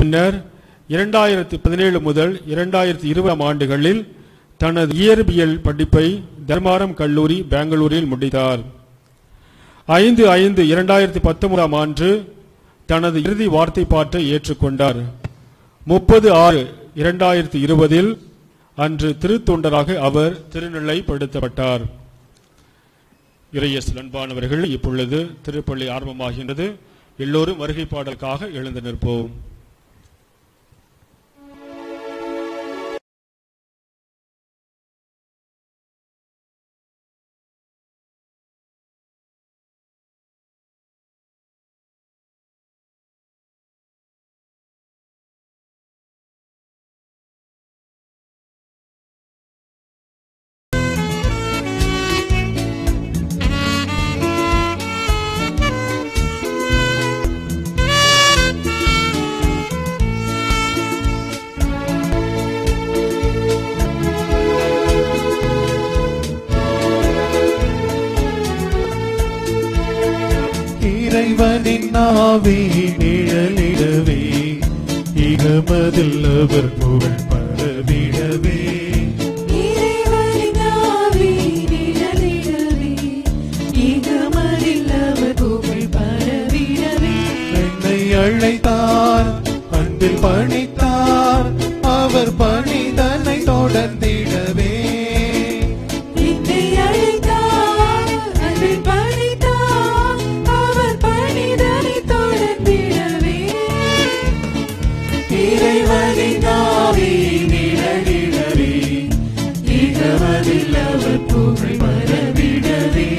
பின்னர் 2017 முதல் 2020 ஆண்டுகளில் தனது இயற்பியல் படிப்பை தர்மாரம் கல்லூரி பெங்களூரில் முடித்தார். 5/5/2019 ஆண்டு தனது இறுதி வார்த்தை பாட்டை ஏற்றுக்கொண்டார். 30/6/2020 அன்று திருத்தொண்டராக அவர் திருநிலைப்படுத்தப்பட்டார். இறையேசுவில் அன்பானவர்கள், இப்பொழுது திருப்பள்ளி ஆரம்பமாகின்றது. எல்லோரும் வருகை பாடலுக்காக எழுந்து நிற்போம். இறைவனின் நாவே நிழலிடவே, இகமதில் அவர் புகழ் பரவிடவே. இறைவனின் நாவே நிழலிடவே, இகமதில் அவர் புகழ் பரவிடவே. என்னை அழைத்தார், அன்பில் பணித்தார், அவர் பணிதனை தொடர்ந்திடவே. என்னை அழைத்தார், அன்பில் பணித்தார், அவர் பணிதனை தொடர்ந்திடவே. இறைவனின் நாவே நிழலிடவே, இகமதில் அவர் புகழ் பரவிடவே.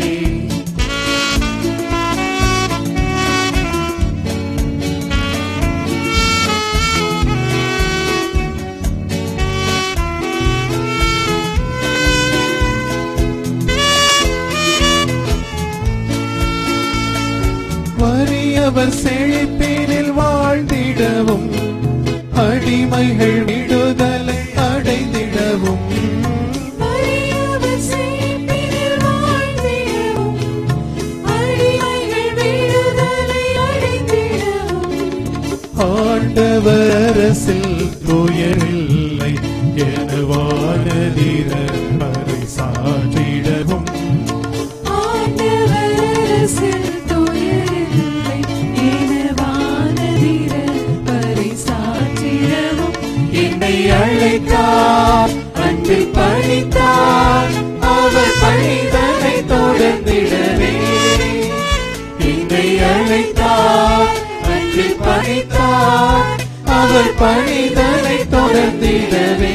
வறியவர் செழிப்பினில் வாழ்ந்திடவும், அடிமைகள் விடுதலை அடைந்திடவும். வறியவர் செழிப்பினில் வாழ்ந்திடவும், அடிமைகள் விடுதலை அடைந்திடவும். ஆண்டவர் அரசில் துயரில்லை என வானதிரர் மறை சாற்றிடவும். ஆண்டவர் அரசில் துயரில்லை என வானதிரர் பறைசாற்றிடவும். என்னை அழைத்தார், அன்பில் பணித்தார், அவர் பணிதனை தொடர்ந்திடவே. என்னை அழைத்தார், அன்பில் பணித்தார், அவர் பணிதனை தொடர்ந்திடவே.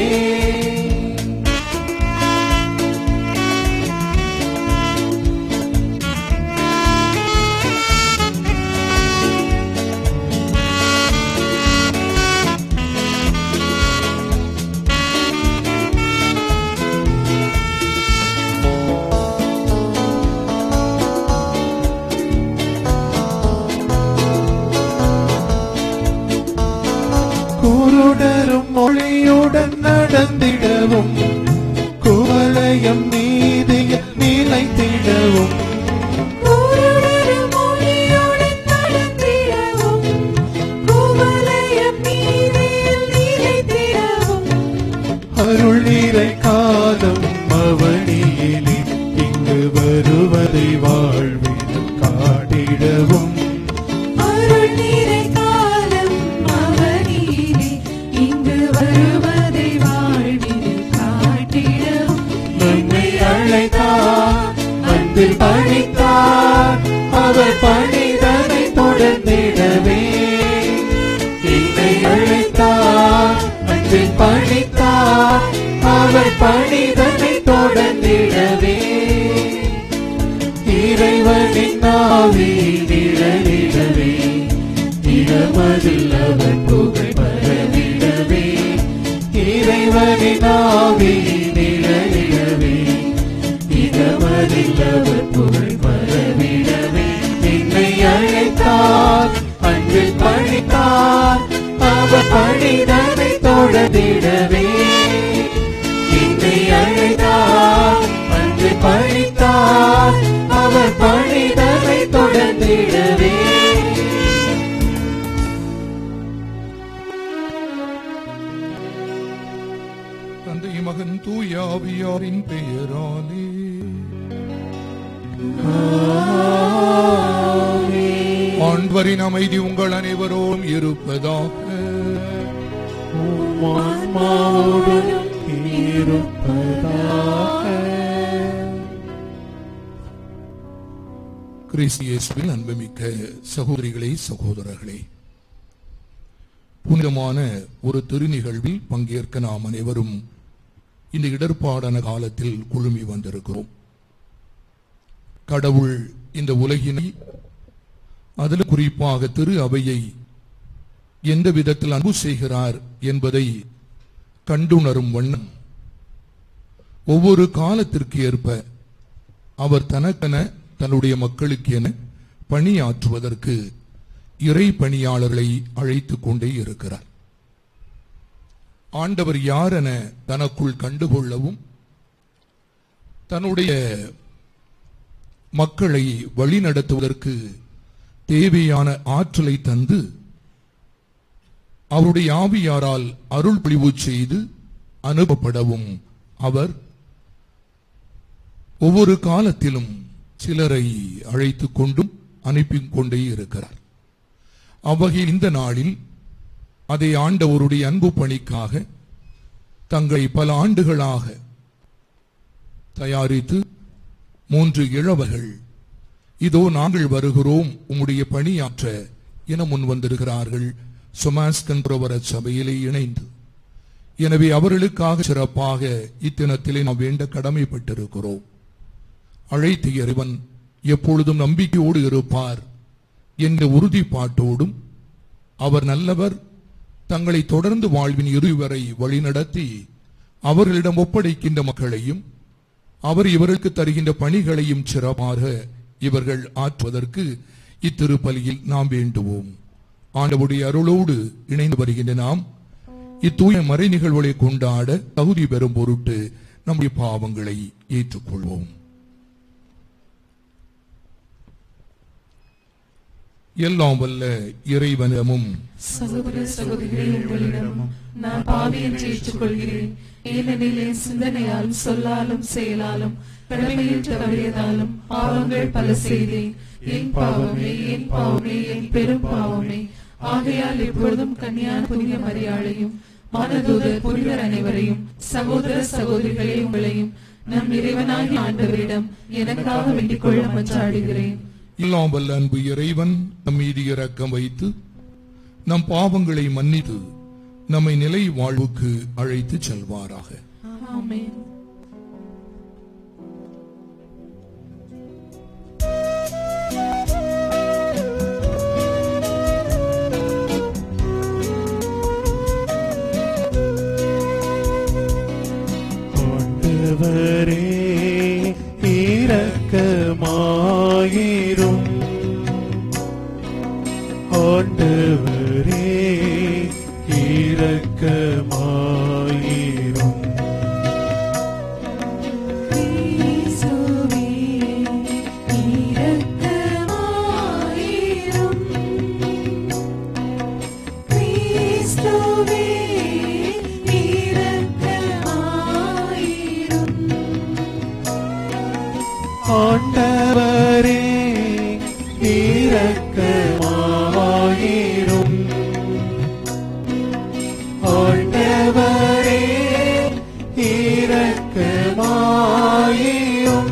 குருடரும் மொழியுடன் நடந்திடவும், குவலயம் நீதியில் நிலைத்திடவும். குருடரும் மொழியுடன் நடந்திடவும், குவலயம் நீதியில் நிலைத்திடவும். அருள் நீரை காலம் அவனியிலே, இங்கு வருவதை வாழ்வில் காட்டிடவும். அருள் நீரை காலம் அவனியிலே, இங்கு வருவதை வாழ்வில் காட்டிடவும். என்னை அழைத்தார், அன்பில் பணித்தார், அவர் பணிதனை தொடர்ந்திடவே. என்னை அழைத்தார், அன்பில் பணித்தார், அவர் பணிதனை தொடர்ந்திடவே. இறைவனின் நாவே நிழலிடவே, இகமதில் அவர் புகழ் பரவிடவே. இறைவனின் நாவே நிழலிடவே, இகமதில் அவர் புகழ் பரவிடவே. என்னை அழைத்தார், அன்பில் பணித்தார், அவர் பணிதனை தொடர்ந்திடவே. என்னை அழைத்தார், அன்பில் பணித்தார், அவர் பணிதனை தொடர்ந்திடவே. தந்தை மகன் தூய ஆவியாரின் பெயராலே ஆண்டவரின் அமைதி உங்கள் அனைவரோடும் இருப்பதாக. கிறிஸ்து இயேசுவில் அன்புமிக்க சகோதரிகளே சகோதரர்களே, புனிதமான ஒரு திருநிகழ்வில் பங்கேற்க நாம் அனைவரும் இந்த இடர்பாடான காலத்தில் குழுமி வந்திருக்கிறோம். கடவுள் இந்த உலகினை, அதில் குறிப்பாக திரு அவையை எந்த விதத்தில் அன்பு செய்கிறார் என்பதை கண்டுணரும் வண்ணம் ஒவ்வொரு காலத்திற்கு ஏற்ப அவர் தனக்கென தன்னுடைய மக்களுக்கு என பணியாற்றுவதற்கு இறை பணியாளர்களை அழைத்துக் கொண்டே இருக்கிறார். ஆண்டவர் யார் என தனக்குள் கண்டுகொள்ளவும் தன்னுடைய மக்களை வழிநடத்துவதற்கு தேவையான ஆற்றலை தந்து அவருடைய ஆவியாரால் அருள் பொழிவு செய்து அனுப்பப்படவும் அவர் ஒவ்வொரு காலத்திலும் சிலரை அழைத்துக் கொண்டும் அனுப்பிக் கொண்டே இருக்கிறார். அவ்வகையில் இந்த நாளில் அதை ஆண்டவருடைய அன்பு பணிக்காக தங்களை பல ஆண்டுகளாக தயாரித்து 3 இளவர்கள் இதோ நாங்கள் வருகிறோம் உம்முடைய பணியாற்ற என முன் வந்திருக்கிறார்கள் சொமாஸ்கன்புரவர சபையிலே இணைந்து. எனவே அவர்களுக்காக சிறப்பாக இத்தினத்திலே நாம் வேண்ட கடமைப்பட்டிருக்கிறோம். அழைத்த இறைவன் எப்பொழுதும் நம்பிக்கையோடு இருப்பார் என்ற உறுதிப்பாட்டோடும் அவர் நல்லவர், தங்களை தொடர்ந்து வாழ்வின் இறுதி வரை வழிநடத்தி அவர்களிடம் ஒப்படைக்கின்ற மக்களையும் அவர் இவர்களுக்கு தருகின்ற பணிகளையும் சிறப்பாக இவர்கள் ஆற்றுவதற்கு இத்திருப்பலியில் நாம் வேண்டுவோம். ஆண்டவருடைய அருளோடு இணைந்து வருகின்ற நாம் இத்தூய மறை நிகழ்வுகளை கொண்டாட தகுதி பெறும் பொருட்டு நம்முடைய பாவங்களை ஏற்றுக்கொள்வோம். எல்லாம் வல்ல இறைவனிடமும் சகோதர சகோதரிகளே உங்களிடமும் நான் பாவி என்று ஏற்றுக்கொள்கிறேன். ஏனெனில் என் சிந்தனையாலும் சொல்லாலும் செயலாலும் கடமையில் தவறியதாலும் பாவங்கள் பல செய்தேன். என் பாவமே என் பாவமே என் பெரும் பாவமே. ஆகையால் எப்பொழுதும் கன்னியான புனித மரியாளையும் மானதூதர் புனிதர் அனைவரையும் சகோதர சகோதரிகளே உங்களையும் நம் இறைவனாகிய ஆண்டவரிடம் எனக்காக வேண்டிக் கொள்ள மன்றாடுகிறேன். எல்லாம் வல்ல அன்பு இறைவன் நம் மீது இரக்கம் வைத்து நம் பாவங்களை மன்னித்து நம்மை நிலை வாழ்வுக்கு அழைத்து செல்வாராக. ஆமென். ஆண்டவரே இரக்கமாயிரும், ஆண்டவரே இரக்கமாயிரும். கிறிஸ்துவே இரக்கமாயிரும். கிறிஸ்துவே இரக்கமாயிரும். ஆண்டவரே இரக்கமாயிரும், ஆண்டவரே இரக்கமாயிரும்.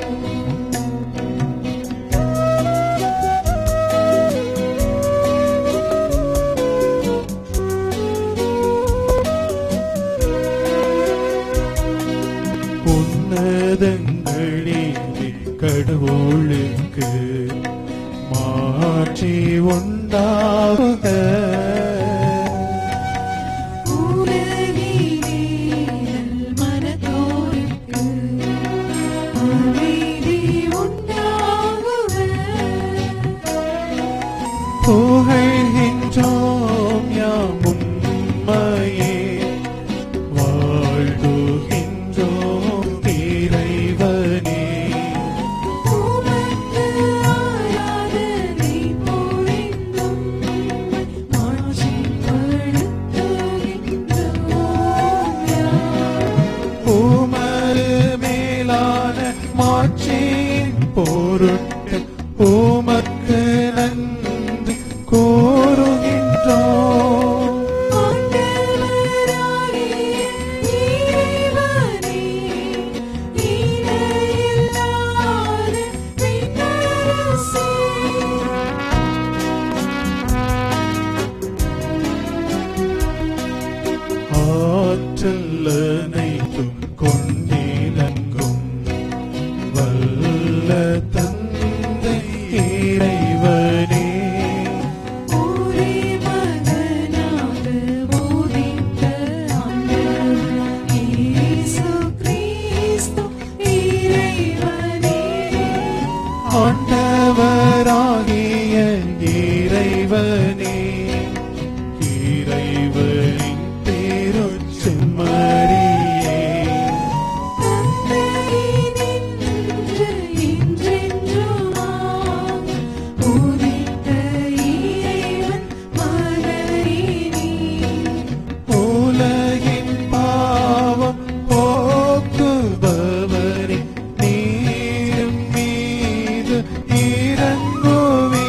உன்னதங்களிலே கடவுளுக்கு மாட்சி உண்டாகுக. ஆற்றல் அனைத்தும் கொண்டிலங்கும் வல்ல தந்தை இறைவனே, ஒரே மகனாக போதித்த ஆண்டவர் இயேசு கிறிஸ்து இறைவனே, ஆண்டவராகிய இறைவனே, இறைவனின் திருச்செம்மறியே, தந்தையினின்று என்றென்றுமாம் போதித்த இறைவன் மகனே, உலகின் பாவம் போக்குபவரே, நீரும் மீது இறங்குவே,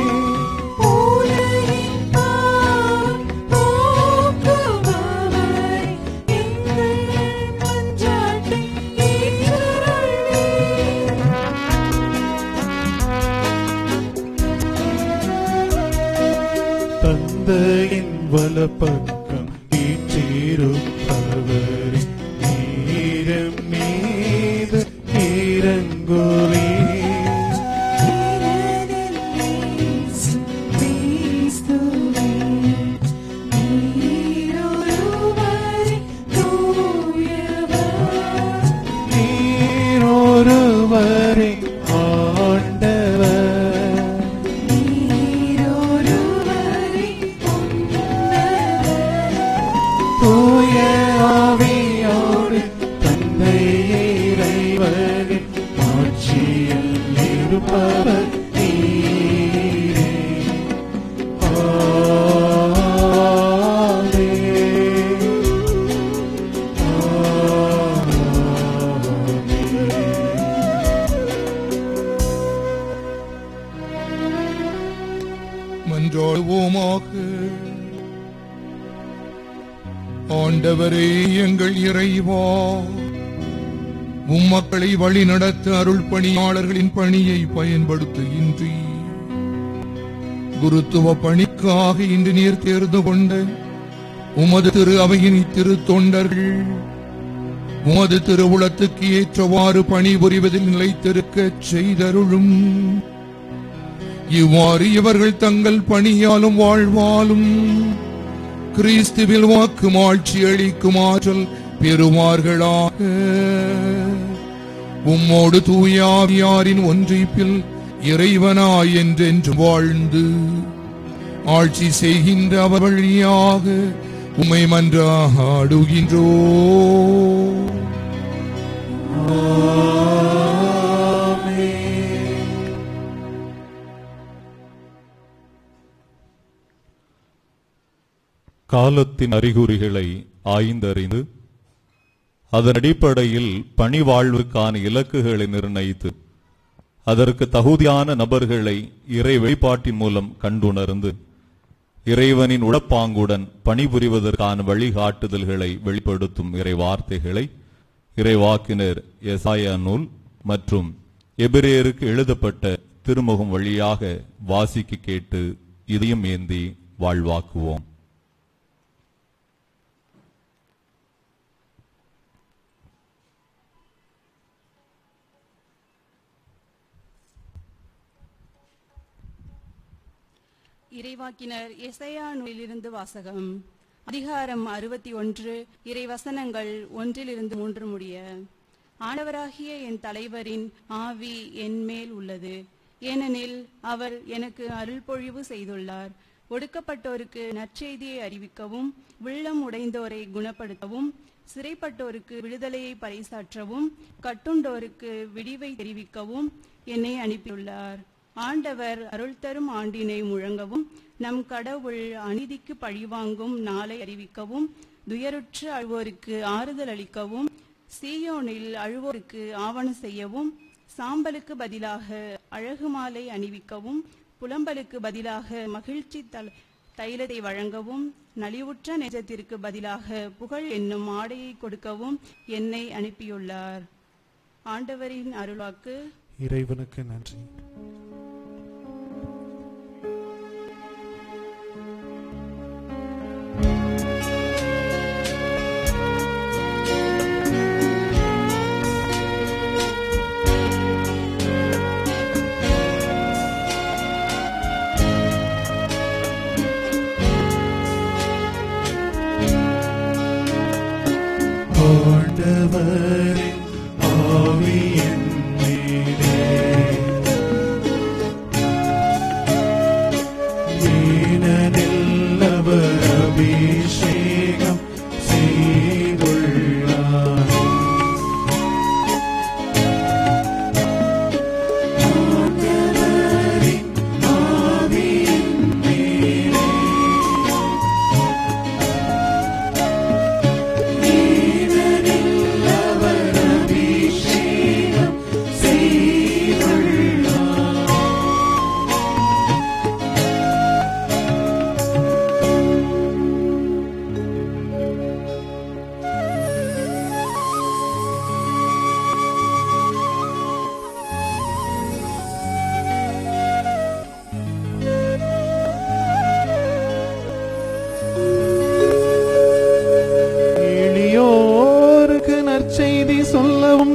உலகின் பாவம் போக்குபவரே, எங்கள் மன்றாட்டை ஏற்றருள்வீர். தந்தையின் வலப்பக்கம் வீற்றிருப்பவரே, நீரும் மீது இறங்குவே, நீரொருவரே ஆண்டவர், தூய ஆவியோடு தந்தை இறைவனின் ஆட்சியில் இருப்பவர் நீரே. ஆமென். மன்றாடுவோமாக. ஆண்டவரே எங்கள் இறைவா, உம்மக்களை வழி நடத்த அருள் பணியாளர்களின் பணியை பயன்படுத்துகின்றி குருத்துவ பணிக்காக இன்று நீர் தேர்ந்து கொண்ட உமது திரு அவையின் திரு தொண்டர்கள் உமது திருவுளத்துக்கு ஏற்றவாறு பணிபுரிவதில் நிலைத்திருக்கச் செய்தருளும். இவ்வாறு இவர்கள் தங்கள் பணியாலும் வாழ்வாலும் கிறிஸ்துவில் வாக்கு ஆட்சி அளிக்கும் ஆற்றல் பெறுவார்களாக. உம்மோடு தூயாவியாரின் ஒன்றிப்பில் இறைவனாய் என்றென்று வாழ்ந்து ஆட்சி செய்கின்ற அவர் வழியாக உம்மை மன்றாடுகின்றோ. காலத்தின் அறிகுறிகளை ஆய்ந்தறிந்து அதன் அடிப்படையில் பணி வாழ்வுக்கான இலக்குகளை நிர்ணயித்து அதற்கு தகுதியான நபர்களை இறை வெளிப்பாட்டின் மூலம் கண்டுணர்ந்து இறைவனின் உடப்பாங்குடன் பணிபுரிவதற்கான வழிகாட்டுதல்களை வெளிப்படுத்தும் இறை வார்த்தைகளை இறைவாக்கினர் எசாயா நூல் மற்றும் எபிரேயருக்கு எழுதப்பட்ட திருமுகம் வழியாக வாசிக்க கேட்டு இதயம் ஏந்தி வாழ்வாக்குவோம். இறைவாக்கினர் எசையா நூலிலிருந்து வாசகம். அதிகாரம் 61, இறைவசனங்கள் 1-3 முடிய. ஆண்டவராகிய என் தலைவரின் ஆவி என் மேல் உள்ளது, ஏனெனில் அவர் எனக்கு அருள்பொழிவு செய்துள்ளார். ஒடுக்கப்பட்டோருக்கு நற்செய்தியை அறிவிக்கவும், உள்ளம் உடைந்தோரை குணப்படுத்தவும், சிறைப்பட்டோருக்கு விடுதலையை பறைசாற்றவும், கட்டுண்டோருக்கு விடிவை தெரிவிக்கவும் என்னை அனுப்பியுள்ளார். ஆண்டவர் அருள் தரும் ஆண்டினை முழங்கவும், நம் கடவுள் அநீதிக்கு பழிவாங்கும் நாளை அறிவிக்கவும், துயருற்று அழுவோருக்கு ஆறுதல் அளிக்கவும், சீயோனில் அழுவோருக்கு ஆவணம் செய்யவும், சாம்பலுக்கு பதிலாக அழகு மாலை அணிவிக்கவும், புலம்பலுக்கு பதிலாக மகிழ்ச்சி தைலத்தை வழங்கவும், நலிவுற்ற நெஞ்சத்திற்கு பதிலாக புகழ் என்னும் ஆடையை கொடுக்கவும் என்னை அனுப்பியுள்ளார். ஆண்டவரின் அருள்வாக்கு. இறைவனுக்கு நன்றி. ஆண்டவரின் ஆவி என் மேலே, ஏனெனில் அவர் அபிஷேகம் செய்துள்ளார். ஆண்டவரின் ஆவி என் மேலே, ஏனெனில் அவர் அபிஷேகம் செய்துள்ளார். எளியோருக்கு நற்செய்தி சொல்லவும்,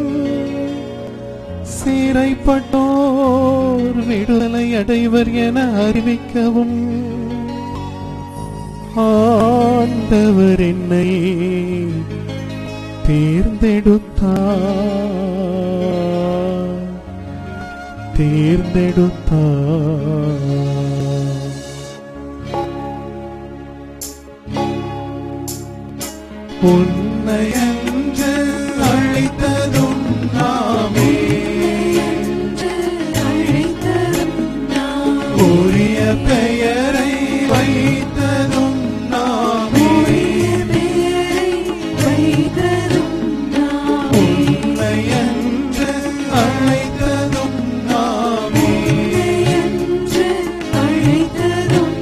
சிறைப்பட்டோர் விடுதலை அடைவர் என அறிவிக்கவும் ஆண்டவர் என்னை தேர்ந்தெடுத்தார். உன்னை அன்று அழைத்ததும் நாமே, உரிய பெயரை வைத்ததும் நாமே, உன்னை அன்று அழைத்ததும் நாமே,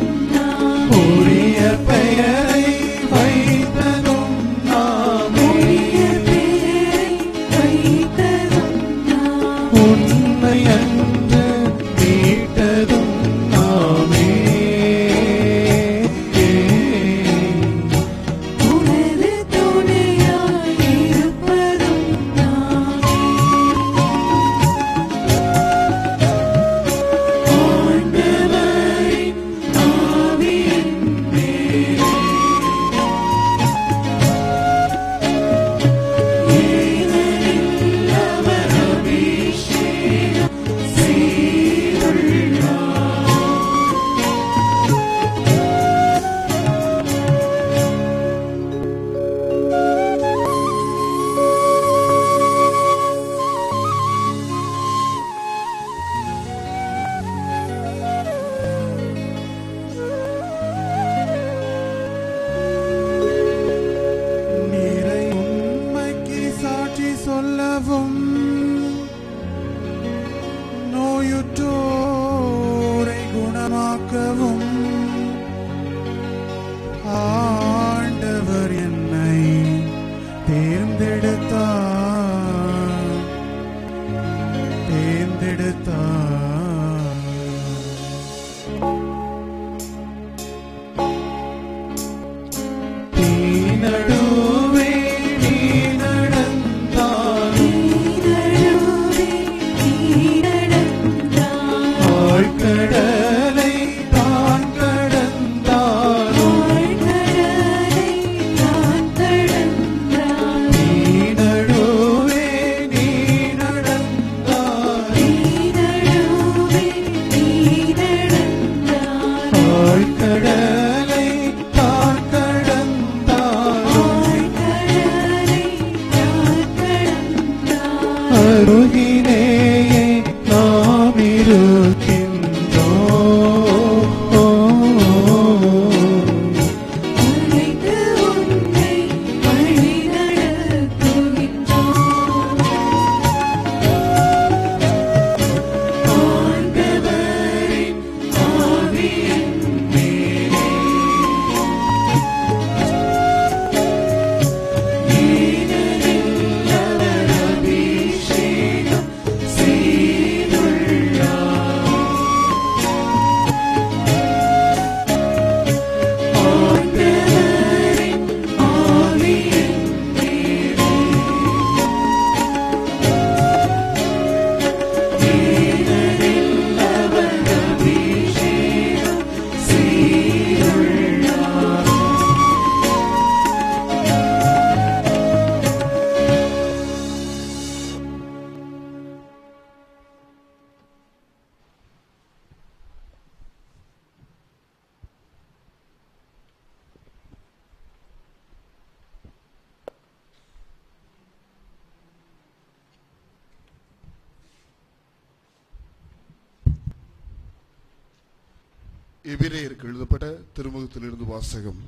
உரிய பெயரை வைத்ததும் நாமே, எபிரேயருக்கு எழுதப்பட்ட திருமுகத்திலிருந்து வாசகம்.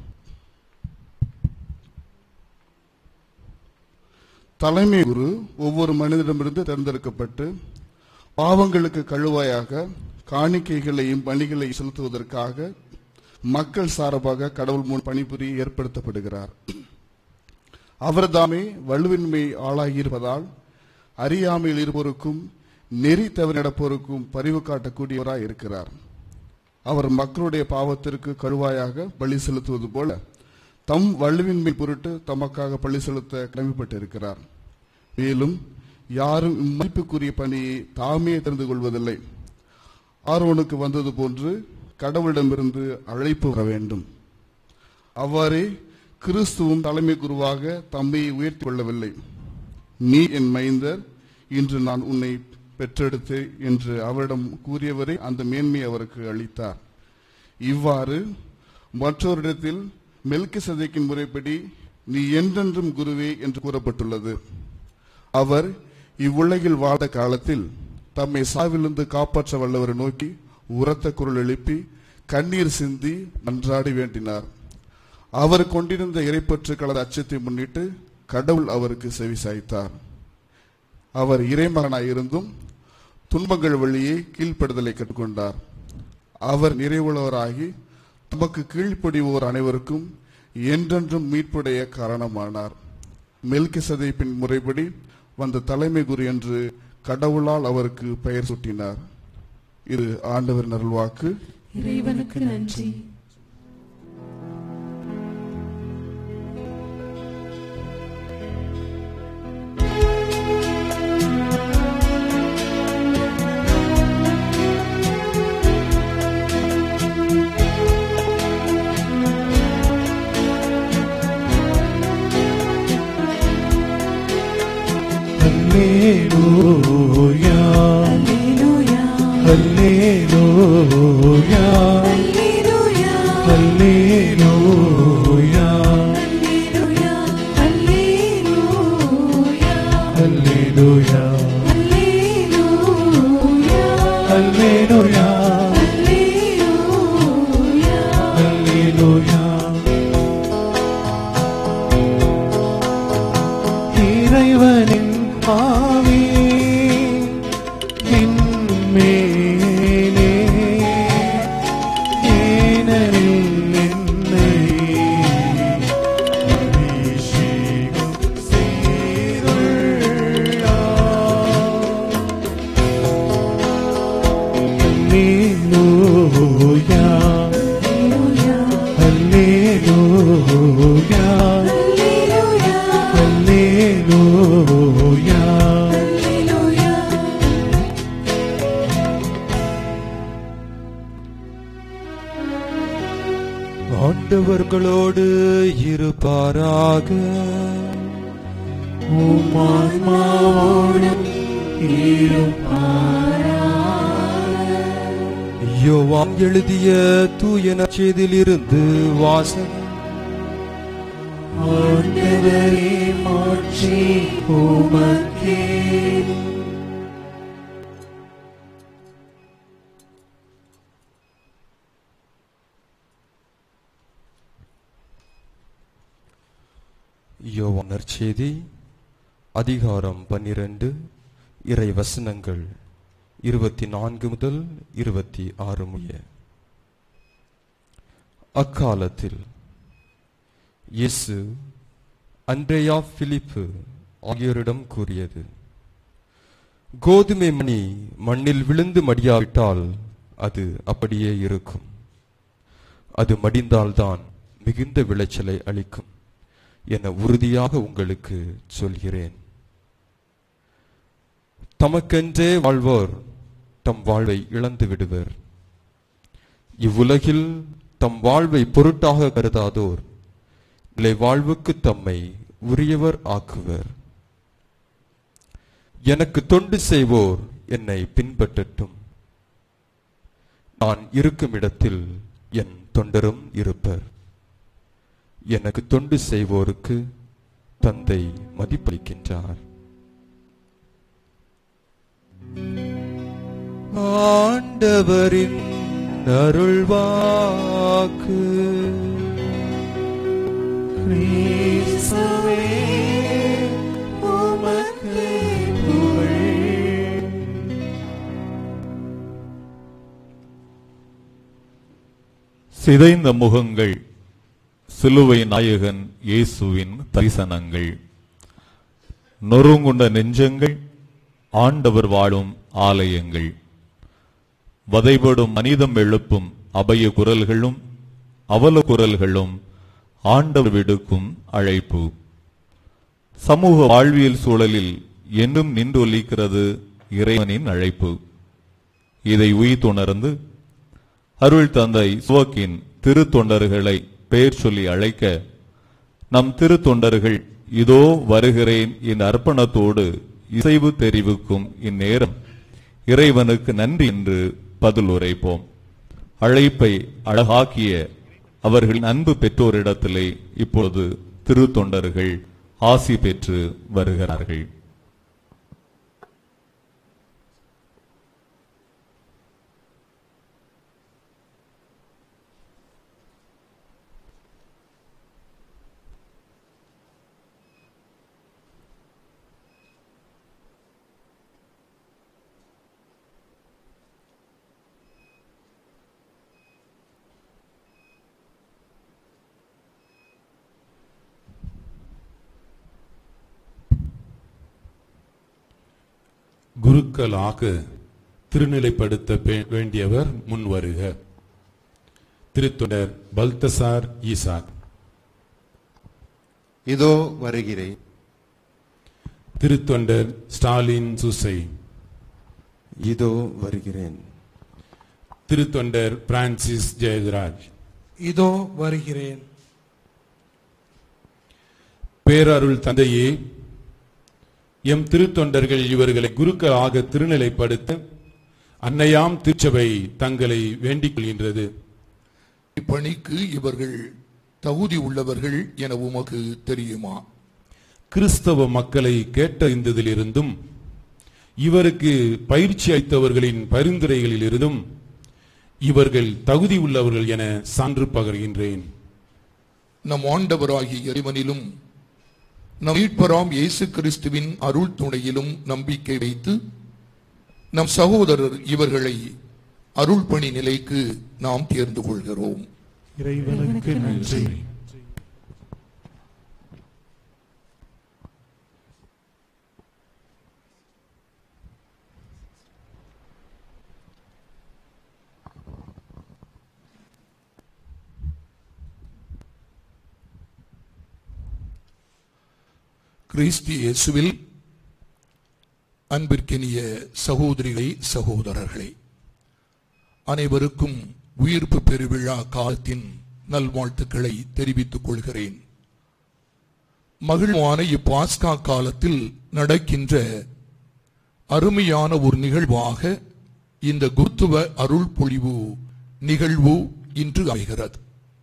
தலைமை குரு ஒவ்வொரு மனிதனிடமிருந்து தேர்ந்தெடுக்கப்பட்டு பாவங்களுக்கு கழுவாயாக காணிக்கைகளையும் பணிகளையும் செலுத்துவதற்காக மக்கள் சார்பாக கடவுள் முன் பணிபுரிய ஏற்படுத்தப்படுகிறார். அவர்தாமே வலுவின்மை ஆளாகியிருப்பதால் அறியாமையில் இருப்போருக்கும் நெறி தவறி நடப்போருக்கும் பரிவு காட்டக்கூடியவராய் இருக்கிறார். அவர் மக்களுடைய பாவத்திற்கு கழுவாயாக பலி செலுத்துவது போல தம் வலுவின்மை பொருட்டு தமக்காக பலி செலுத்த கடமைப்பட்டிருக்கிறார். மேலும் யாரும் இம்மதிப்புக்குரிய பணியை தாமே தெரிந்து கொள்வதில்லை. ஆரோனுக்கு வந்தது போன்று கடவுளிடமிருந்து அழைப்பு வர வேண்டும். அவ்வாறே கிறிஸ்துவும் தலைமை குருவாக தம்மை உயர்த்தி கொள்ளவில்லை. நீ என் மைந்தர், இன்று நான் உன்னை பெற்றெடுத்து என்று அவரிடம் கூறியவரை அந்த மேன்மை அவருக்கு அளித்தார். இவ்வாறு மற்றொரிடத்தில் மெல்கிசதேக்கின் முறைப்படி நீ என்றென்றும் குருவே என்று கூறப்பட்டுள்ளது. அவர் இவ்வுலகில் வாழ்ந்த காலத்தில் தம்மை சாவிலிருந்து காப்பாற்ற வல்லவரை நோக்கி உரத்த குரல் எழுப்பி கண்ணீர் சிந்தி மன்றாடி வேண்டினார். அவர் கொண்டிருந்த இறைப்பற்று கலந்த அச்சத்தை முன்னிட்டு கடவுள் அவருக்கு செவி சாய்த்தார். அவர் இறைமகனாயிருந்தும் துன்பங்கள் வழியே கீழ்ப்படுதலை கற்றுக்கொண்டார். அவர் நிறைவுள்ளவராகி தமக்கு கீழ்ப்படிவோர் அனைவருக்கும் என்றென்றும் மீட்புடைய காரணமானார். மெல்கிசதேக்கின் முறைப்படி வந்த தலைமை குரு என்று கடவுளால் அவருக்கு பெயர் சூட்டினார். இது ஆண்டவர் அருள்வாக்கு. இறைவனுக்கு நன்றி. Alleluia, Alleluia, Alleluia, Alleluia, Alleluia, Alleluia. இறைவனின் ஆவி என்மேலே ஏனெனில் என்னை அபிஷேகம் செய்துள்ளார். அல்லேலூயா, அல்லேலூயா, அல்லேலூயா. ஆண்டவர்களோடு இருப்பாராக. உம் ஆன்மாவோடும் இருப்பாராக. யோவான் எழுதிய தூய நற்செய்தியிலிருந்து வாசகம். ஆண்டவரே மாட்சி உமக்கே. யோவான் நற்செய்தி அதிகாரம் 12 இறை வசனங்கள் 24 முதல் 26 முடிய. அக்காலத்தில் இயேசு அந்திரேயா, பிலிப்பு ஆகியோரிடம் கூறியது, கோதுமை மணி மண்ணில் விழுந்து மடியாவிட்டால் அது அப்படியே இருக்கும். அது மடிந்தால்தான் மிகுந்த விளைச்சலை அளிக்கும் என உறுதியாக உங்களுக்கு சொல்கிறேன். தமக்கென்றே வாழ்வோர் தம் வாழ்வை இழந்து விடுவர். இவ்வுலகில் தம் வாழ்வை பொருட்டாக கருதாதோர் நிலை வாழ்வுக்கு தம்மை உரியவர் ஆக்குவர். எனக்கு தொண்டு செய்வோர் என்னை பின்பற்றட்டும். நான் இருக்கும் இடத்தில் என் தொண்டரும் இருப்பர். எனக்கு தொண்டு செய்வோருக்கு தந்தை மதிப்பளிக்கின்றார். ஆண்டவரின் அருள்வாக்கு. கிறிஸ்துவே உமக்கு புகழ். சிதைந்த முகங்கள் சிலுவை நாயகன் இயேசுவின் தரிசனங்கள். நொறுங்குண்ட நெஞ்சங்கள் ஆண்டவர் வாழும் ஆலயங்கள். வதைபடும் மனிதம் எழுப்பும் அபய குரல்களும் அவல குரல்களும் ஆண்டவர் விடுக்கும் அழைப்பு. சமூக வாழ்வியல் சூழலில் என்றும் நின்றொலிக்கிறது இறைவனின் அழைப்பு. இதை உய்துணர்ந்து அருள் தந்தை சுவக்கின் திருத்தொண்டர்களை பெயர் சொல்லி அழைக்க நம் திருத்தொண்டர்கள் இதோ வருகிறேன் என் அர்ப்பணத்தோடு இசைவு தெரிவிக்கும் இந்நேரம் இறைவனுக்கு நன்றி என்று பதில் உரைப்போம். அழைப்பை அழகாக்கிய அவர்களின் அன்பு பெற்றோரிடத்திலே இப்பொழுது திருத்தொண்டர்கள் ஆசி பெற்று வருகிறார்கள். குருக்களாக திருநிலைப்படுத்த வேண்டியவர் முன்வருக. திருத்தொண்டர் பல்தசார் ஈசாக். இதோ வருகிறேன். திருத்தொண்டர் ஸ்டாலின் சுசை. இதோ வருகிறேன். திருத்தொண்டர் பிரான்சிஸ் ஜெயராஜ். இதோ வருகிறேன். பேரருள் தந்தையே, எம் திருத்தொண்டர்கள் இவர்களை குருக்களாக திருநிலைப்படுத்த அன்னையாம் திருச்சபை தங்களை வேண்டிக் கொள்கின்றது. இப்பணிக்கு இவர்கள் தகுதி உள்ளவர்கள் என உமக்கு தெரியுமா? கிறிஸ்தவ மக்களை கேட்டறிந்ததிலிருந்தும் இவருக்கு பயிற்சி அளித்தவர்களின் பரிந்துரைகளிலிருந்தும் இவர்கள் தகுதி உள்ளவர்கள் என சான்று பகர்கின்றேன். நம் ஆண்டவராகிய இறைவனிலும் நம் மீட்பராம் இயேசு கிறிஸ்துவின் அருள் துணையிலும் நம்பிக்கை வைத்து நம் சகோதரர் இவர்களை அருள் பணி நிலைக்கு நாம் தேர்ந்து கொள்கிறோம். இறைவனுக்கு நன்றி. கிறிஸ்து இயேசுவில் அன்பிற்கினிய சகோதரிகளே, சகோதரர்களே, அனைவருக்கும் உயிர்ப்பு பெருவிழா காலத்தின் நல்வாழ்த்துக்களை தெரிவித்துக் கொள்கிறேன். மகிழ்வான இப்பாஸ்கா காலத்தில் நடக்கின்ற அருமையான ஒரு நிகழ்வாக இந்த குருத்துவ அருள் பொழிவு நிகழ்வு இன்று அமைகிறது.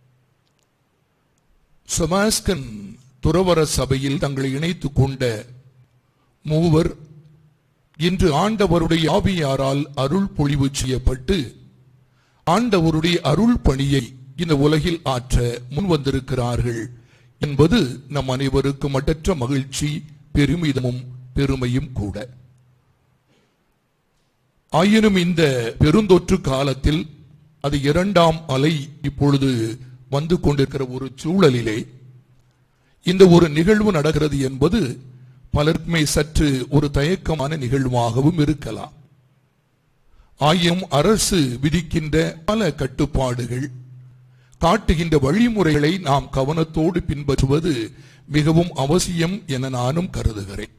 சமாஸ்கன் துறவர சபையில் தங்களை இணைத்துக் கொண்ட மூவர் இன்று ஆண்டவருடைய ஆவியாரால் அருள் பொழிவு செய்யப்பட்டு ஆண்டவருடைய அருள் பணியை இந்த உலகில் ஆற்ற முன்வந்திருக்கிறார்கள் என்பது நம் அனைவருக்கும் மட்டற்ற மகிழ்ச்சி, பெருமிதமும் பெருமையும் கூட. ஆயினும் இந்த பெருந்தொற்று காலத்தில் அது இரண்டாம் அலை இப்பொழுது வந்து கொண்டிருக்கிற ஒரு சூழலிலே இந்த ஒரு நிகழ்வு நடக்கிறது என்பது பலருக்குமே சற்று ஒரு தயக்கமான நிகழ்வாகவும் இருக்கலாம். ஆயினும் அரசு விதிக்கின்ற பல கட்டுப்பாடுகள், காட்டுகின்ற வழிமுறைகளை நாம் கவனத்தோடு பின்பற்றுவது மிகவும் அவசியம் என நானும் கருதுகிறேன்.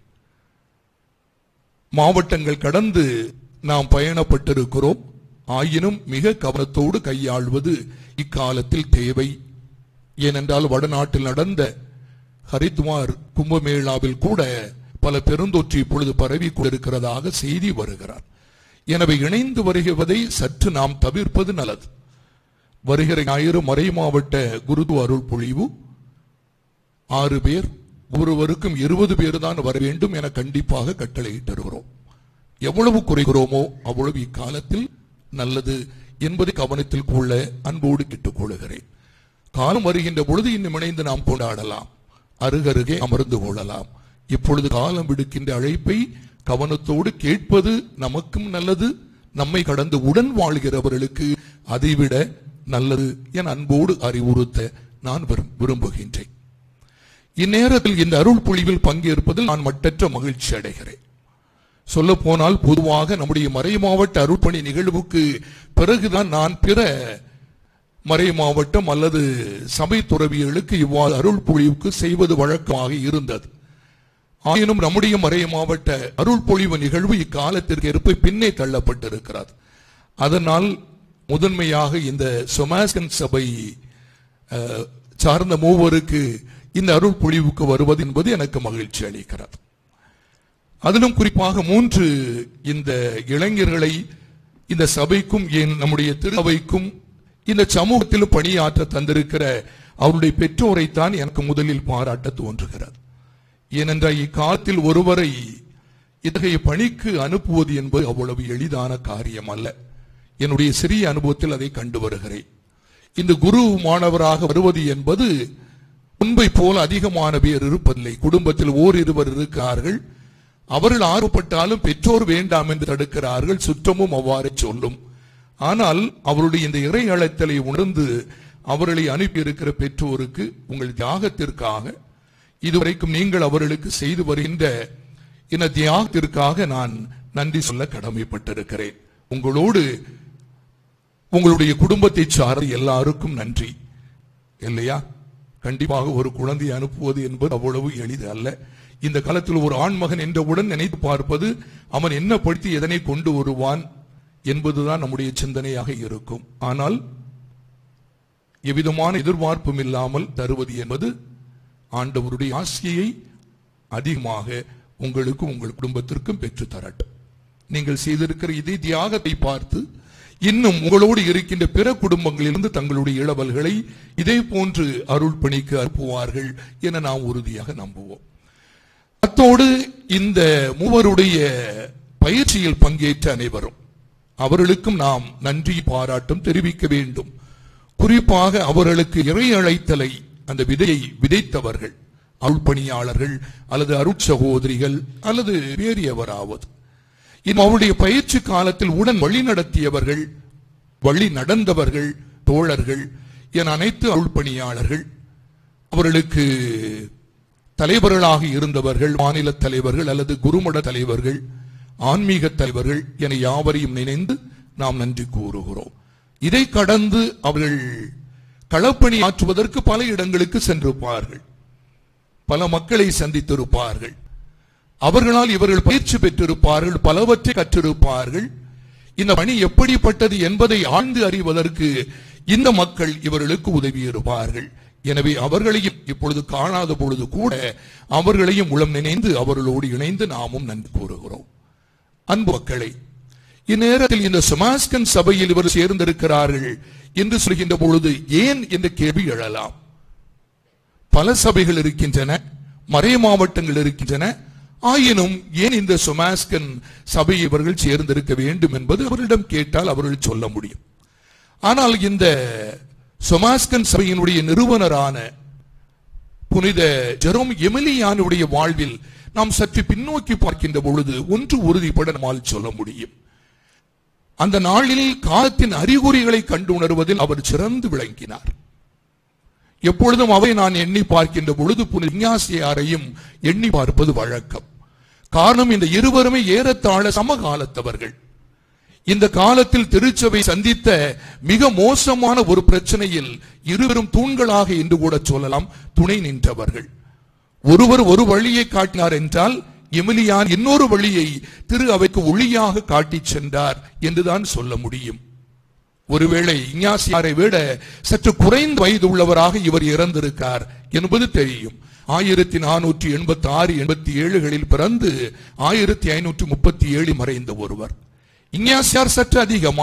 மாவட்டங்கள் கடந்து நாம் பயணப்பட்டிருக்கிறோம். ஆயினும் மிக கவனத்தோடு கையாள்வது இக்காலத்தில் தேவை. ஏனென்றால் வடநாட்டில் நடந்த ஹரித்வார் கும்பமேளாவில் கூட பல பெருந்தொற்று இப்பொழுது பரவி கொண்டிருக்கிறதாக செய்தி வருகிறார். எனவே இணைந்து வருகிறதை சற்று நாம் தவிர்ப்பது நல்லது. வருகிற ஞாயிறு மறை மாவட்ட குருது அருள் பொழிவு 6 பேர், ஒருவருக்கும் 20 பேர் தான் வர வேண்டும் என கண்டிப்பாக கட்டளையிட்டிருக்கிறோம். எவ்வளவு குறைகிறோமோ அவ்வளவு இக்காலத்தில் நல்லது என்பதை கவனத்தில் கொள்ள அன்போடு கேட்டுக்கொள்கிறேன். காலம் வருகின்ற பொழுது இன்னும் இணைந்து நாம் கொண்டாடலாம், அருகருகே அமர்ந்து கொள்ளலாம். இப்பொழுது காலம் விடுக்கின்ற அழைப்பை கவனத்தோடு கேட்பது நமக்கும் நல்லது, நம்மை கடந்து உடன் வாழ்கிறவர்களுக்கு அதைவிட நல்லது என அன்போடு அறிவுறுத்த நான் விரும்புகின்றேன். இந்நேரத்தில் இந்த அருள் பொழிவில் பங்கேற்பதில் நான் மட்டற்ற மகிழ்ச்சி அடைகிறேன். சொல்ல போனால் பொதுவாக நம்முடைய மறைமாவட்ட அருள்பணி நிகழ்வுக்கு பிறகுதான் நான் பிற மறை மாவட்டம் அல்லது சபை துறவிகளுக்கு இவ்வாறு அருள் பொழிவுக்கு செய்வது வழக்கமாக இருந்தது. ஆயினும் நம்முடைய மறை மாவட்ட அருள் பொழிவு நிகழ்வு இக்காலத்திற்கு ஏற்ப பின்னே தள்ளப்பட்டிருக்கிறது. அதனால் முதன்மையாக இந்த சொமாஸ்கன் சபை சார்ந்த மூவருக்கு இந்த அருள் பொழிவுக்கு வருவது என்பது எனக்கு மகிழ்ச்சி அளிக்கிறது. அதிலும் குறிப்பாக 3 இந்த இளைஞர்களை இந்த சபைக்கும் நம்முடைய திருவைக்கும் இந்த சமூகத்திலும் பணியாற்ற தந்திருக்கிற அவருடைய பெற்றோரைத்தான் எனக்கு முதலில் பாராட்ட தோன்றுகிறது. ஏனென்றால் இக்காலத்தில் ஒருவரை இத்தகைய பணிக்கு அனுப்புவது என்பது அவ்வளவு எளிதான காரியம் அல்ல. என்னுடைய சிறிய அனுபவத்தில் அதை கண்டு வருகிறேன். இந்த குரு மாணவராக வருவது என்பது முன்பை போல அதிகமான பேர் இருப்பதில்லை. குடும்பத்தில் ஓரிருவர் இருக்கிறார்கள். அவர்கள் ஆர்வப்பட்டாலும் பெற்றோர் வேண்டாம் என்று தடுக்கிறார்கள். சுற்றமும் அவ்வாறு சொல்லும். ஆனால் அவருடைய இந்த இறை அழைத்தலை உணர்ந்து அவர்களை அனுப்பியிருக்கிற பெற்றோருக்கு உங்கள் தியாகத்திற்காக, இதுவரைக்கும் நீங்கள் அவர்களுக்கு செய்து வருகின்ற இந்த தியாகத்திற்காக நான் நன்றி சொல்ல கடமைப்பட்டிருக்கிறேன். உங்களோடு உங்களுடைய குடும்பத்தை சார்ந்த எல்லாருக்கும் நன்றி. இல்லையா? கண்டிப்பாக ஒரு குழந்தையை அனுப்புவது என்பது அவ்வளவு எளிது அல்ல. இந்த காலத்தில் ஒரு ஆண்மகன் என்றவுடன் நினைத்து பார்ப்பது அவன் என்ன படித்து எதனை கொண்டு வருவான் என்பதுதான் நம்முடைய சிந்தனையாக இருக்கும். ஆனால் எவ்விதமான எதிர்பார்ப்பும் இல்லாமல் தருவது என்பது ஆண்டவருடைய ஆசையை அதிகமாக உங்களுக்கும் உங்கள் குடும்பத்திற்கும் பெற்று தரட்டும். நீங்கள் செய்திருக்கிற இதே தியாகத்தை பார்த்து இன்னும் உங்களோடு இருக்கின்ற பிற குடும்பங்களிலிருந்து தங்களுடைய இளவல்களை இதே போன்று அருள் பணிக்கு அனுப்புவார்கள் என நாம் உறுதியாக நம்புவோம். அத்தோடு இந்த மூவருடைய பயிற்சியில் பங்கேற்ற அனைவரும் அவர்களுக்கும் நாம் நன்றி பாராட்டும் தெரிவிக்க வேண்டும். குறிப்பாக அவர்களுக்கு இறை அழைத்தலை அந்த விதையை விதைத்தவர்கள், அருள் பணியாளர்கள் அல்லது அருட்சகோதரிகள் அல்லது வேறு எவராவது, அவருடைய பயிற்சி காலத்தில் உடன் வழி நடத்தியவர்கள், வழி நடந்தவர்கள், தோழர்கள் என அனைத்து அருள் பணியாளர்கள், அவர்களுக்கு தலைவர்களாக இருந்தவர்கள், மாநில தலைவர்கள் அல்லது குருமட தலைவர்கள், ஆன்மீக தலைவர்கள் என யாவரையும் நினைந்து நாம் நன்றி கூறுகிறோம். இதை கடந்து அவர்கள் களப்பணி ஆற்றுவதற்கு பல இடங்களுக்கு சென்றிருப்பார்கள், பல மக்களை சந்தித்திருப்பார்கள். அவர்களால் இவர்கள் பயிற்சி பெற்றிருப்பார்கள், பலவற்றை கற்றிருப்பார்கள். இந்த பணி எப்படிப்பட்டது என்பதை ஆழ்ந்து அறிவதற்கு இந்த மக்கள் இவர்களுக்கு உதவியிருப்பார்கள். எனவே அவர்களையும் இப்பொழுது காணாத பொழுது கூட அவர்களையும் உளம் நினைந்து அவர்களோடு இணைந்து நாமும் நன்றி கூறுகிறோம். அன்பு மக்களை, இந்நேரத்தில் இந்த சொமாஸ்கன் சபையில் இவர் சேர்ந்திருக்கிறார்கள் என்று சொல்கின்ற பொழுது ஏன் என்ற கேள்வி எழலாம். பல சபைகள் இருக்கின்றன, மறை மாவட்டங்கள் இருக்கின்றன. ஆயினும் ஏன் இந்த சொமாஸ்கன் சபை இவர்கள் சேர்ந்திருக்க வேண்டும் என்பது அவரிடம் கேட்டால் அவர்கள் சொல்ல முடியும். ஆனால் இந்த சொமாஸ்கன் சபையினுடைய நிறுவனரான புனித ஜெரோம் எமிலியானுடைய வாழ்வில் நாம் சற்று பின்னோக்கி பார்க்கின்ற பொழுது ஒன்று உறுதிப்பட நம்மால் சொல்ல முடியும். அந்த நாளில் காலத்தின் அறிகுறிகளை கண்டு உணர்வதில் அவர் சிறந்து விளங்கினார். எப்பொழுதும் அவை நான் எண்ணி பார்க்கின்ற பொழுது புனித இஞ்ஞாசியாரையும் எண்ணி பார்ப்பது வழக்கம். காரணம், இந்த இருவருமே ஏறத்தாழ சமகாலத்தவர்கள். இந்த காலத்தில் திருச்சபை சந்தித்த மிக மோசமான ஒரு பிரச்சனையில் இருவரும் தூண்களாக என்று கூட சொல்லலாம் துணை நின்றவர்கள். ஒருவர் ஒரு வழியை காட்டினார் என்றால் எமிலியான் இன்னொரு வழியை திரு அவைக்கு ஒளியாக காட்டி சென்றார் என்றுதான் சொல்ல முடியும். ஒருவேளை இஞ்ஞாசியாரை விட சற்று குறைந்த வயது உள்ளவராக இவர் இறந்திருக்கார் என்பது தெரியும். 1486-87 பிறந்து 1537 மறைந்த ஒருவர். இஞ்ஞாசியார் சற்று அதிகம்,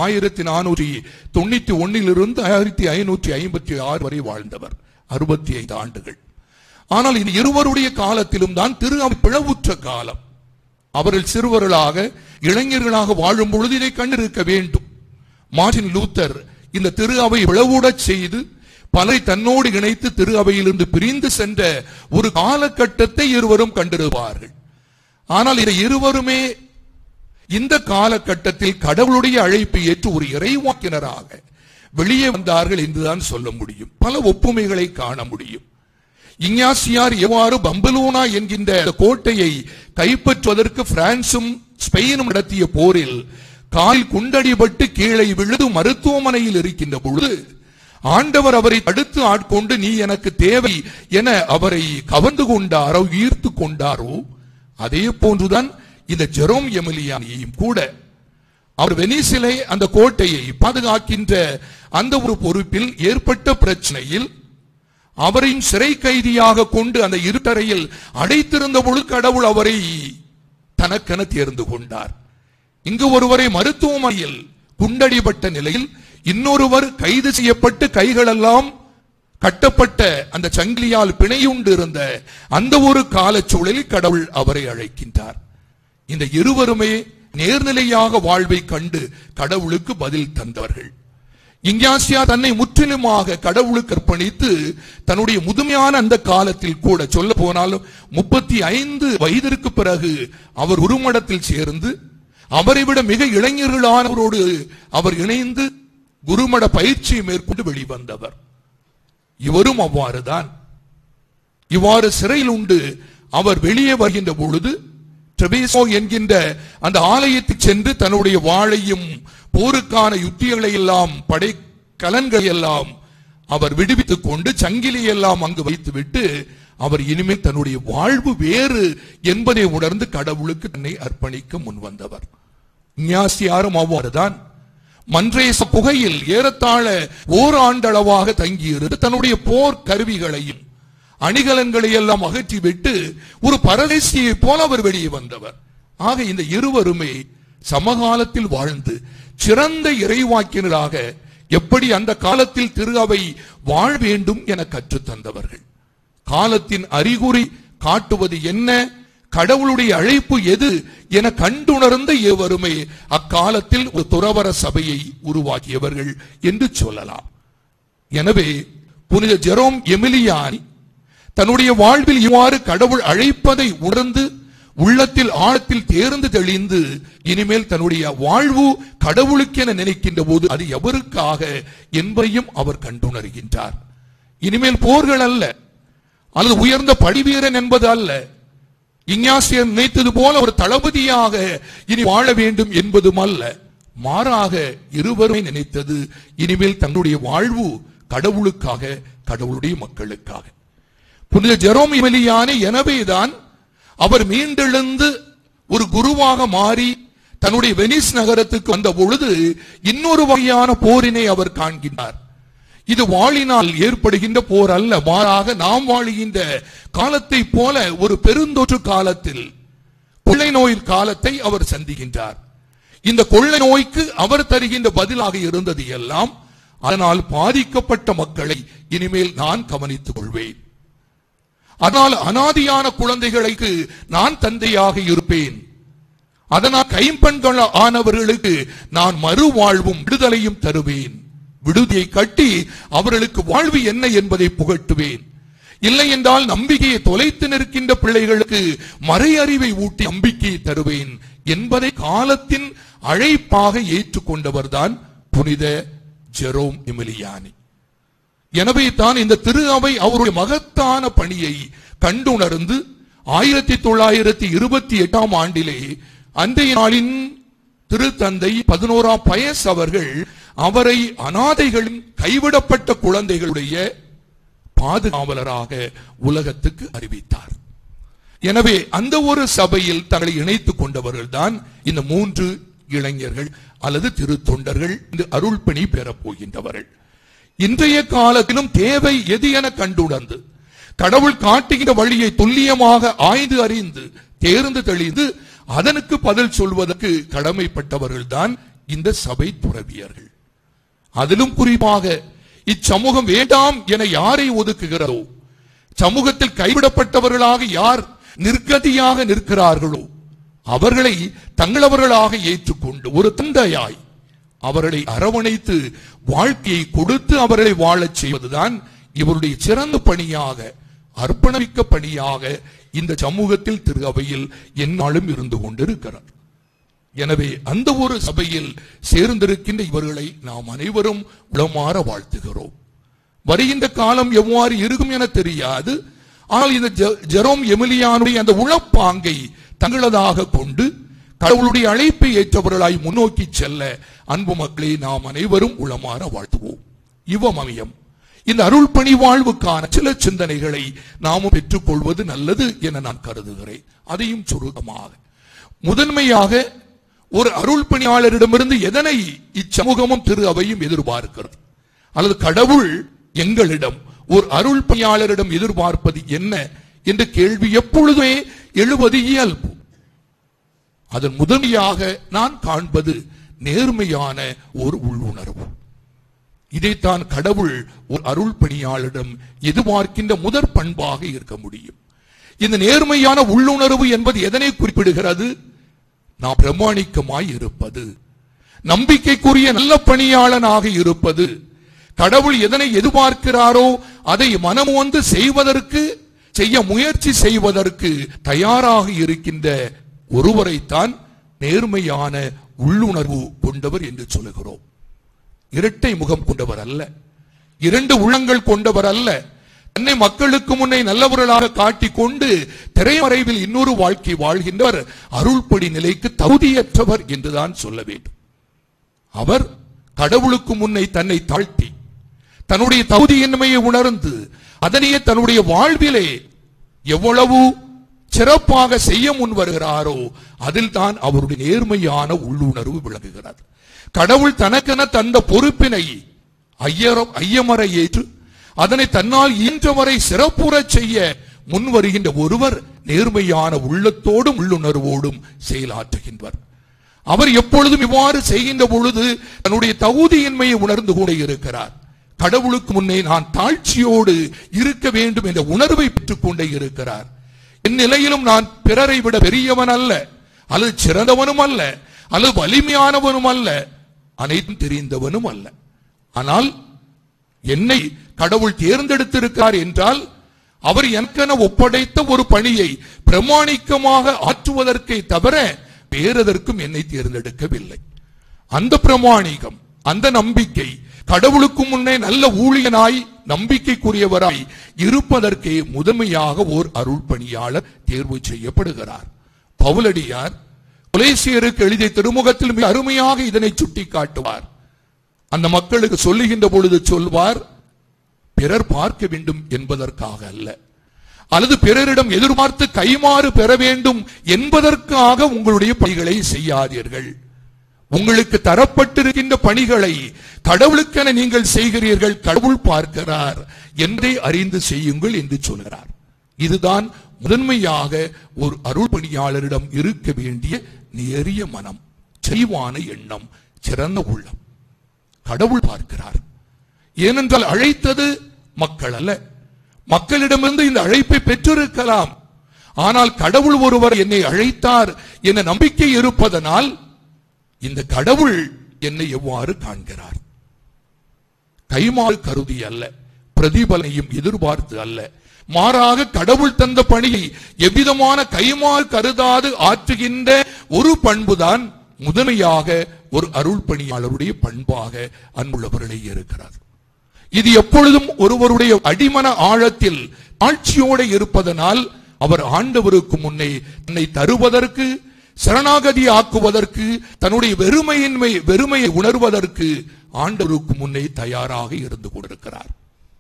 1491 1556 வரை வாழ்ந்தவர், 65 ஆண்டுகள். ஆனால் இந்த இருவருடைய காலத்திலும் தான் திரு அவை பிளவுற்ற காலம். அவர்கள் சிறுவர்களாக இளைஞர்களாக வாழும் பொழுது இதை கண்டிருக்க வேண்டும். மார்ட்டின் லூத்தர் இந்த திரு அவை பிளவுடச் செய்து பலரை தன்னோடு இணைத்து திரு அவையிலிருந்து பிரிந்து சென்ற ஒரு காலகட்டத்தை இருவரும் கண்டிருப்பார்கள். ஆனால் இந்த இருவருமே இந்த காலகட்டத்தில் கடவுளுடைய அழைப்பை ஏற்று ஒரு இறைவாக்கினராக வெளியே வந்தார்கள் என்றுதான் சொல்ல முடியும். பல ஒப்புமைகளை காண முடியும். இஞ்ஞாசியார் எவ்வாறு பம்பலோனா என்கின்ற கோட்டையை கைப்பற்றுவதற்கு பிரான்சும் ஸ்பெயினும் நடத்திய போரில் காலில் குண்டடிபட்டு கீழே விழுது மருத்துவமனையில் இருக்கின்ற பொழுது ஆண்டவர் அவரை தடுத்து ஆட்கொண்டு நீ எனக்கு தேவை என அவரை கவர்ந்து கொண்டாரோ ஈர்த்து கொண்டாரோ, அதே போன்றுதான் இந்த ஜெரோம் எமிலியானியையும் கூட அவர் வெனிசிலே அந்த கோட்டையை பாதுகாக்கின்ற அந்த ஒரு பொறுப்பில் ஏற்பட்ட பிரச்சனையில் அவரின் சிறை கைதியாக கொண்டு அந்த இருட்டறையில் அடைத்திருந்த பொழுது கடவுள் அவரை தனக்கென தேர்ந்து கொண்டார். இங்கு ஒருவரை மருத்துவமனையில் குண்டடிபட்ட நிலையில் இன்னொருவர் கைது செய்யப்பட்டு கைகளெல்லாம் கட்டப்பட்ட அந்த சங்கிலியால் பிணையுண்டு இருந்த அந்த ஒரு காலச்சூழலில் கடவுள் அவரை அழைக்கின்றார். இந்த இருவருமே நேர்நிலையாக வாழ்வை கண்டு கடவுளுக்கு பதில் தந்தவர்கள். இஞ்ஞாசியா தன்னை முற்றிலுமாக கடவுளுக்கு அர்ப்பணித்து தன்னுடைய முதுமையான அந்த காலத்தில் கூட சொல்ல போனாலும் 35 வயதிற்கு பிறகு அவர் உருமடத்தில் சேர்ந்து அவரை விட மிக இளைஞர்களானவரோடு அவர் இணைந்து குருமட பயிற்சியை மேற்கொண்டு வெளிவந்தவர். இவரும் அவ்வாறுதான். இவ்வாறு சிறையில் உண்டு அவர் வெளியே வருகின்ற பொழுது ட்ரெபேசோ என்கின்ற அந்த ஆலயத்துக்கு சென்று தன்னுடைய வாளையும் போருக்கான யுத்திகளை எல்லாம் படை கலன்களை எல்லாம் அவர் விடுவித்துக் கொண்டு சங்கிலி எல்லாம் அங்கு வைத்துவிட்டு அவர் இனிமேல் தன்னுடைய வாழ்வு வேறு என்பதை உணர்ந்து கடவுளுக்கு தன்னை அர்ப்பணிக்க முன்வந்தவர். இஞ்ஞாசியாரும் அவ்வாறுதான். மன்றேச புகையில் ஏறத்தாழ ஓராண்டளவாக தங்கியிருந்து தன்னுடைய போர் கருவிகளையும் அணிகலன்களை எல்லாம் அகற்றிவிட்டு ஒரு பரதேசியை போல அவர் வெளியே வந்தவர். ஆக இந்த இருவருமே சமகாலத்தில் வாழ்ந்து சிறந்த இறைவாக்கினராக எப்படி அந்த காலத்தில் திரு அவை வாழ வேண்டும் என கற்றுத் தந்தவர்கள். காலத்தின் அறிகுறி காட்டுவது என்ன, கடவுளுடைய அழைப்பு எது என கண்டுணர்ந்த இருவருமே அக்காலத்தில் ஒரு துறவற சபையை உருவாக்கியவர்கள் என்று சொல்லலாம். எனவே புனித ஜெரோம் எமிலியானி தன்னுடைய வாழ்வில் இவ்வாறு கடவுள் அழைப்பதை உணர்ந்து உள்ளத்தில் ஆழத்தில் தேர்ந்து தெளிந்து இனிமேல் தன்னுடைய வாழ்வு கடவுளுக்கென நினைக்கின்ற போது அது எவருக்காக என்பதையும் அவர் கண்டுணர்கின்றார். இனிமேல் போர்கள் அல்ல, அல்லது உயர்ந்த படிவீரன் என்பது அல்ல, இஞ்ஞாசியர் நினைத்தது போல ஒரு தளபதியாக இனி வாழ வேண்டும் என்பதும் அல்ல. மாறாக இருவரும் நினைத்தது இனிமேல் தன்னுடைய வாழ்வு கடவுளுக்காக, கடவுளுடைய மக்களுக்காக. புனித ஜெரோம் எமிலியானி எனவேதான் அவர் மீண்டெழுந்து ஒரு குருவாக மாறி தன்னுடைய வெனிஸ் நகரத்துக்கு வந்த பொழுது இன்னொரு வகையான போரினை அவர் காண்கின்றார். இது வாளினால் ஏற்படுகின்ற போர் அல்ல, மாறாக நாம் வாழுகின்ற காலத்தை போல ஒரு பெருந்தொற்று காலத்தில் கொள்ளை நோய் காலத்தை அவர் சந்திக்கின்றார். இந்த கொள்ளை நோய்க்கு அவர் தருகின்ற பதிலாக இருந்தது எல்லாம், அதனால் பாதிக்கப்பட்ட மக்களை இனிமேல் நான் கவனித்துக் கொள்வேன், அதனால் அனாதியான குழந்தைகளுக்கு நான் தந்தையாக இருப்பேன், அதனால் கைம்பெண்கள் ஆனவர்களுக்கு நான் மறுவாழ்வும் விடுதலையும் தருவேன், விடுதியை கட்டி அவர்களுக்கு வாழ்வு என்ன என்பதை புகட்டுவேன், இல்லை என்றால் நம்பிக்கையை தொலைத்து நிற்கின்ற பிள்ளைகளுக்கு மறை அறிவை ஊட்டி நம்பிக்கையை தருவேன் என்பதை காலத்தின் அழைப்பாக ஏற்றுக்கொண்டவர்தான் புனித ஜெரோம் எமிலியானி. எனவே தான் இந்த திரு அவை அவருடைய மகத்தான பணியை கண்டுணர்ந்து 1928 ஆண்டிலே அன்றைய நாளின் திருத்தந்தை 11ஆம் பயஸ் அவர்கள் அவரை அனாதைகளின் கைவிடப்பட்ட குழந்தைகளுடைய பாதுகாவலராக உலகத்துக்கு அறிவித்தார். எனவே அந்த ஒரு சபையில் தங்களை இணைத்துக் கொண்டவர்கள் தான் இந்த 3 இளைஞர்கள் அல்லது திருத்தொண்டர்கள் இந்த அருள் பணி பெறப் போகின்றவர்கள். இன்றைய காலத்திலும் தேவை எது என கண்டுணர்ந்து கடவுள் காட்டுகின்ற வழியை துல்லியமாக ஆய்ந்து அறிந்து தேர்ந்து தெளிந்து அதனுக்கு பதில் சொல்வதற்கு கடமைப்பட்டவர்கள் தான் இந்த சபை துறவியர்கள். அதிலும் குறிப்பாக இச்சமூகம் வேண்டாம் என யாரை ஒதுக்குகிறதோ, சமூகத்தில் கைவிடப்பட்டவர்களாக யார் நிர்கதியாக நிற்கிறார்களோ அவர்களை தங்களவர்களாக ஏற்றுக்கொண்டு ஒரு தந்தையாய் அவர்களை அரவணைத்து வாழ்க்கையை கொடுத்து அவர்களை வாழச் செய்வதுதான் இவருடைய சிறந்த பணியாக, அர்ப்பணிக்க பணியாக இந்த சமூகத்தில் திரு அவையில் எந்நாளும் இருந்து கொண்டிருக்கிறார். எனவே அந்த ஒரு சபையில் சேர்ந்திருக்கின்ற இவர்களை நாம் அனைவரும் உளமாற வாழ்த்துகிறோம். வருகின்ற காலம் எவ்வாறு இருக்கும் என தெரியாது. ஆனால் இந்த ஜெரோம் எமிலியானுடைய அந்த உளப்பாங்கை தங்களதாக கொண்டு கடவுளுடைய அழைப்பை ஏற்றவர்களாய் முன்னோக்கி செல்ல அன்பு மக்களை நாம் அனைவரும் உளமாற வாழ்த்துவோம். இவ்வமயம் இந்த அருள் பணி வாழ்வுக்கான சில சிந்தனைகளை நாமும் பெற்றுக் கொள்வது நல்லது என நான் கருதுகிறேன். அதையும் சுருக்கமாக, முதன்மையாக ஒரு அருள் பணியாளரிடமிருந்து எதனை இச்சமூகமும் திரு அவையும் எதிர்பார்க்கிறது, அல்லது கடவுள் எங்களிடம் ஒரு அருள் பணியாளரிடம் எதிர்பார்ப்பது என்ன என்ற கேள்வி எப்பொழுதுமே எழுவது இயல்பு. அதன் முதன்மையாக நான் காண்பது நேர்மையான ஒரு உள்ளுணர்வு. இதைத்தான் கடவுள் ஒரு அருள் பணியாளரிடம் எதிர்பார்க்கின்ற முதற் பண்பாக இருக்க முடியும். இந்த நேர்மையான உள்ளுணர்வு என்பது எதனை குறிப்பிடுகிறது? நாம் பிரமாணிக்கமாய் இருப்பது, நம்பிக்கைக்குரிய நல்ல பணியாளனாக இருப்பது, கடவுள் எதனை எதிர்பார்க்கிறாரோ அதை மனம் வந்து செய்ய முயற்சி செய்வதற்கு தயாராக இருக்கின்ற ஒருவரைத்தான் நேர்மையான உள்ளுணர்வு கொண்டவர் என்று சொல்லுகிறோம். இரட்டை முகம் கொண்டவர் அல்ல, இரண்டு உள்ளங்கள் கொண்டவர் அல்ல, தன்னை மக்களுக்கு முன்னே நல்லவர்களாக காட்டிக்கொண்டு திரைமறைவில் இன்னொரு வாழ்க்கை வாழ்கின்றவர் அருள்படி நிலைக்கு தகுதியற்றவர் என்றுதான் சொல்ல வேண்டும். அவர் கடவுளுக்கு முன்னே தன்னை தாழ்த்தி தன்னுடைய தகுதியின்மையை உணர்ந்து அதனையே தன்னுடைய வாழ்விலே எவ்வளவு சிறப்பாக செய்ய முன் வருகிறாரோ அதில் தான் அவருடைய நேர்மையான உள்ளுணர்வு விளங்குகிறது. கடவுள் தனக்கென தந்த பொறுப்பினை ஐயமற ஏற்று அதனை தன்னால் இயன்றவரை சிறப்புற செய்ய முன் வருகின்ற ஒருவர் நேர்மையான உள்ளத்தோடும் உள்ளுணர்வோடும் செயலாற்றுகின்றவர். அவர் எப்பொழுதும் இவ்வாறு செய்கின்ற பொழுது தன்னுடைய தகுதியின்மையை உணர்ந்து கூட இருக்கிறார். கடவுளுக்கு முன்னே நான் தாழ்ச்சியோடு இருக்க வேண்டும் என்ற உணர்வை பெற்றுக் கொண்டே இருக்கிறார். என் நிலையிலும் நான் பிறரை விட பெரியவன் அல்ல, அல்லது சிறந்தவனும் அல்ல, அல்லது வலிமையானவனும் அல்ல, அனைத்தும் தெரிந்தவனும் அல்ல. ஆனால் என்னை கடவுள் தேர்ந்தெடுத்திருக்கிறார் என்றால் அவர் எனக்கென ஒப்படைத்த ஒரு பணியை பிரமாணிக்கமாக ஆற்றுவதற்கே தவிர வேறெதற்கும் என்னை தேர்ந்தெடுக்கவில்லை. அந்த பிரமாணிகம், அந்த நம்பிக்கை கடவுளுக்கு முன்னே நல்ல ஊழியனாய் நம்பிக்கைக்குரியவராய் இருப்பதற்கே முதன்மையாக ஓர் அருள் பணியாளர் தேர்வு செய்யப்படுகிறார். பவுலடியார் கொலேசியருக்கு எழுதிய திருமுகத்தில் மிக அருமையாக இதனை சுட்டி காட்டுவார். அந்த மக்களுக்கு சொல்லுகின்ற பொழுது சொல்வார், பிறர் பார்க்க வேண்டும் என்பதற்காக அல்ல, அல்லது பிறரிடம் எதிர்பார்த்து கைமாறு பெற வேண்டும் என்பதற்காக உங்களுடைய பணிகளை செய்யாதீர்கள். உங்களுக்கு தரப்பட்டிருக்கின்ற பணிகளை கடவுளுக்கென நீங்கள் செய்கிறீர்கள், கடவுள் பார்க்கிறார் என்பதை அறிந்து செய்யுங்கள் என்று சொல்கிறார். இதுதான் முதன்மையாக ஒரு அருள் பணியாளரிடம் இருக்க வேண்டிய நேரிய மனம், செறிவான எண்ணம், சிறந்த உள்ளம். கடவுள் பார்க்கிறார். ஏனென்றால் அழைத்தது மக்கள் அல்ல, மக்களிடமிருந்து இந்த அழைப்பை பெற்றிருக்கலாம். ஆனால் கடவுள் ஒருவர் என்னை அழைத்தார் என்ற நம்பிக்கை இருப்பதனால் இந்த கடவுள் என்னை எவ்வாறு காண்கிறார்? கைமாறு கருதி அல்ல, பிரதிபலனையும் எதிர்பார்த்து அல்ல, மாறாக கடவுள் தந்த பணியை எவ்விதமான கைமாறு கருதாது ஆற்றுகின்ற ஒரு பண்புதான் முதன்மையாக ஒரு அருள் பணியாளருடைய பண்பாக அன்புள்ளவர்களே இருக்கிறார். இது எப்பொழுதும் ஒருவருடைய அடிமன ஆழத்தில் ஆட்சியோடு இருப்பதனால் அவர் ஆண்டவருக்கு முன்னே தன்னை தருவதற்கு, சரணாகதி ஆக்குவதற்கு, தன்னுடைய வெறுமையை உணர்வதற்கு ஆண்டவருக்கு முன்னே தயாராக இருந்து கொண்டிருக்கிறார்.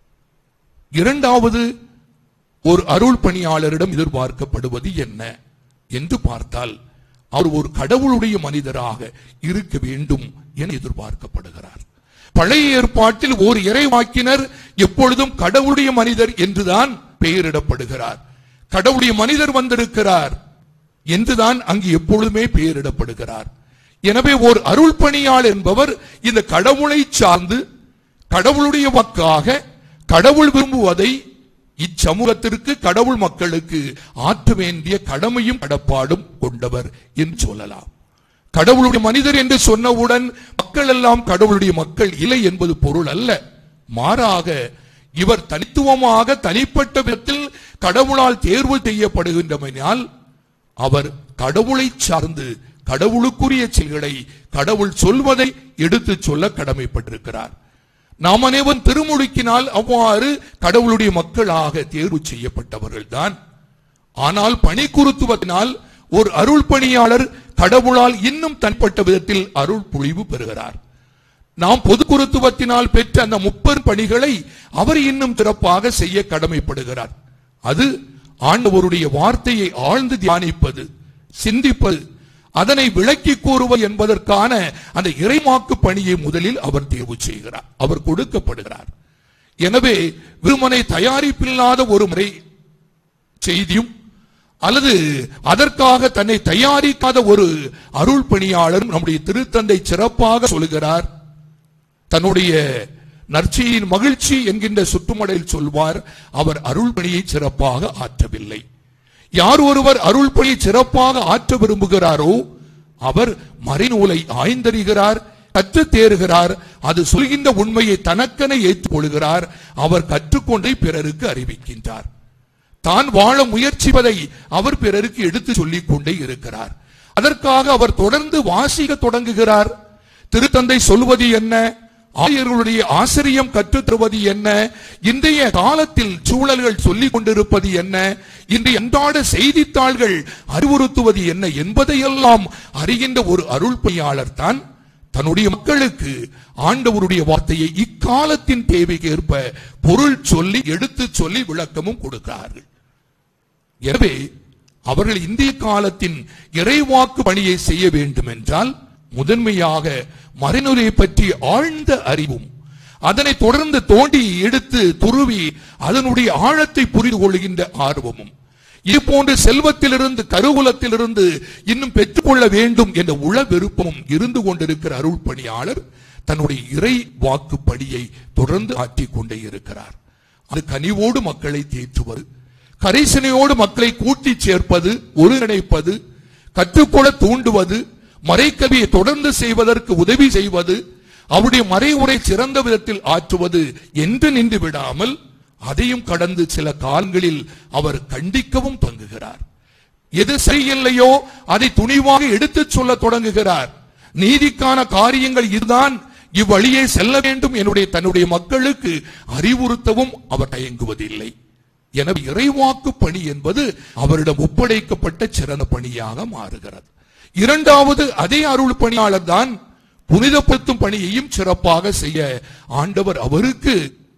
இரண்டாவது, ஒரு அருள் பணியாளரிடம் எதிர்பார்க்கப்படுவது என்ன என்று பார்த்தால் அவர் ஒரு கடவுளுடைய மனிதராக இருக்க வேண்டும் என எதிர்பார்க்கப்படுகிறார். பழைய ஏற்பாட்டில் ஒரு இறைவாக்கினர் எப்பொழுதும் கடவுளுடைய மனிதர் என்றுதான் பெயரிடப்படுகிறார். கடவுளுடைய மனிதர் வந்திருக்கிறார் என்றுதான் அங்கு எப்பொழுதுமே பெயரிடப்படுகிறார். எனவே ஒரு அருள் பணியாளர் என்பவர் இந்த கடவுளை சார்ந்து கடவுளுடைய வாக்காக கடவுள் விரும்புவதை இச்சமூகத்திற்கு, கடவுள் மக்களுக்கு ஆற்ற வேண்டிய கடமையும் கடப்பாடும் கொண்டவர் என்று சொல்லலாம். கடவுளுடைய மனிதர் என்று சொன்னவுடன் மக்கள் எல்லாம் கடவுளுடைய மக்கள் இல்லை என்பது பொருள் அல்ல. மாறாக இவர் தனித்துவமாக தனிப்பட்ட விதத்தில் கடவுளால் தேர்வு செய்யப்படுகின்றமையால் அவர் கடவுளை சார்ந்து கடவுளுக்குரிய செயல்களை கடவுள் சொல்வதை எடுத்து சொல்ல கடமைப்பட்டிருக்கிறார். நாம் அனைவரும் திருமுழுக்கினால் அவ்வாறு கடவுளுடைய மக்களாக தேர்வு செய்யப்பட்டவர்கள் தான். ஆனால் பணிக்குருத்துவத்தினால் ஒரு அருள் பணியாளர் கடவுளால் இன்னும் தனிப்பட்ட விதத்தில் அருள் பொழிவு பெறுகிறார். நாம் பொது குருத்துவத்தினால் பெற்ற அந்த 30 பணிகளை அவர் இன்னும் சிறப்பாக செய்ய கடமைப்படுகிறார். அது ஆண்டவருடைய வார்த்தையை ஆழ்ந்து தியானிப்பது, சிந்திப்பது, அதனை விளக்கி கூறுவது என்பதற்கான அந்த இறைமாக்கு பணியை முதலில் அவர் தேர்வு செய்கிறார், அவர் கொடுக்கப்படுகிறார். எனவே வெறுமனை தயாரிப்பில்லாத ஒரு முறை செய்தியும் அல்லது அதற்காக தன்னை தயாரிக்காத ஒரு அருள் பணியாளர் நம்முடைய திருத்தந்தை சிறப்பாக சொல்கிறார். தன்னுடைய நற்செய்தியின் மகிழ்ச்சி என்கின்ற சுற்றுமடையில் சொல்வார், அவர் அருள் பணியை சிறப்பாக ஆற்றவில்லை. யார் ஒருவர் அருள் பணியை சிறப்பாக ஆற்ற விரும்புகிறாரோ அவர் மறைநூலை ஆய்ந்தறிகிறார், கற்று தேறுகிறார், அது சொல்கின்ற உண்மையை தனக்கென ஏற்றுக்கொள்கிறார், அவர் கற்றுக்கொண்டை பிறருக்கு அறிவிக்கின்றார். தான் வாழ முயற்சிப்பதை அவர் பிறருக்கு எடுத்து சொல்லிக் கொண்டே இருக்கிறார். அதற்காக அவர் தொடர்ந்து வாசிக்க தொடங்குகிறார். திருத்தந்தை சொல்வது என்ன, ஆயர்களுடைய ஆசிரியம் கற்றுத் தருவது என்ன, இன்றைய காலத்தில் சூழல்கள் சொல்லிக் கொண்டிருப்பது என்ன, இன்றைய அன்றாட செய்தித்தாள்கள் அறிவுறுத்துவது என்ன என்பதையெல்லாம் அறிகின்ற ஒரு அருள் பணியாளர் தான் தன்னுடைய மக்களுக்கு ஆண்டவருடைய வார்த்தையை இக்காலத்தின் தேவைக்கு ஏற்ப பொருள் சொல்லி எடுத்து சொல்லி விளக்கமும் கொடுக்கிறார்கள். எனவே அவர்கள் இந்திய காலத்தின் இறைவாக்கு பணியை செய்ய வேண்டும் என்றால் முதன்மையாக மறைநூலை பற்றி ஆழ்ந்த அறிவும், அதனை தொடர்ந்து தோண்டி எடுத்து துருவி அதனுடைய ஆழத்தை புரிந்து கொள்கின்ற ஆர்வமும், இது போன்ற செல்வத்திலிருந்து கருவூலத்திலிருந்து இன்னும் பெற்றுக்கொள்ள வேண்டும் என்ற உள விருப்பமும் இருந்து கொண்டிருக்கிற அருள் பணியாளர் தன்னுடைய இறை வாக்கு பணியை தொடர்ந்து ஆற்றிக் கொண்டே இருக்கிறார். அது கனிவோடு மக்களை தேற்றுவது, கரைசனையோடு மக்களை கூட்டி சேர்ப்பது, ஒருங்கிணைப்பது, கற்றுக்கொள்ள தூண்டுவது, மறைக்கவியை தொடர்ந்து செய்வதற்கு உதவி செய்வது, அவருடைய மறைவுரை சிறந்த விதத்தில் ஆற்றுவது என்று நின்று விடாமல் அதையும் கடந்து சில காலங்களில் அவர் கண்டிக்கவும் தங்குகிறார். எது சரியில்லையோ அதை துணிவாக எடுத்துச் சொல்ல தொடங்குகிறார். நீதிக்கான காரியங்கள் இதுதான், இவ்வழியே செல்ல வேண்டும் என்னுடைய தன்னுடைய மக்களுக்கு அறிவுறுத்தவும் அவர் தயங்குவதில்லை. எனவே இறைவாக்கு பணி என்பது அவரிடம் ஒப்படைக்கப்பட்ட சிறந்த பணியாக மாறுகிறது. இரண்டாவது, அதே அருள் பணியாளர் தான் புனிதப்படுத்தும் பணியையும் சிறப்பாக செய்ய ஆண்டவர் அவருக்கு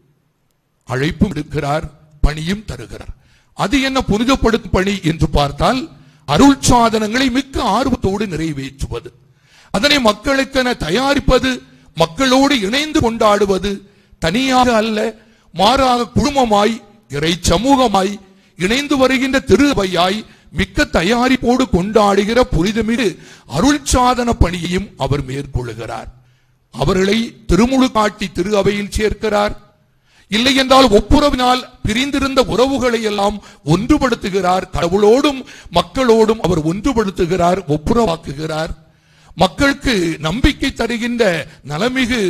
அழைப்பும் எடுக்கிறார், பணியும் தருகிறார். அது என்ன புனிதப்படுத்தும் பணி என்று பார்த்தால், அருள் சாதனங்களை மிக்க ஆர்வத்தோடு நிறைவேற்றுவது, அதனை மக்களுக்கென தயாரிப்பது, மக்களோடு இணைந்து கொண்டாடுவது, தனியாக அல்ல மாறாக குடும்பமாய் இறை சமூகமாய் இணைந்து வருகின்ற திருவையாய் மிக்க தயாரிப்போடு கொண்டாடுகிற புனிதமிகு அருள் சாதன பணியையும் அவர் மேற்கொள்கிறார். அவர்களை திருமுழு காட்டி திரு அவையில் சேர்க்கிறார். இல்லை என்றால் ஒப்புரவினால் பிரிந்திருந்த உறவுகளை எல்லாம் ஒன்றுபடுத்துகிறார். கடவுளோடும் மக்களோடும் அவர் ஒன்றுபடுத்துகிறார், ஒப்புரவாக்குகிறார். மக்களுக்கு நம்பிக்கை தருகின்ற நலமிகு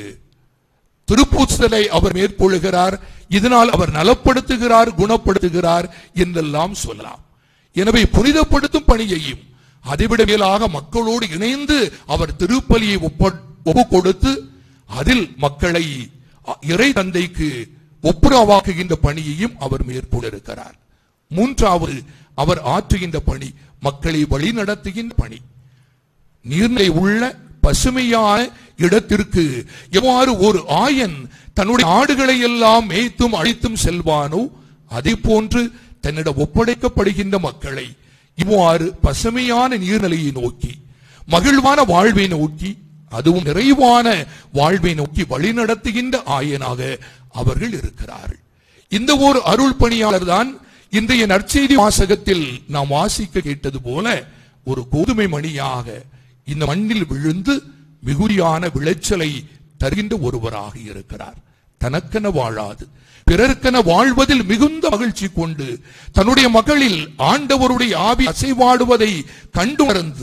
திருப்பூசலை அவர் மேற்கொள்கிறார். இதனால் அவர் நலப்படுத்துகிறார், குணப்படுத்துகிறார் என்றெல்லாம் சொல்லலாம். எனவே புனிதப்படுத்தும் பணியையும் அதைவிட மேலாக மக்களோடு இணைந்து அவர் திருப்பலியை ஒப்பு கொடுத்து அதில் மக்களை இறை தந்தைக்கு ஒப்புரவாக்குகின்ற பணியையும் அவர் மேற்கொண்டிருக்கிறார். மூன்றாவது, அவர் ஆற்றுகின்ற பணி மக்களை வழி நடத்துகின்ற பணி. நீர்நிலை உள்ள பசுமையான இடத்திற்கு எவ்வாறு ஒரு ஆயன் தன்னுடைய ஆடுகளை எல்லாம் மேய்த்தும் அழைத்தும் செல்வானோ அதே போன்று தன்னிடம் ஒப்படைக்கப்படுகின்ற மக்களை இவ்வாறு பசுமையான நீர்நிலையை நோக்கி, மகிழ்வான வாழ்வை நோக்கி, அதுவும் நிறைவான வாழ்வை நோக்கி வழிநடத்துகின்ற ஆயனாக அவர்கள் இருக்கிறார்கள். இந்த ஒரு அருள் பணியாளர் தான் இன்றைய நற்செய்தி வாசகத்தில் நாம் வாசிக்க கேட்டது போல ஒரு கோதுமை மணியாக இந்த மண்ணில் விழுந்து மிகுதியான விளைச்சலை தருகின்ற ஒருவராக இருக்கிறார். தனக்கென வாழாது பிறருக்கென வாழ்வதில் மிகுந்த மகிழ்ச்சி கொண்டு தன்னுடைய மகளில் ஆண்டவருடைய ஆவி அசைவாடுவதை கண்டுணர்ந்து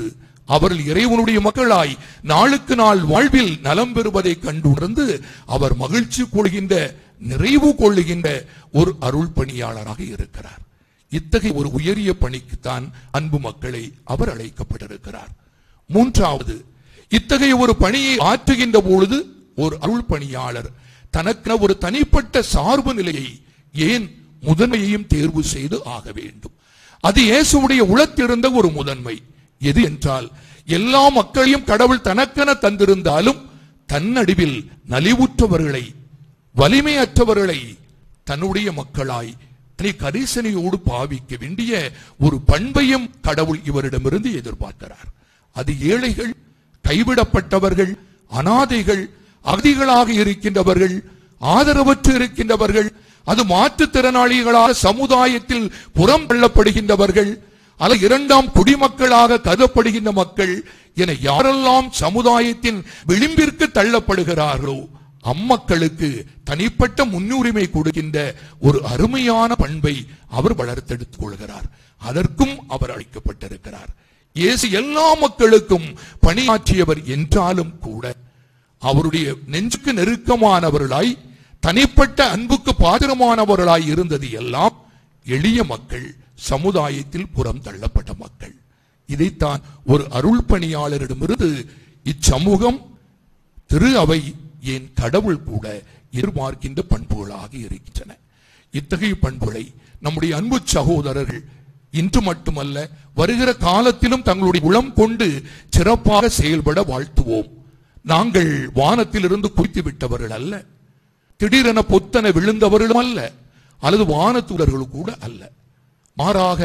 அவர்கள் இறைவனுடைய மக்களாய் நாளுக்கு நாள் வாழ்வில் நலம் பெறுவதை கண்டுணர்ந்து அவர் மகிழ்ச்சி கொள்கின்ற, நிறைவு கொள்ளுகின்ற ஒரு அருள் பணியாளராக இருக்கிறார். இத்தகைய ஒரு உயரிய பணிக்குத்தான் அன்பு மக்களை அவர் அழைக்கப்பட்டிருக்கிறார். மூன்றாவது, இத்தகைய ஒரு பணியை ஆற்றுகின்ற பொழுது ஒரு அருள் பணியாளர் தனக்கு ஒரு தனிப்பட்ட சார்பு நிலையை, ஏன் முதன்மையையும் தேர்வு செய்து ஆக வேண்டும். அது இயேசுவுடைய உளத்திருந்த ஒரு முதன்மை. எது என்றால், எல்லா மக்களையும் கடவுள் தனக்கென தந்திருந்தாலும் தன்னடிவில் நலிவுற்றவர்களை, வலிமையற்றவர்களை தன்னுடைய மக்களாய் தனி கரிசனையோடு பாவிக்க வேண்டிய ஒரு பண்பையும் கடவுள் இவரிடமிருந்து எதிர்பார்க்கிறார். அது ஏழைகள், கைவிடப்பட்டவர்கள், அனாதைகள், அகதிகளாக இருக்கின்றவர்கள், ஆதரவற்று இருக்கின்றவர்கள், அது மாற்றுத்திறனாளிகளாக சமுதாயத்தில் புறம் தள்ளப்படுகின்றவர்கள், அல்லது இரண்டாம் குடிமக்களாக கருதப்படுகின்ற மக்கள் என யாரெல்லாம் சமுதாயத்தின் விளிம்பிற்கு தள்ளப்படுகிறார்களோ அம்மக்களுக்கு தனிப்பட்ட முன்னுரிமை கொடுக்கின்ற ஒரு அருமையான பண்பை அவர் வளர்த்தெடுத்துக் கொள்கிறார். அதற்கும் அவர் அழைக்கப்பட்டிருக்கிறார். இயேசு எல்லா மக்களுக்கும் பணியாற்றியவர் என்றாலும் கூட அவருடைய நெஞ்சுக்கு நெருக்கமானவர்களாய், தனிப்பட்ட அன்புக்கு பாத்திரமானவர்களாய் இருந்தது எல்லாம் எளிய மக்கள், சமுதாயத்தில் புறம் தள்ளப்பட்ட மக்கள். இதைத்தான் ஒரு அருள் பணியாளரிடமிருந்து இச்சமூகம், திரு அவை, ஏன் கடவுள் கூட எதிர்பார்க்கின்ற பண்புகளாக இருக்கின்றன. இத்தகைய பண்புகளை நம்முடைய அன்பு சகோதரர்கள் இன்று மட்டுமல்ல, வருகிற காலத்திலும் தங்களுடைய உளம் கொண்டு சிறப்பாக செயல்பட வாழ்த்துவோம். நாங்கள் வானத்திலிருந்து குதித்து விட்டவர்கள் அல்ல, திடீரென பொத்தன விழுந்தவர்களும் அல்ல, அல்லது வானத்தூதர்கள் கூட அல்ல. மாறாக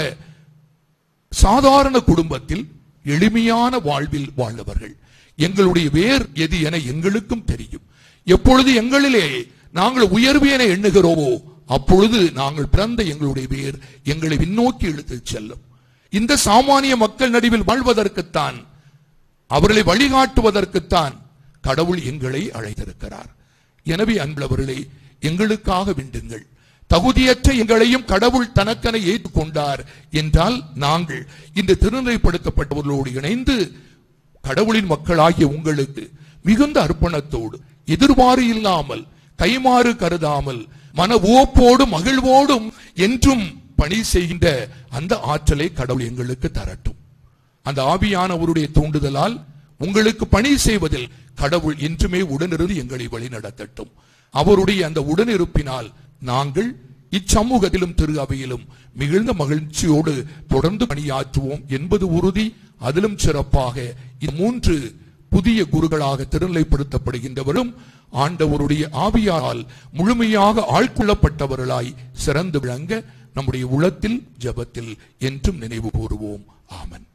சாதாரண குடும்பத்தில் எளிமையான வாழ்வில் வாழ்ந்தவர்கள். எங்களுடைய வேர் எது என எங்களுக்கும் தெரியும். எப்பொழுது எங்களிலே நாங்கள் உயர்வு என எண்ணுகிறோமோ அப்பொழுது நாங்கள் பிறந்த எங்களுடைய வேர் எங்களை பின்னோக்கி இழுத்து செல்லும். இந்த சாமானிய மக்கள் நடுவில் வாழ்வதற்குத்தான், அவர்களை வழிகாட்டுவதற்குத்தான் கடவுள் எங்களை அழைத்திருக்கிறார். எனவே அன்புள்ளவர்களே, எங்களுக்காக வேண்டுங்கள். தகுதியற்ற எங்களையும் கடவுள் தனக்கென ஏற்றுக்கொண்டார் என்றால் நாங்கள் இந்த திருநிலைப்படுத்தப்பட்டவர்களோடு இணைந்து கடவுளின் மக்களாகிய உங்களுக்கு மிகுந்த அர்ப்பணத்தோடு, எதிர்பாறு இல்லாமல், கைமாறு கருதாமல், மன உவப்போடும் மகிழ்வோடும் என்றும் பணி செய்கின்ற அந்த ஆற்றலை கடவுள் எங்களுக்கு தரட்டும். அந்த ஆவியானவருடைய தூண்டுதலால் உங்களுக்கு பணி செய்வதில் கடவுள் என்றுமே உடனிருந்து எங்களை வழி நடத்தட்டும். அவருடைய அந்த உடனிருப்பினால் நாங்கள் இச்சமூகத்திலும் திரு அவையிலும் மிகுந்த மகிழ்ச்சியோடு தொடர்ந்து பணியாற்றுவோம் என்பது உறுதி. அதிலும் சிறப்பாக இந்த 3 புதிய குருக்களாக திருநிலைப்படுத்தப்படுகின்றவரும் ஆண்டவருடைய ஆவியால் முழுமையாக ஆட்கொள்ளப்பட்டவர்களாய் சிறந்து விளங்க நம்முடைய உள்ளத்தில் ஜெபத்தில் என்றும் நினைவு கூறுவோம். ஆமென்.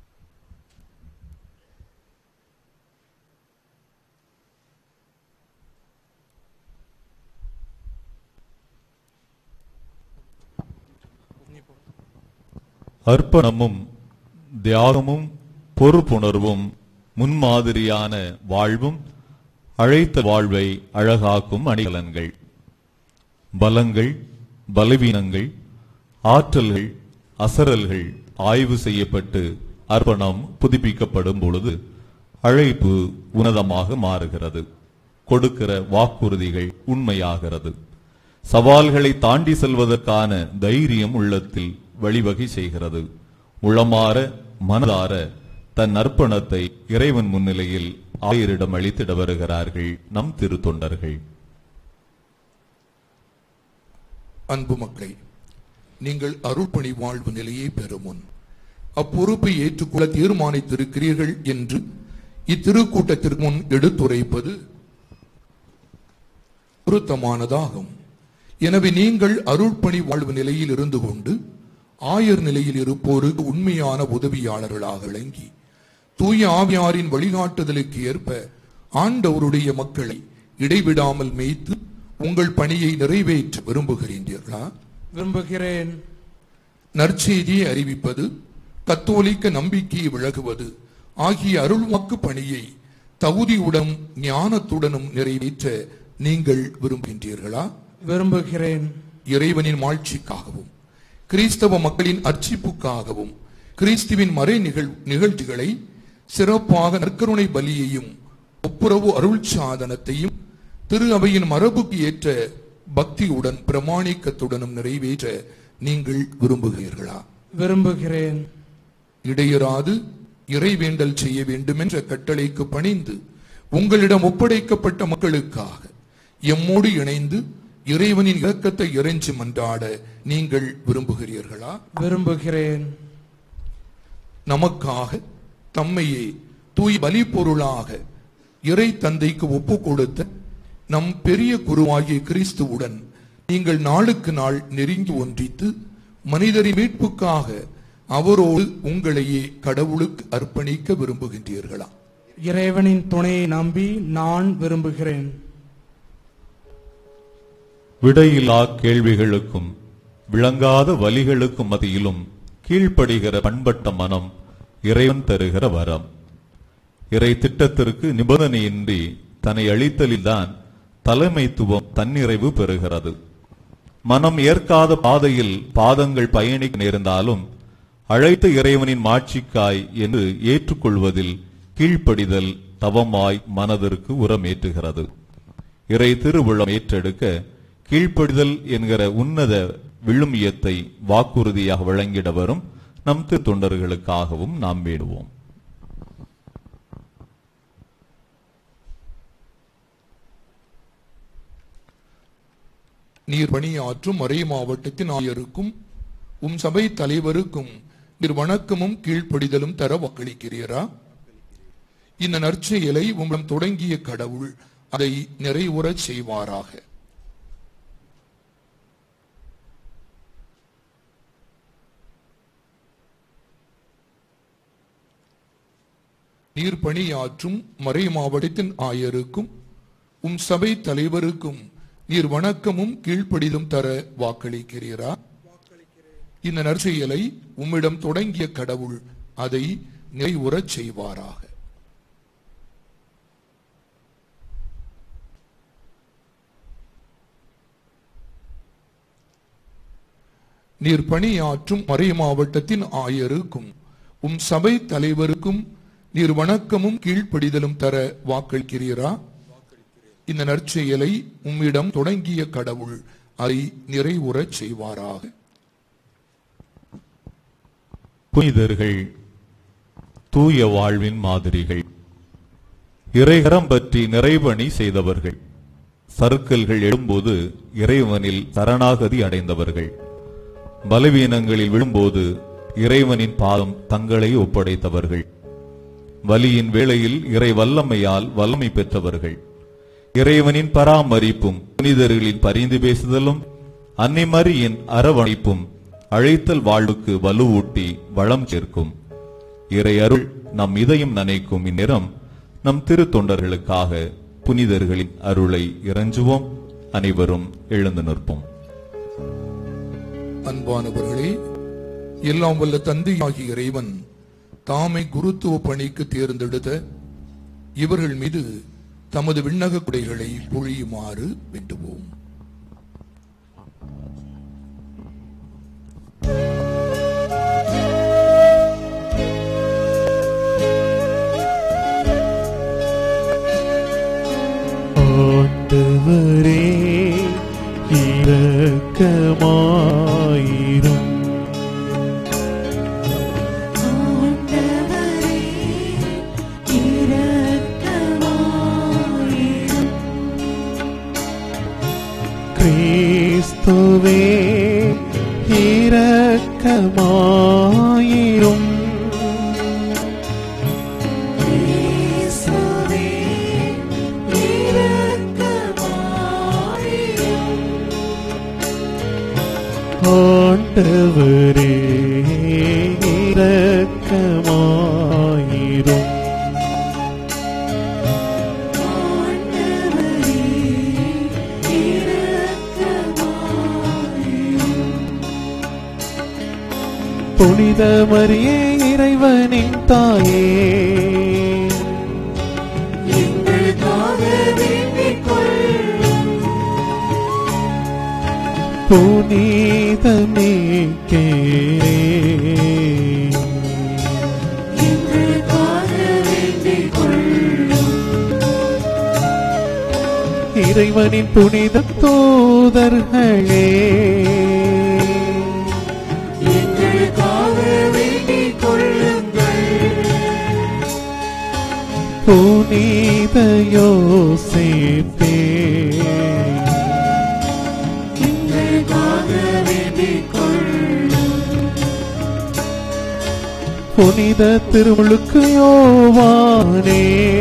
அர்ப்பணமும் தியாகமும் பொறுப்புணர்வும் முன்மாதிரியான வாழ்வும் அழைத்த வாழ்வை அழகாக்கும் அணிகலன்கள். பலங்கள், பலவீனங்கள், ஆற்றல்கள், அசரல்கள் ஆய்வு செய்யப்பட்டு அர்ப்பணம் புதுப்பிக்கப்படும் பொழுது அழைப்பு உன்னதமாக மாறுகிறது. கொடுக்கிற வாக்குறுதிகள் உண்மையாகிறது. சவால்களை தாண்டி செல்வதற்கான தைரியம் உள்ளத்தில் வழிவகை செய்கிறது. உளமாற மனதார தன் அர்ப்பணத்தை இறைவன் முன்னிலையில் ஆயரிடம் அளித்திட வருகிறார்கள் நம் திருத்தொண்டர்கள். அன்பு மக்களே, நீங்கள் அருள்பணி வாழ்வு நிலையை பெறும் முன் அப்பொறுப்பை ஏற்றுக்கொள்ள தீர்மானித்திருக்கிறீர்கள் என்று இத்திருக்கூட்டத்திற்கு முன் எடுத்துரைப்பது பொருத்தமானதாகும். எனவே நீங்கள் அருள்பணி வாழ்வு நிலையில் இருந்து கொண்டு ஆயர் நிலையில் இருப்போருக்கு உண்மையான உதவியாளர்களாக விளங்கி தூய ஆவியாரின் வழிகாட்டுதலுக்கு ஏற்ப ஆண்டவருடைய மக்களை இடைவிடாமல் மேய்த்து உங்கள் பணியை நிறைவேற்ற விரும்புகிறீர்களா? விரும்புகிறேன். நற்செய்தியை அறிவிப்பது, கத்தோலிக்க நம்பிக்கையை விளக்குவது ஆகிய அருள்வாக்கு பணியை தகுதியுடன் ஞானத்துடனும் நிறைவேற்ற நீங்கள் விரும்புகின்றீர்களா? விரும்புகிறேன். இறைவனின் மாட்சிக்காகவும் கிறிஸ்தவ மக்களின் அர்ச்சிப்புக்காகவும் கிறிஸ்துவின் மறை நிகழ்ச்சிகளை சிறப்பாக நற்கருணை பலியையும் ஒப்புரவு அருள் சாதனத்தையும் திரு அவையின் மரபுக்கு ஏற்ற பக்தியுடன் பிரமாணிக்கத்துடனும் நிறைவேற்ற நீங்கள் விரும்புகிறீர்களா? விரும்புகிறேன். இடையராது இறைவேண்டல் செய்ய வேண்டும் என்ற கட்டளைக்கு பணிந்து உங்களிடம் ஒப்படைக்கப்பட்ட மக்களுக்காக எம்மோடு இணைந்து இறைவனின் இரக்கத்தை இறைஞ்சி மன்றாட நீங்கள் விரும்புகிறீர்களா? விரும்புகிறேன். நமக்காக தம்மையே தூய் பலி பொருளாக இறை தந்தைக்கு ஒப்பு கொடுத்த நம் பெரிய குருவாகிய கிறிஸ்துவுடன் நீங்கள் நாளுக்கு நாள் நெருங்கி ஒன்றித்து மனிதரின் மீட்புக்காக அவரோடு உங்களையே கடவுளுக்கு அர்ப்பணிக்க விரும்புகின்றீர்களா? இறைவனின் துணையை நம்பி நான் விரும்புகிறேன். விடையில்லா கேள்விகளுக்கும் விளங்காத வலிகளுக்கும் மத்தியிலும் கீழ்ப்படுகிற பண்பட்ட மனம் இறைவன் தருகிற வரம். இறை திட்டத்திற்கு நிபந்தனையின்றி தன்னை அளித்தலில்தான் தலைமைத்துவம் தன்னிறைவு பெறுகிறது. மனம் ஏற்காத பாதையில் பாதங்கள் பயணிக்க நேர்ந்தாலும் அழைத்த இறைவனின் மாட்சிக்காய் என்று ஏற்றுக்கொள்வதில் கீழ்ப்படிதல் தவமாய் மனதிற்கு உரமேற்றுகிறது. இறை திருவுளம் ஏற்றெடுக்க கீழ்ப்படிதல் என்கிற உன்னத விழுமியத்தை வாக்குறுதியாக வழங்கிட வரும் நம் தொண்டர்களுக்காகவும் நாம் வேண்டுவோம். நீர் பணியாற்றும் மறை மாவட்டத்தின் ஆயருக்கும் சபை தலைவருக்கும் நீர் வணக்கமும் கீழ்ப்படிதலும் தர வாக்களிக்கிறீரா? இந்த நற்செயலை உம்மிடம் தொடங்கிய கடவுள் அதை நிறைவுறச் செய்வாராக. நீர் பணியாற்றும் மறை மாவட்டத்தின் ஆயருக்கும் சபை தலைவருக்கும் நீர் வணக்கமும் கீழ்ப்படிதலும் தர வாக்களிக்கிறீரா? இந்த நற்செயலை உம்மிடம் தொடங்கிய கடவுள் அதை நிறைவுறச் செய்வாராக. நீர் பணியாற்றும் மறை மாவட்டத்தின் ஆயருக்கும் சபை தலைவருக்கும் நீர் வணக்கமும் கீழ்ப்படிதலும் தர வாக்களிக்கிறீரா? இந்த நற்செயலை உம்மிடம் தொடங்கிய கடவுள் அதை நிறைவுறச் செய்வாராக. புனிதர்கள் தூய வாழ்வின் மாதிரிகள், இறைகரம் பற்றி நிறைபணி செய்தவர்கள், சறுக்கல்கள் எழும்போது இறைவனில் சரணாகதி அடைந்தவர்கள், பலவீனங்களில் விழும்போது இறைவனின் பாதம் தங்களை ஒப்படைத்தவர்கள், வலியின் வேளையில் இறை வல்லமையால் வல்லமை பெற்றவர்கள், இறைவனின் பராமரிப்பும் புனிதர்களின் பரிந்து பேசுதலும் அன்னை மரியின் அரவணைப்பும் அழைத்தல் வாழ்வுக்கு வலுவூட்டி வளம் சேர்க்கும். இறை அருள் நம் இதயம் நனைக்கும் இந்நேரம் நம் திரு தொண்டர்களுக்காக புனிதர்களின் அருளை இறைஞ்சுவோம். அனைவரும் எழுந்து நிற்போம். அன்பானவர்களே, எல்லாம் வல்ல தந்தையாகிய இறைவன் தாமை குருத்துவ பணிக்கு தேர்ந்தெடுத்த இவர்கள் மீது தமது விண்ணக குடைகளை பொழியுமாறு வேண்டுவோம். ஆண்டவரே இரக்கமாயிரும். கிறிஸ்துவே இரக்கமாயிரும். ஆண்டவரே இரக்கமாயிரும். புனித மரியே இறைவனின் தாயே, புனிதமே கேரே, இறைவனின் புனித தூதர்களே, எங்களுக்காக வேண்டிக் கொள்ளுங்கள். புனித யோசேப்பே, எங்களுக்காக வேண்டிக் கொள்ளுங்கள். புனித திருமுழுக்கு யோவானே,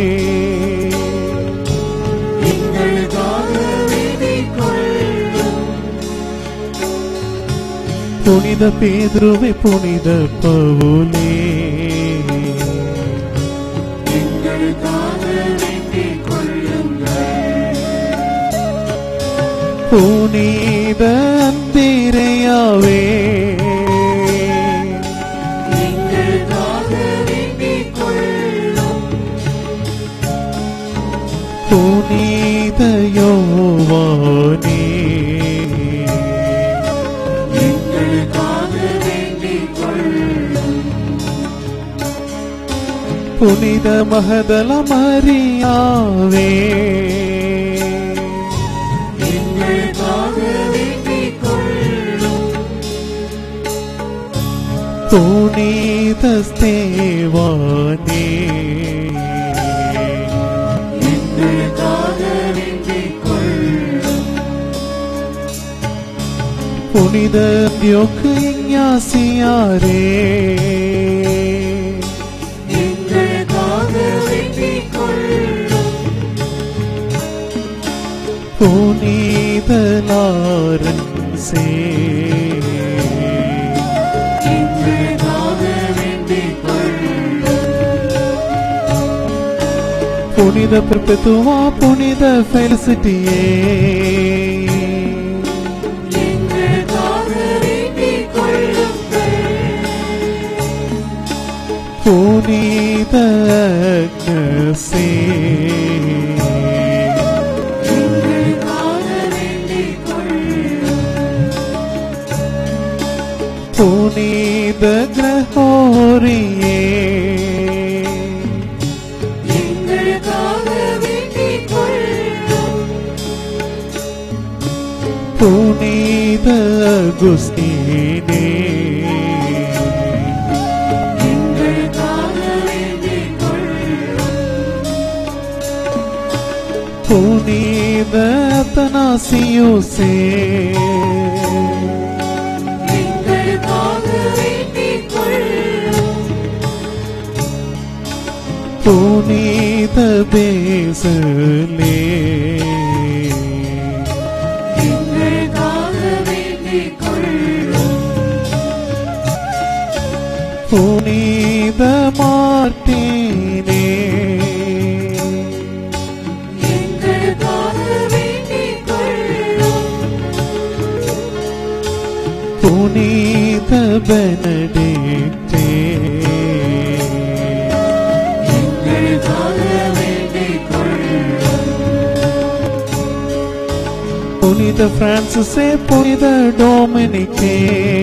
எங்களுக்காக வேண்டிக் கொள்ளுங்கள். புனித பேதுருவே, புனித பவுலே, எங்களுக்காக வேண்டிக் கொள்ளுங்கள். புனித அந்திரேயாவே, எங்களுக்காக வேண்டிக் கொள்ளும். புனித யோவானே, எங்களுக்காக வேண்டிக் கொள்ளும். புனித மகதல மரியாவே, எங்களுக்காக வேண்டிக் கொள்ளும். புனித ஸ்தேவானே, எங்களுக்காக வேண்டிக் கொள்ளும். புனித அந்தியோக்கு இஞ்ஞாசியாரே, எங்களுக்காக வேண்டிக் கொள்ளும். புனித லாரன்சே, எங்களுக்காக வேண்டிக் கொள்ளும். புனித பெர்பெத்துவா, புனித ஃபெலிசிட்டியே, எங்களுக்காக வேண்டிக் கொள்ளுங்கள். புனித அக்னஸே, எங்களுக்காக வேண்டிக் கொள்ளும். புனித கிரகோரியே, எங்களுக்காக வேண்டிக் கொள்ளும். புனித அகுஸ்தீனே, எங்களுக்காக வேண்டிக் கொள்ளும். புனித அத்தனாசியுசே, எங்களுக்காக வேண்டிக் கொள்ளும். புனித பேசலே, எங்களுக்காக வேண்டிக் கொள்ளும். புனித மார்ட்டினே, எங்களுக்காக வேண்டிக் கொள்ளும். புனித பெனடிக்டே, எங்களுக்காக வேண்டிக் கொள்ளும். புனித பிரான்சிஸே, புனித டொமினிக்கே,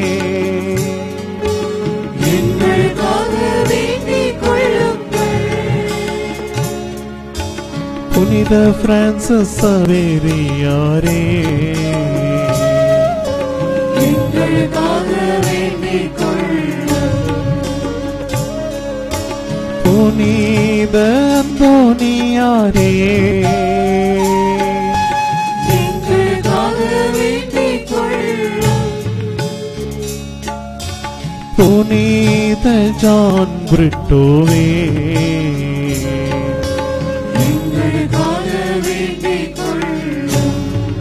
எங்களுக்காக வேண்டிக் கொள்ளுங்கள். புனித பிரான்சிஸ் சவேரியாரே, எங்களுக்காக வேண்டிக் கொள்ளும். புனித அந்தோனியாரே, எங்களுக்காக வேண்டிக் கொள்ளும். புனித ஜான் பிரிட்டோவே, எங்களுக்காக வேண்டிக் கொள்ளும்.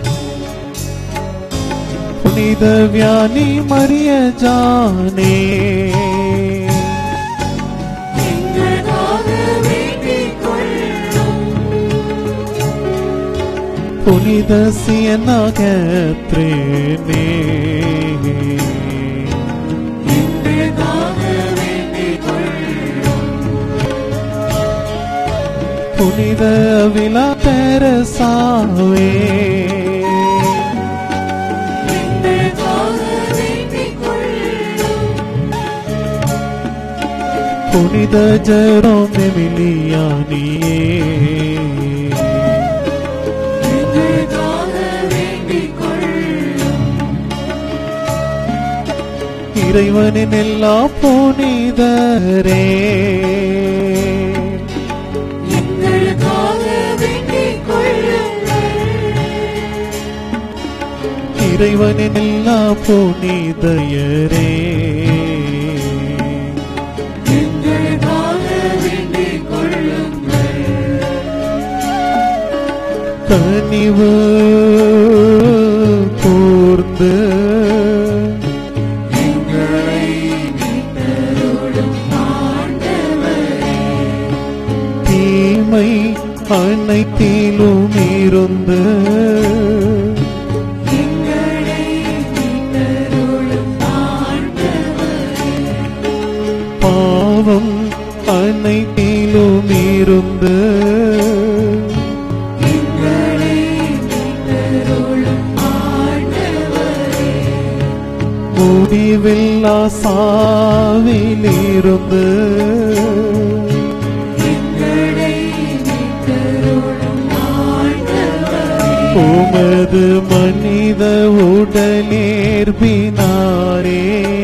புனித வியானி மரிய ஜானே, எங்களுக்காக வேண்டிக் கொள்ளும். புனித சியனா கேத்ரேனே, எங்களுக்காக வேண்டிக் கொள்ளும். புனித விலா தெரசாவே, எங்களுக்காக வேண்டிக் கொள்ளும். புனித ஜெரோம் எமிலியானியே, எங்களுக்காக இறைவனின் எல்லா புனிதரே, எங்களுக்காக வேண்டிக் கொள்ளுங்கள். இறைவனின் எல்லா புனிதயரே, எங்களுக்காக வேண்டிக் கொள்ளுங்கள். கனிவு கூர்ந்து எங்களை மீட்டருளும் ஆண்டவரே, தீமை அனைத்திலும் இருந்து எங்களை மீட்டருளும் ஆண்டவரே, பாவம் அனைத்திலும் இருந்து எங்களை மீட்டருளும் ஆண்டவரே, முடிவில்லா சாவிலிருந்து எங்களை மீட்டருளும் ஆண்டவரே, உமது மனித உடலேற்பினாரே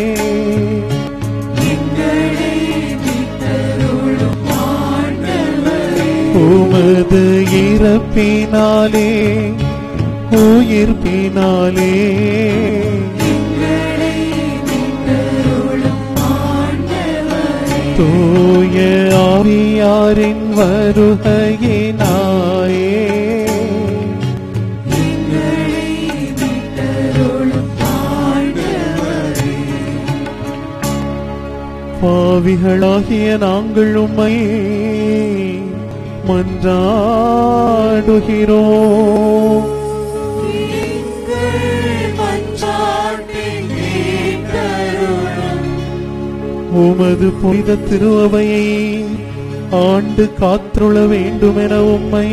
எங்களை மீட்டருளும் ஆண்டவரே, உமது இறப்பினாலே உயிர்ப்பினாலே எங்களை மீட்டருளும் ஆண்டவரே, தூய ஆவியாரின் வருகையினாயே எங்களை மீட்டருளும் ஆண்டவரே, பாவிகளாகிய நாங்கள் உம்மை மன்றாடுகிறோம். எங்கள் மன்றாட்டை கேட்டருளும். உமது புனித திருஅவையை ஆண்டு காத்துள்ள வேண்டுமென உம்மை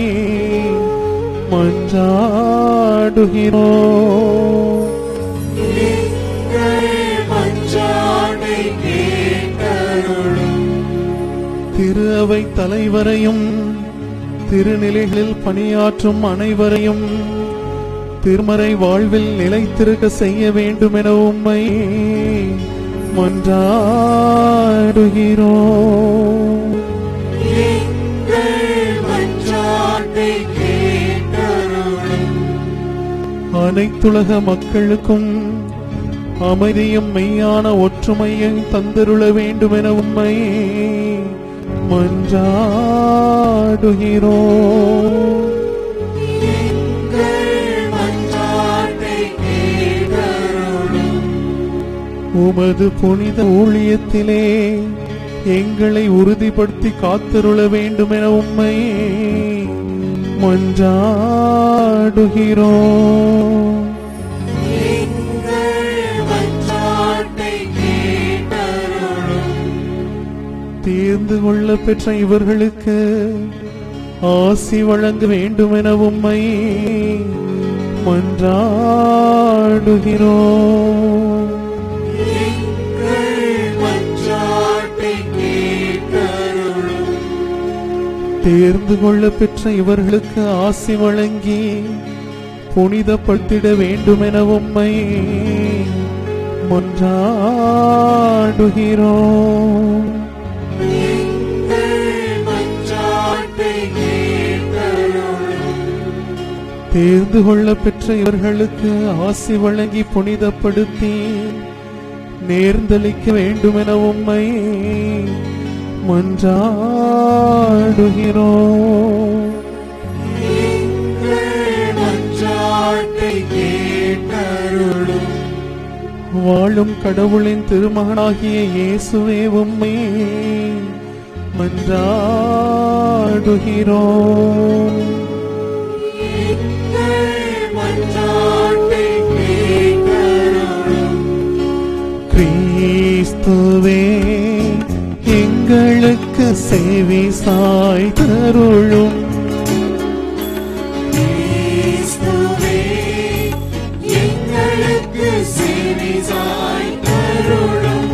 மன்றாடுகிறோம். எங்கள் மன்றாட்டை கேட்டருளும். திரு அவை தலைவரையும் திருநிலைகளில் பணியாற்றும் அனைவரையும் திருமறை வாழ்வில் நிலைத்திருக்க செய்ய வேண்டுமென உம்மை மன்றாடுகிறோம். எங்கள் மன்றாட்டை கேட்டருளும். அனைத்துலக மக்களுக்கும் அமைதியும் மெய்யான ஒற்றுமையை தந்தருள வேண்டுமென உம்மை மன்றாடுகிறோம். எங்கள் மன்றாட்டை கேட்டருளும். உமது புனித ஊழியத்திலே எங்களை உறுதிப்படுத்தி காத்தருள வேண்டுமென உம்மை மன்றாடுகிறோம். எங்கள் மன்றாட்டை கேட்டருளும். தேர்ந்து கொள்ள பெற்ற இவர்களுக்கு ஆசி வழங்க வேண்டுமென உம்மை மன்றாடுகிறோம். எங்கள் மன்றாட்டை கேட்டருளும். தேர்ந்து கொள்ள பெற்ற இவர்களுக்கு ஆசி வழங்கி புனிதப்படுத்திட வேண்டுமென உம்மை மன்றாடுகிறோம். எங்கள் மன்றாட்டை கேட்டருளும். தேர்ந்து கொள்ள பெற்ற இவர்களுக்கு ஆசி வழங்கி புனிதப்படுத்தி நேர்ந்தளிக்க வேண்டுமென உம்மை மன்றாடுகிறோம். எங்கள் மன்றாட்டை கேட்டருளும். வாழும் கடவுளின் திருமகனாகிய இயேசுவே உம்மை மன்றாடுகிறோம். எங்கள் மன்றாட்டை கேட்டருளும். கிறிஸ்துவே எங்களுக்கு செவி சாய்த்தருளும். கிறிஸ்துவே எங்களுக்கு செவிசாய்த்தருளும்.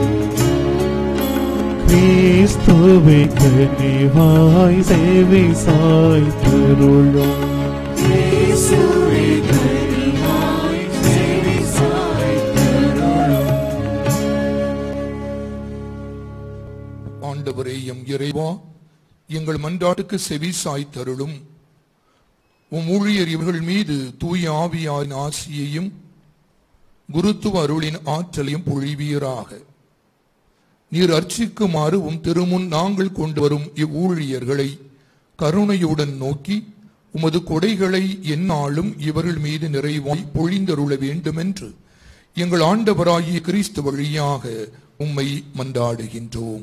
கிறிஸ்துவே கனிவாய் செவி சாய்த்தருளும். இயேசுவே கனிவாய் செவிசாய்த்தருளும். ஆண்டவரே எம் இறைவா, எங்கள் மன்றாட்டுக்கு செவி சாய்த்தருளும். உம் ஊழியர் இவர்கள் மீது தூய ஆவியாரின் ஆசியையும் குருத்துவ அருளின் ஆற்றலையும் பொழிவீராக. நீர் அர்ச்சிக்குமாறு உம் திருமுன் நாங்கள் கொண்டு வரும் இவ்வூழியர்களை கருணையுடன் நோக்கி உமது கொடைகளை எந்நாளும் இவர்கள் மீது நிறைவாய் பொழிந்தருள வேண்டுமென்று எங்கள் ஆண்டவராகிய கிறிஸ்து வழியாக உம்மை மன்றாடுகின்றோம்.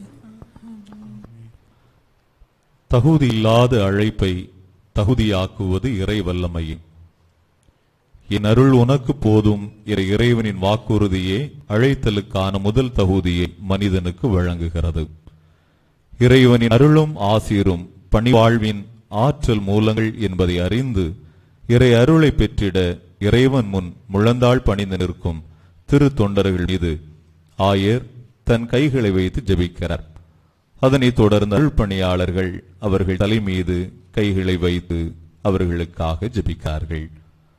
தகுதியில்லாத அழைப்பை தகுதியாக்குவது இறை வல்லமையே. என் அருள் உனக்கு போதும் இறைவனின் வாக்குறுதியே அழைத்தலுக்கான முதல் தகுதியை மனிதனுக்கு வழங்குகிறது. இறைவனின் அருளும் ஆசீரும் பணிவாழ்வின் ஆற்றல் மூலங்கள் என்பதை அறிந்து இறை அருளை பெற்றிட இறைவன் முன் முழந்தாள் பணிந்து நிற்கும் திரு தொண்டர்கள் மீது ஆயர் தன் கைகளை வைத்து ஜெபிக்கிறார். அதனைத் தொடர்ந்து அருள் பணியாளர்கள் அவர்கள் தலை மீது கைகளை வைத்து அவர்களுக்காக ஜெபிக்கிறார்கள்.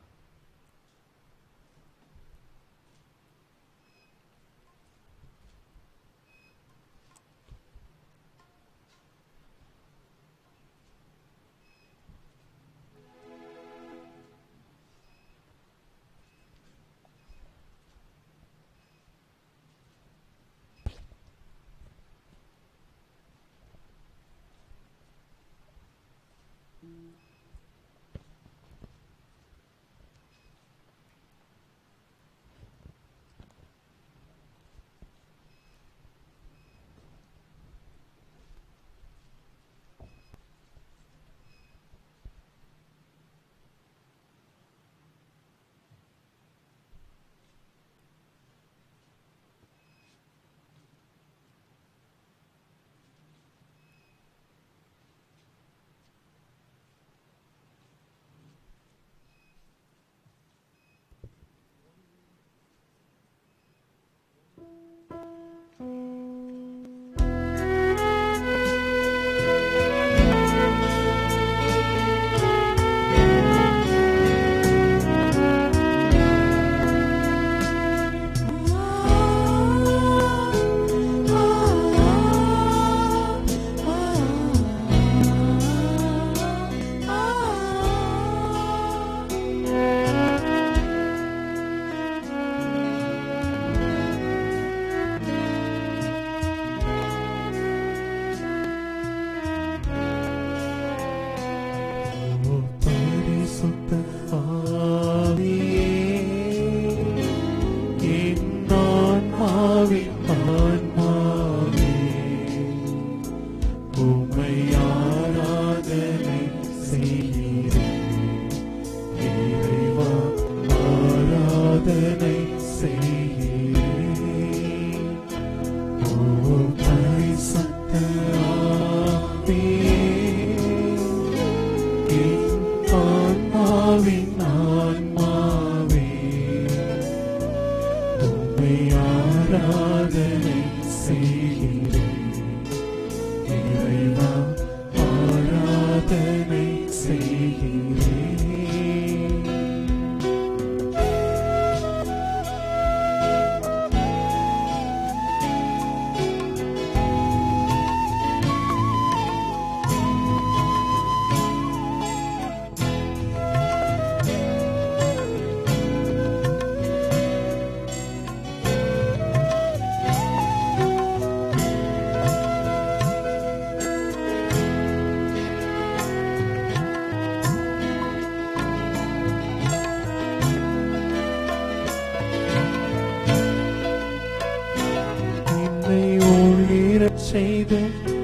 செய்து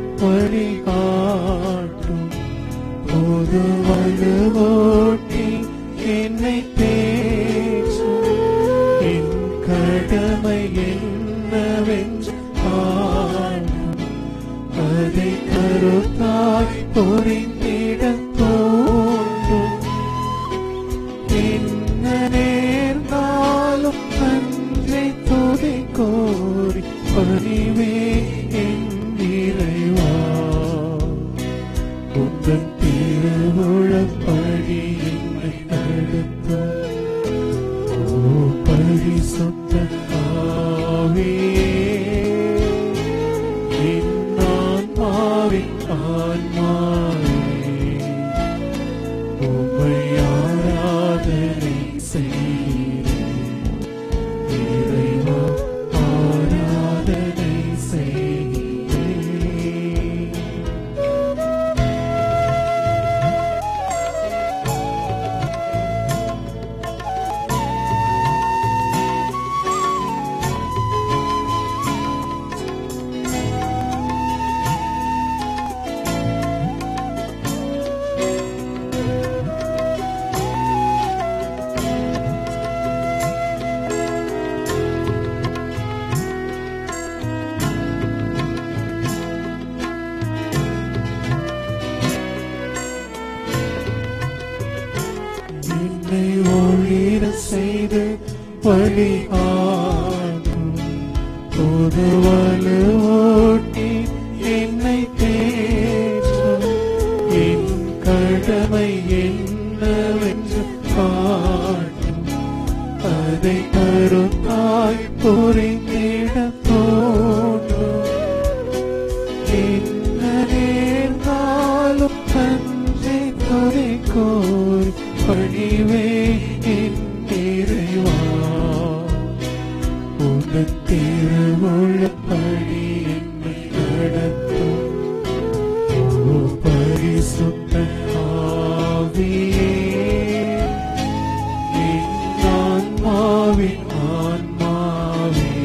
வழிகாட்டும் பொது வலுவோட்டி என்னை பேசும் என் கடமை என்னவென்று ஆடும் அதை கருத்தாய் புரிந்திட தோன்றும் என்ன நேர்ந்தாலும் அன்றை துதி கோரி பணிவே என் இறைவா உந்தன் திருவுளப்படி என்னை நடத்தும் ஓ பரிசுத்த ஆவியே என் ஆன்மாவின் செய்து வழிகாட்டும் புது வலுவூட்டி என்னை தேற்றும் என் கடமை என்னவென்று காட்டும் அதை கருத்தாய் புரிந்திட தோன்றும் என்ன நேர்ந்தாலும் தஞ்சை துணை கோரி பணிவே என் இறைவா உன் திருவுள்ளப்படி என்னை நடத்தும் ஓ பரிசுத்த ஆவியே என் ஆன்மாவின் ஆன்மாவே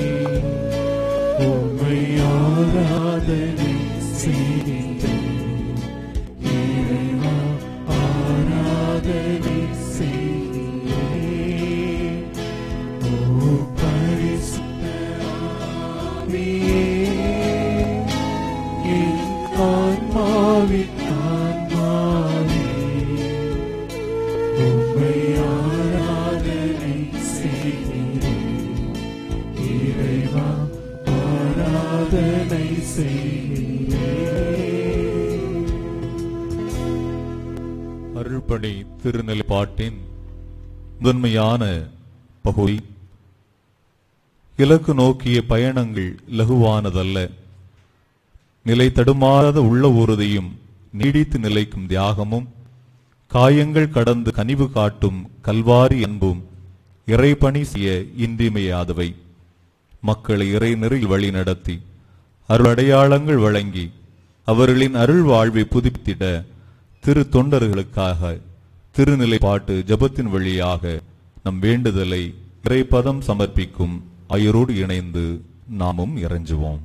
உம்மை ஆராதனை செய்கின்றேன் இறைவா ஆராதனை செய்கின்றேன் ஓ பரிசுத்த ஆவியே என் ஆன்மாவின் ஆன்மாவே உம்மை ஆராதனை செய்கின்றேன் இறைவா ஆராதனை செய்கின்றேன். அருள்பணி திருநிலைப்பாட்டின் முதன்மையான பகுதி. இலக்கு நோக்கிய பயணங்கள் லகுவானதல்ல. நிலை தடுமாறாத உள்ள உறுதியும் நீடித்து நிலைக்கும் தியாகமும் காயங்கள் கடந்து கனிவு காட்டும் கல்வாரி அன்பும் இறைபணி செய்ய இன்றியமையாதவை. மக்களை இறைநெறியில் வழி நடத்தி அருள் அடையாளங்கள் வழங்கி அவர்களின் அருள் வாழ்வை புதுப்பித்திட திரு தொண்டர்களுக்காக திருநிலைப்பாட்டு ஜபத்தின் வழியாக நம் வேண்டுதலை இறைப்பதம் சமர்ப்பிக்கும் ஆயரோடு இணைந்து நாமும் இறைஞ்சுவோம்.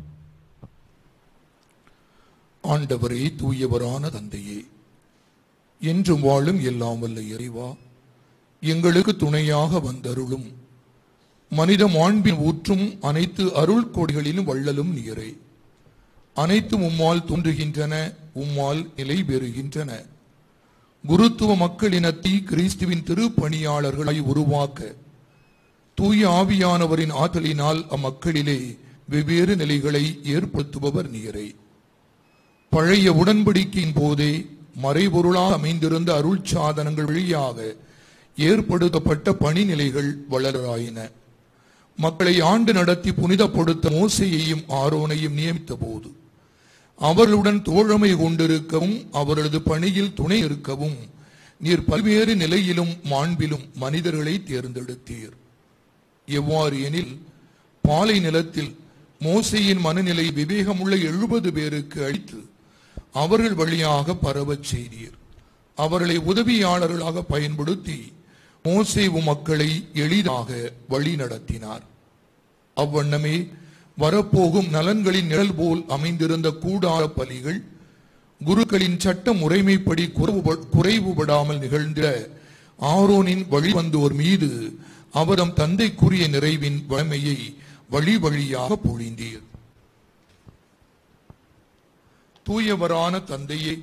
ஆண்டவரே, தூயவரான தந்தையே, என்றும் வாழும் எல்லாம் வல்ல இறைவா, எங்களுக்கு துணையாக வந்தருளும் மனித மாண்பின் ஊற்றும் அனைத்து அருள் கொடிகளிலும் வள்ளலும் நீரே. அனைத்தும் உம்மால் தோன்றுகின்றன, உம்மால் நிலை பெறுகின்றன. குருத்துவ மக்களினத்தை கிறிஸ்துவின் திருப்பணியாளர்களாய் உருவாக்க தூய ஆவியானவரின் ஆற்றலினால் அம்மக்களிலே வெவ்வேறு நிலைகளை ஏற்படுத்துபவர் நீரே. பழைய உடன்படிக்கையின் போதே மறைபொருளாக அமைந்திருந்த அருள் சாதனங்கள் வழியாக ஏற்படுத்தப்பட்ட பணிநிலைகள் வளராயின. மக்களை ஆண்டு நடத்தி புனிதப்படுத்த மோசேயையும் ஆரோனையும் நியமித்த போது அவர்களுடன் தோழமை கொண்டிருக்கவும் அவரது பணியில் துணை இருக்கவும் நீர் பல்வேறு நிலையிலும் மாண்பிலும் மனிதர்களை தேர்ந்தெடுத்தீர். எவ்வாறு எனில், பாலை நிலத்தில் மோசேயின் மனநிலை விவேகமுள்ள 70 பேருக்கு அளித்து அவர்கள் வழியாக பரவச் செய்தீர். அவர்களை உதவியாளர்களாக பயன்படுத்தி மோசேவு மக்களை எளிதாக வழி நடத்தினார். அவ்வண்ணமே வரப்போகும் நலன்களின் நிழல் போல் அமைந்திருந்த கூடார பலிகள் குருக்களின் சட்ட முறைமைப்படி குறைவுபடாமல் நிகழ்ந்திட ஆரோனின் வழிவந்தோர் மீது அவரம் தந்தைக்குரிய நிறைவின் வளமையை வழி வழியாக பொழிந்தீர். தூயவரான தந்தையே,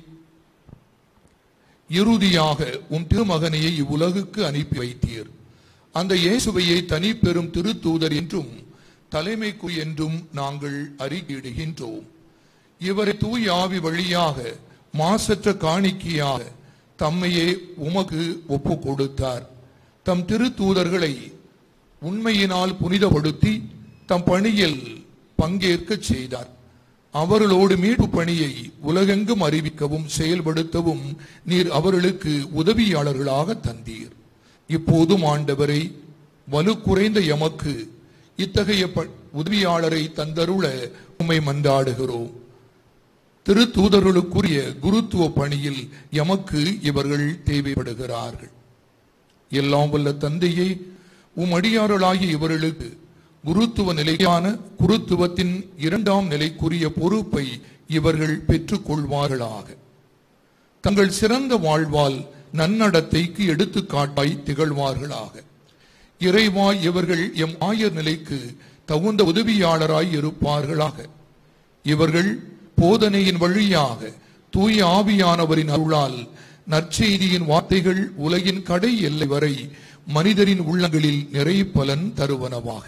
இறுதியாக உம் திருமகனையை இவ்வுலகுக்கு அனுப்பி வைத்தீர். அந்த இயேசுவையை தனி பெரும் திருத்தூதர் என்றும் தலைமைக்குரிய என்றும் நாங்கள் அறிக்கையிடுகின்றோம். இவரை தூய ஆவி வழியாக மாசற்ற காணிக்கையாக தம்மையே உமக்கு ஒப்பு கொடுத்தார். தம் திருத்தூதர்களை உண்மையினால் புனிதப்படுத்தி தம் பணியில் பங்கேற்க செய்தார். அவர்களோடு மீட்பு பணியை உலகெங்கும் அறிவிக்கவும் செயல்படுத்தவும் நீர் அவர்களுக்கு உதவியாளர்களாக தந்தீர். இப்போதும் ஆண்டவரை, வலு குறைந்த எமக்கு இத்தகைய உதவியாளரை தந்தருள உம்மை மன்றாடுகிறோம். திருத்தூதர்களுக்குரிய குருத்துவ பணியில் எமக்கு இவர்கள் தேவைப்படுகிறார்கள். எல்லாம் வல்ல தந்தையே, உம் அடியார்களாகிய இவர்களுக்கு குருத்துவ நிலையான குருத்துவத்தின் 2ஆம் நிலைக்குரிய பொறுப்பை இவர்கள் பெற்றுக் கொள்வார்களாக. தங்கள் சிறந்த வாழ்வால் நன்னடத்தைக்கு எடுத்துக்காட்டாய் திகழ்வார்களாக. இறைவா, இவர்கள் எம் ஆயர் நிலைக்கு தகுந்த உதவியாளராய் இருப்பார்களாக. இவர்கள் போதனையின் வழியாக தூய ஆவியானவரின் அருளால் நற்செய்தியின் வார்த்தைகள் உலகின் கடை எல்லை வரை மனிதரின் உள்ளங்களில் நிறை பலன் தருவனவாக.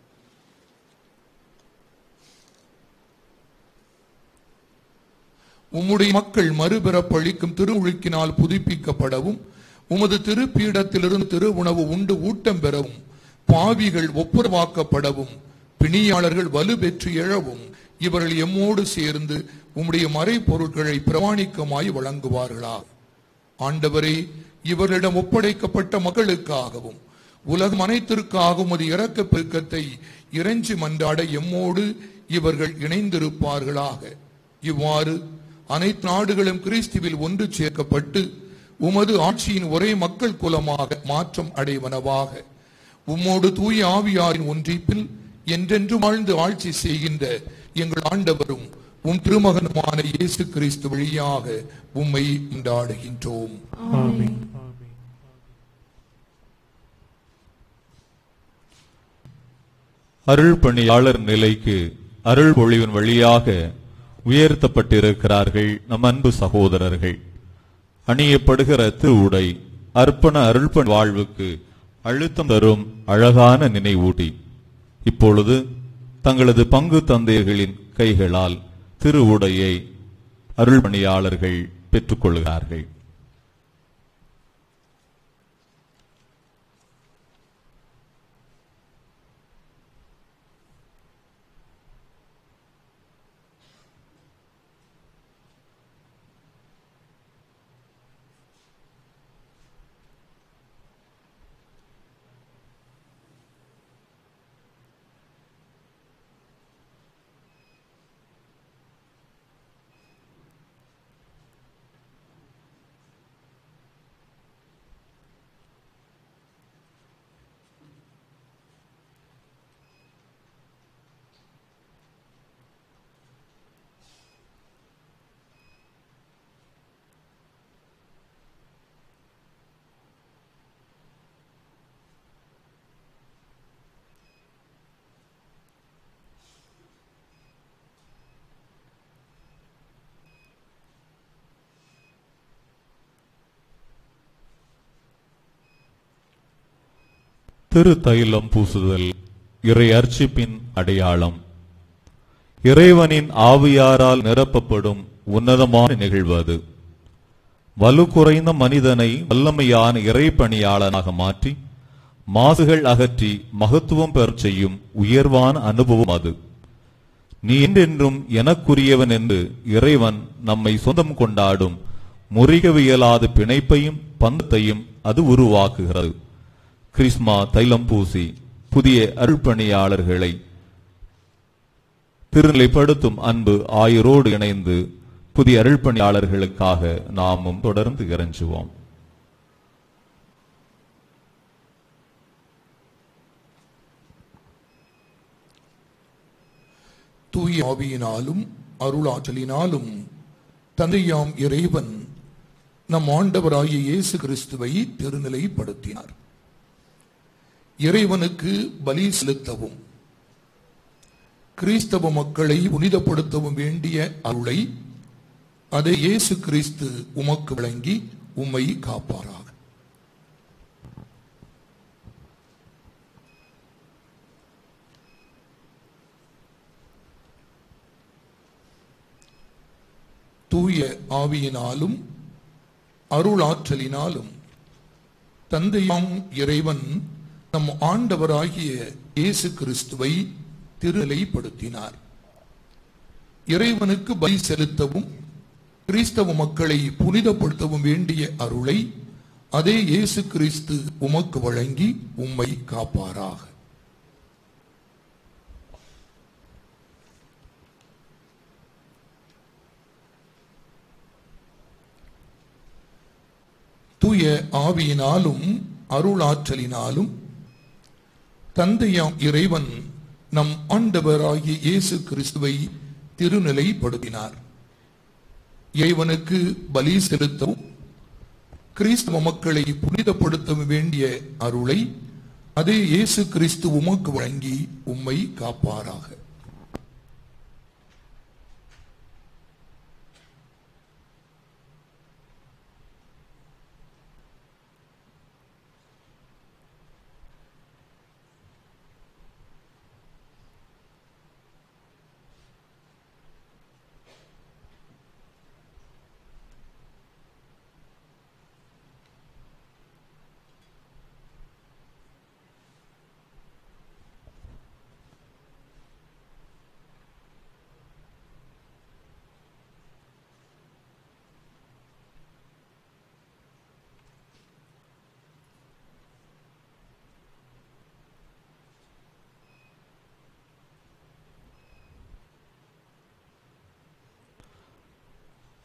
உம்முடைய மக்கள் மறுபிறப்பளிக்கும் திருமுழுக்கினால் புதுப்பிக்கப்படவும், உமது திருப்பீடத்திலிருந்து திரு உணவு உண்டு ஊட்டம் பெறவும், பாவிகள் ஒப்புரவாக்கப்படவும், பிணியாளர்கள் வலு பெற்று எழவும் இவர்கள் எம்மோடு சேர்ந்து உம்முடைய மறை பொருட்களை பிரமாணிக்கமாய் வழங்குவார்களா. ஆண்டவரே, இவர்களிடம் ஒப்படைக்கப்பட்ட மக்களுக்காகவும் உலகம் அனைத்திற்காகவும் அது இரக்க பெருக்கத்தை இறைஞ்சி மன்றாட எம்மோடு இவர்கள் இணைந்திருப்பார்களாக. இவ்வாறு அனைத்து நாடுகளும் கிறிஸ்துவில் ஒன்று சேர்க்கப்பட்டு உமது ஆட்சியின் ஒரே மக்கள் குலமாக மாற்றம் அடைவனவாக. உம்மோடு தூய ஆவியாரின் ஒன்றிப்பில் என்றென்று வாழ்ந்து ஆட்சி செய்கின்ற எங்கள் ஆண்டவரும் உம் திருமகனுமான இயேசு கிறிஸ்து வழியாக உம்மை கொண்டாடுகின்றோம். அருள் பணியாளர் நிலைக்கு அருள் பொழிவின் வழியாக உயர்த்தப்பட்டிருக்கிறார்கள் நம் அன்பு சகோதரர்கள். அணியப்படுகிற திருவுடை அர்ப்பண அருள்பணி வாழ்வுக்கு அழுத்தம் தரும் அழகான நினைவூட்டி இப்பொழுது தங்களது பங்கு தந்தையர்களின் கைகளால் திருவுடையை அருள் பணியாளர்கள் பெற்றுக்கொள்கிறார்கள். திரு தைலம் பூசுதல் இறை அர்ச்சிப்பின் அடையாளம். இறைவனின் ஆவியாரால் நிரப்பப்படும் உன்னதமான நிகழ்வு அது. வலு குறைந்த மனிதனை வல்லமையான இறை பணியாளனாக மாற்றி மாசுகள் அகற்றி மகத்துவம் பெறச் செய்யும் உயர்வான அனுபவம் அது. நீ என்றென்றும் எனக்குரியவன் என்று இறைவன் நம்மை சொந்தம் கொண்டாடும் முறிகவியலாத பிணைப்பையும் பந்தத்தையும் அது உருவாக்குகிறது. கிறிஸ்மா தைலம் பூசி புதிய அருள்பணியாளர்களை திருநிலைப்படுத்தும் அன்பு ஆயரோடு இணைந்து புதிய அருள்பணியாளர்களுக்காக நாமும் தொடர்ந்து இறைஞ்சுவோம். தூய ஆவியினாலும் அருளாற்றலினாலும் தந்தையாம் இறைவன் நம் ஆண்டவராகிய இயேசு கிறிஸ்துவை திருநிலைப்படுத்தினார். இறைவனுக்கு பலி செலுத்தவும் கிறிஸ்தவ மக்களை புனிதப்படுத்தவும் வேண்டிய அருளை அதை இயேசு கிறிஸ்து உமக்கு வழங்கி உம்மை காப்பாராக. தூய ஆவியினாலும் அருளாற்றலினாலும் தந்தையாம் இறைவன் நம் ஆண்டவராகிய இயேசு கிறிஸ்துவை திருநிலைப்படுத்தினார். இறைவனுக்கு பலி செலுத்தவும் கிறிஸ்தவ மக்களை புனிதப்படுத்தவும் வேண்டிய அருளை அதே இயேசு கிறிஸ்து உமக்கு வழங்கி உம்மை காப்பாராக. தூய ஆவியினாலும் அருளாற்றலினாலும் தந்தையாம் இறைவன் நம் ஆண்டவராகிய இயேசு கிறிஸ்துவை திருநிலைப்படுத்தினார். இறைவனுக்கு பலி செலுத்தவும் கிறிஸ்தவ மக்களை புனிதப்படுத்தவும் வேண்டிய அருளை அதே இயேசு கிறிஸ்து உமக்கு வழங்கி உம்மை காப்பாராக.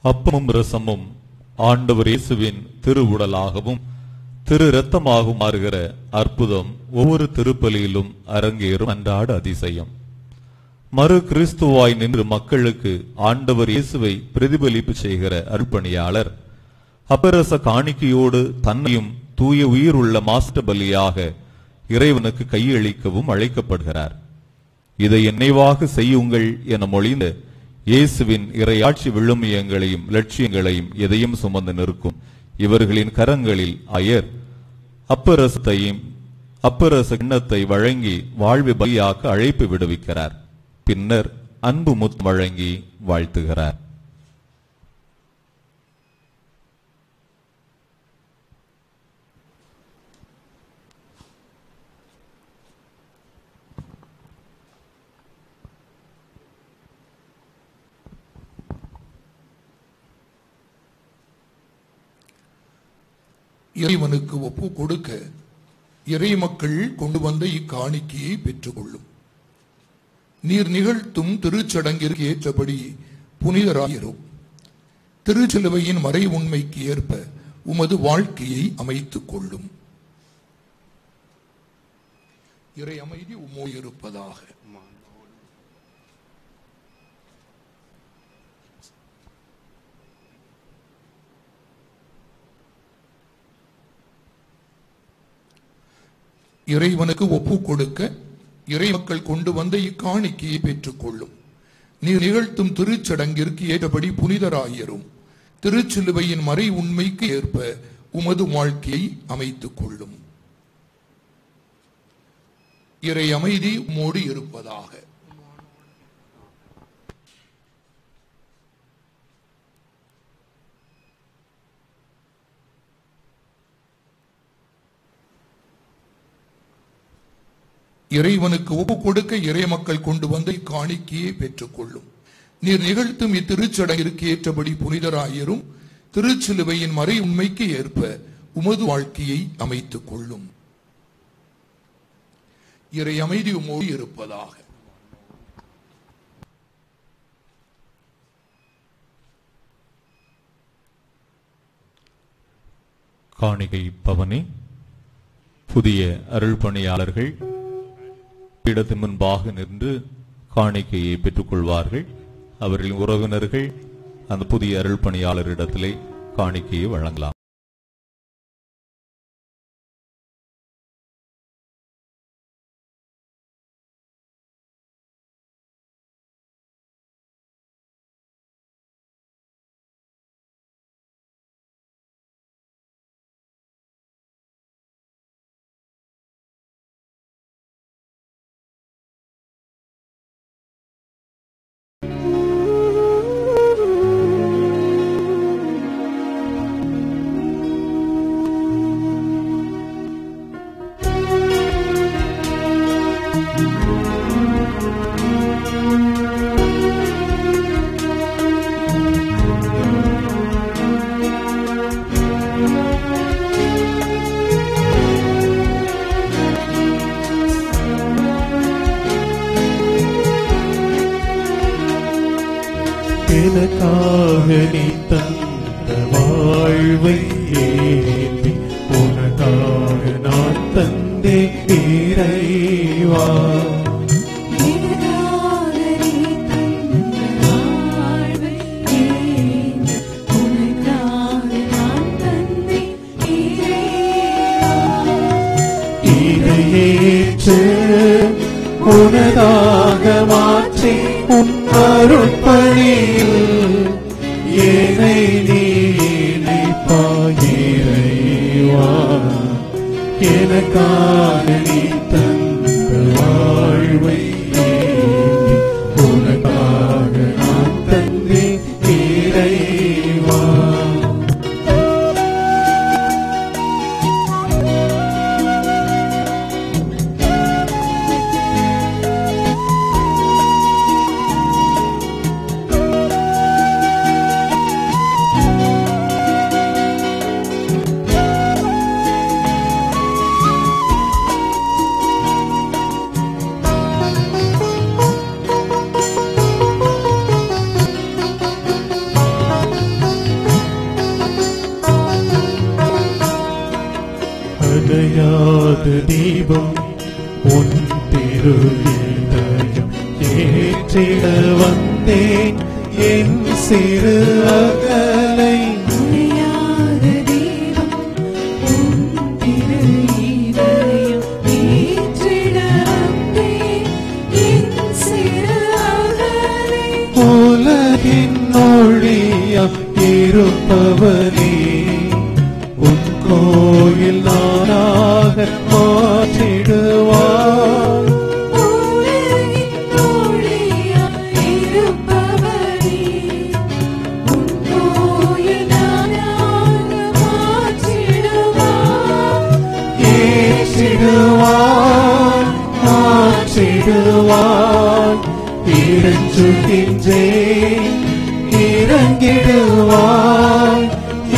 அப்பமும் இரசமும் ஆண்டவர் இயேசுவின் திருவுடலாகவும் திரு இரத்தமாகவும் மாறுகிற அற்புதம் ஒவ்வொரு திருப்பலியிலும் அரங்கேறும் அன்றாட அதிசயம். மறு கிறிஸ்துவாய் நின்று மக்களுக்கு ஆண்டவர் இயேசுவை பிரதிபலிப்பு செய்கிற அர்ப்பணியாளர் அப்பரச காணிக்கையோடு தன்னையும் தூய உயிர் உள்ள மாஸ்டர் பலியாக இறைவனுக்கு கையளிக்கவும் அழைக்கப்படுகிறார். இதை நினைவாக செய்யுங்கள் என மொழிந்த இயேசுவின் இறையாட்சி விழுமியங்களையும் லட்சியங்களையும் எதையும் சுமந்து நிற்கும் இவர்களின் கரங்களில் அயர் அப்பரசத்தையும் அப்பரச கிண்ணத்தை வழங்கி வாழ்வை பலியாக்க அழைப்பு விடுவிக்கிறார். பின்னர் அன்பு முத் வழங்கி வாழ்த்துகிறார். இறைவனுக்கு ஒப்பு கொடுக்க இறை மக்கள் கொண்டு வந்த இக்காணிக்கையை பெற்றுக்கொள்ளும். நீர் நிகழ்த்தும் திருச்சடங்கிற்கு ஏற்றபடி புனிதராயிரும். திருச்சிலுவையின் மறை உண்மைக்கு ஏற்ப உமது வாழ்க்கையை அமைத்துக் கொள்ளும். இறை அமைதி உம்மோடு இருப்பதாக. இறைவனுக்கு ஒப்பு கொடுக்க இறை மக்கள் கொண்டு வந்த இக்காணிக்கையை பெற்றுக் கொள்ளும். நீர் நிகழ்த்தும் திருச்சடங்கிற்கு ஏற்றபடி புனிதராயிரும். திருச்சிலுவையின் மறை உண்மைக்கு ஏற்ப உமது வாழ்க்கையை அமைத்துக் கொள்ளும். இறை அமைதி உம்மோடு இருப்பதாக. இறைவனுக்கு ஒப்பு கொடுக்க இறை மக்கள் கொண்டு வந்த இக்காணிக்கையை பெற்றுக் கொள்ளும். நீர் நிகழ்த்தும் இத்திருச்சடங்கிற்கு ஏற்றபடி புனிதராயிரும். திருச்சிலுவையின் மறை உண்மைக்கு ஏற்ப உமது வாழ்க்கையை அமைத்துக் கொள்ளும். இறை அமைதி உம்மோடு இருப்பதாக. காணிகை பவனி புதிய அருள் பணியாளர்கள் பீடத்தின் முன்பாக நின்று காணிக்கையை பெற்றுக் கொள்வார்கள். அவர்களின் உறவினர்கள் அந்த புதிய அருள் பணியாளரிடத்திலே காணிக்கையை வழங்கலாம். எனக்காக நீ தந்த வாழ்வை ஏந்தி உனக்காக நான் தந்தே இறைவா. இதையேற்று உனதாக மாற்றி உன் அருட்பணியில் என்னை நீ இணைப்பாயிரைவா. எனக்காக நீ தந்த வாழ்வை ஏந்தி உனக்காக நான் தந்தே இறைவா. வந்தேன் என் சிறு அகலை உலகின் ஒளியாய் இருப்பவனே உன் கோயில் நானாக மாற்றிடுவாய். ஏற்றிடுவாய் மாற்றிடுவாய் இறங்குகின்றேன் இறங்கிடுவாய்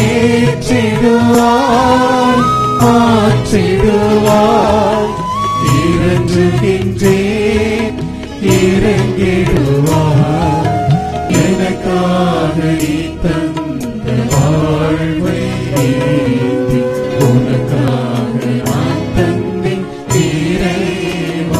ஏற்றிடுவாய் மாற்றிடுவாய் இறங்குகின்றேன் இறங்கிடுவாய் எனக்காக நீ தந்த வாழ்வை ஏந்தி உனக்காக நான் தந்தேன் இறைவா.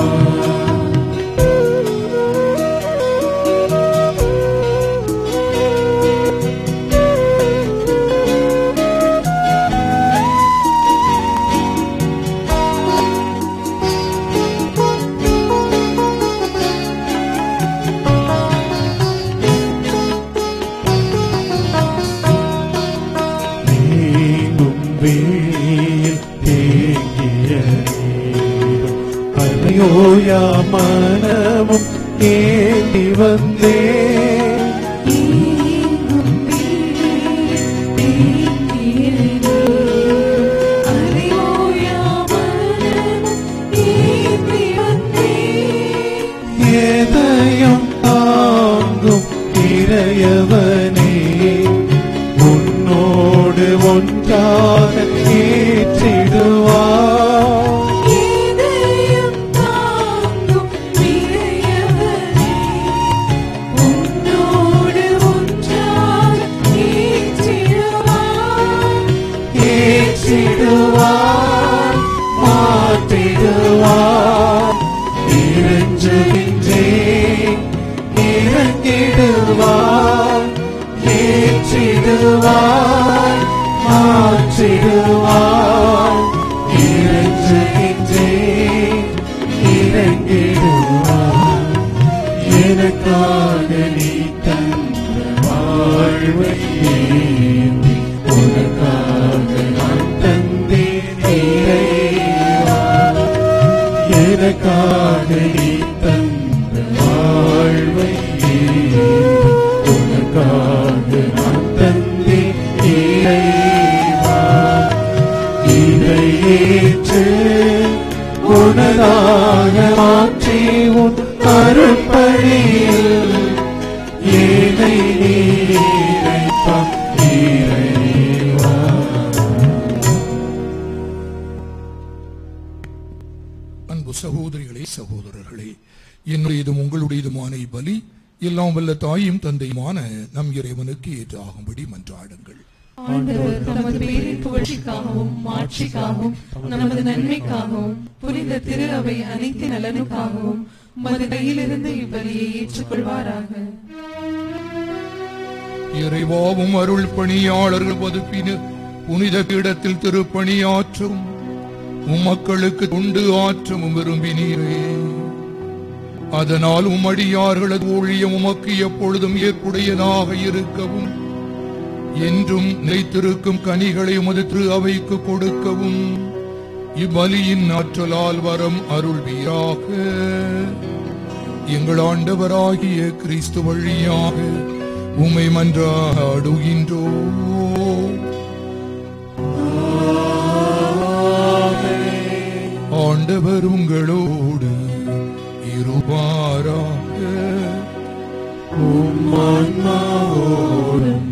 வேளையில் தேங்கிய நீரும் அலையோயா மனமும் ஏந்தி வந்தேன். எதையும் தாங்கும் இறையவனே உன்னோடு ஒன்றாக ஏற்றிடுவாய். ஏற்றிடுவாய் மாற்றிடுவாய் இறங்குகின்றேன் இறங்கிடுவாய் ஏற்றிடுவாய் மாற்றிடுவாய் இறங்குகின்றேன் இறங்கிடுவாய் எனக்காக நீ தந்த வாழ்வை ஏந்தி உனக்காக நான் தந்தேன் இறைவா. எனக்காக நீ தந்த வாழ்வை ஏந்தி உனக்காக நான் தந்தேன் இறைவா. இதை ஏற்று உனதாக மாற்றி உன் அருள்பணியில் ஏனை நீரைப்பா இறைவா. அன்பு சகோதரிகளே சகோதரர்களே, என்னுடையதும் உங்களுடையதுமான பலி எல்லாம் வல்ல தாயும் தந்தையுமான நம் இறைவனுக்கு ஏற்றாகும்படி மன்றாடுங்கள். ஆண்டவர் தமது பேரின் புகழ்ச்சிக்காகவும் மாட்சிக்காகவும் நமது நன்மைக்காகவும் புனித திரு அவை அனைத்து நலனுக்காகவும் உமது கையிலிருந்து இவ்வலியை ஏற்றுக்கொள்வாராக. இறைவாவும் அருள் பணியாளர்கள் வகுப்பின புனித பீடத்தில் திருப்பணியாற்றும் உம்மக்களுக்கு தொண்டு ஆற்றமும் விரும்பினீரே. அதனால் உம்மடியார்களது ஊழியம் உமக்கு எப்பொழுதும் ஏற்புடையதாக இருக்கவும் என்றும் நிலைத்திருக்கும் கனிகளை உமது திரு அவைக்கு கொடுக்கவும் இவ்வலியின் ஆற்றலால் வரம் அருள்வீராக. எங்கள் ஆண்டவராகிய கிறிஸ்து வழியாக உம்மை மன்றாடுகின்றோம். ஆண்டவர் உங்களோடு இருப்பாராக. உம் ஆன்மாவோடும்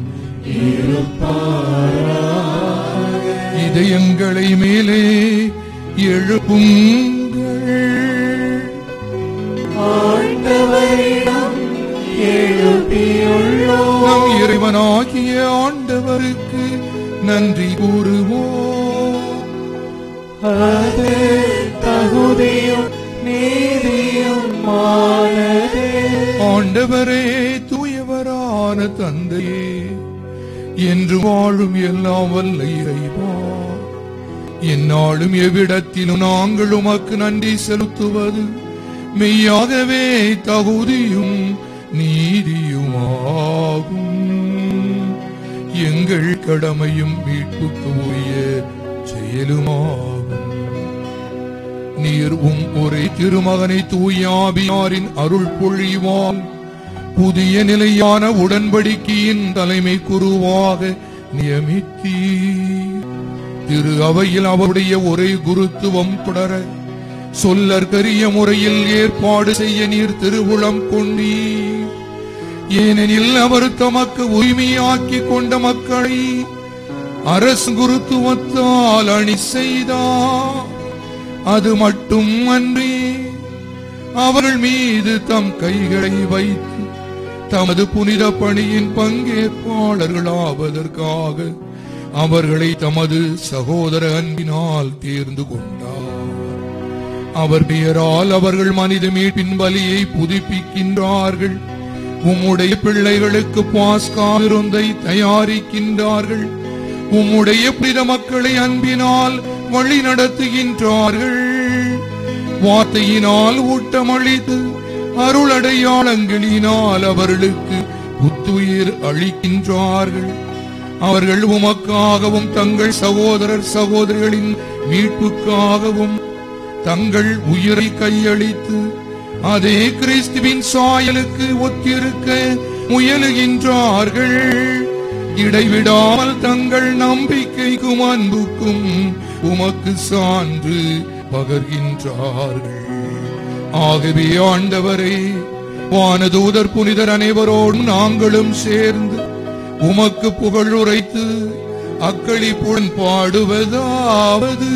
இருப்பாராக. இதயங்களை மேலே எழுப்புங்கள். ஆண்டவரிடம் எழுப்பியுள்ளோம். நம் இறைவனாகிய ஆண்டவருக்கு நன்றி கூறுவோம். அது தகுதியும் நீதியும் மானதே. ஆண்டவரே, தூயவரான தந்தையே, என்று வாழும் எல்லாம் வல்ல இறைவா, எந்நாளும் எவ்விடத்திலும் நாங்கள் உமக்கு நன்றி செலுத்துவது மெய்யாகவே தகுதியும் நீதியுமாகும். எங்கள் கடமையும் மீட்புக்கு உரிய செயலுமாகும். நீர் ஒரே திருமகனை தூய ஆவியாரின் அருள் பொழிவால் புதிய நிலையான உடன்படிக்கையின் தலைமை குருவாக நியமித்தீர். திரு அவையில் அவருடைய ஒரே குருத்துவம் தொடர சொல்லற்கரிய முறையில் ஏற்பாடு செய்ய நீர் திருவுளம் கொண்டீர். ஏனெனில் அவர் தமக்கு உரிமையாக்கி கொண்ட மக்களை அரசு குருத்துவத்தால் அணி செய்தார். அது மட்டும் அன்றி அவர்கள் மீது தம் கைகளை வைத்து தமது புனித பணியின் பங்கேற்பாளர்களாவதற்காக அவர்களை தமது சகோதர அன்பினால் தேர்ந்து கொண்டார். அவர் பெயரால் அவர்கள் மனித மீட்பின் பலியை புதுப்பிக்கின்றார்கள். உம்முடைய பிள்ளைகளுக்கு பாஸ்கா விருந்தை தயாரிக்கின்றார்கள். உம்முடைய புனித மக்களை அன்பினால் வழி நடத்துகின்றார்கள். வார்த்தையினால் ஊட்டமளித்து அருளடையாளங்களினால் அவர்களுக்கு புத்துயிர் அளிக்கின்றார்கள். அவர்கள் உமக்காகவும் தங்கள் சகோதரர் சகோதரிகளின் மீட்புக்காகவும் தங்கள் உயிரை கையளித்து அதே கிறிஸ்துவின் சாயலுக்கு ஒத்திருக்க முயலுகின்றார்கள். இடைவிடாமல் தங்கள் நம்பிக்கைக்கும் அன்புக்கும் உமக்கு சான்று பகர்கின்றார்கள். ஆகவே ஆண்டவரே, வானதூதர் புனிதர் அனைவரோடும் நாங்களும் சேர்ந்து உமக்கு புகழ் உரைத்து அக்களிப்புடன் பாடுவதாவது: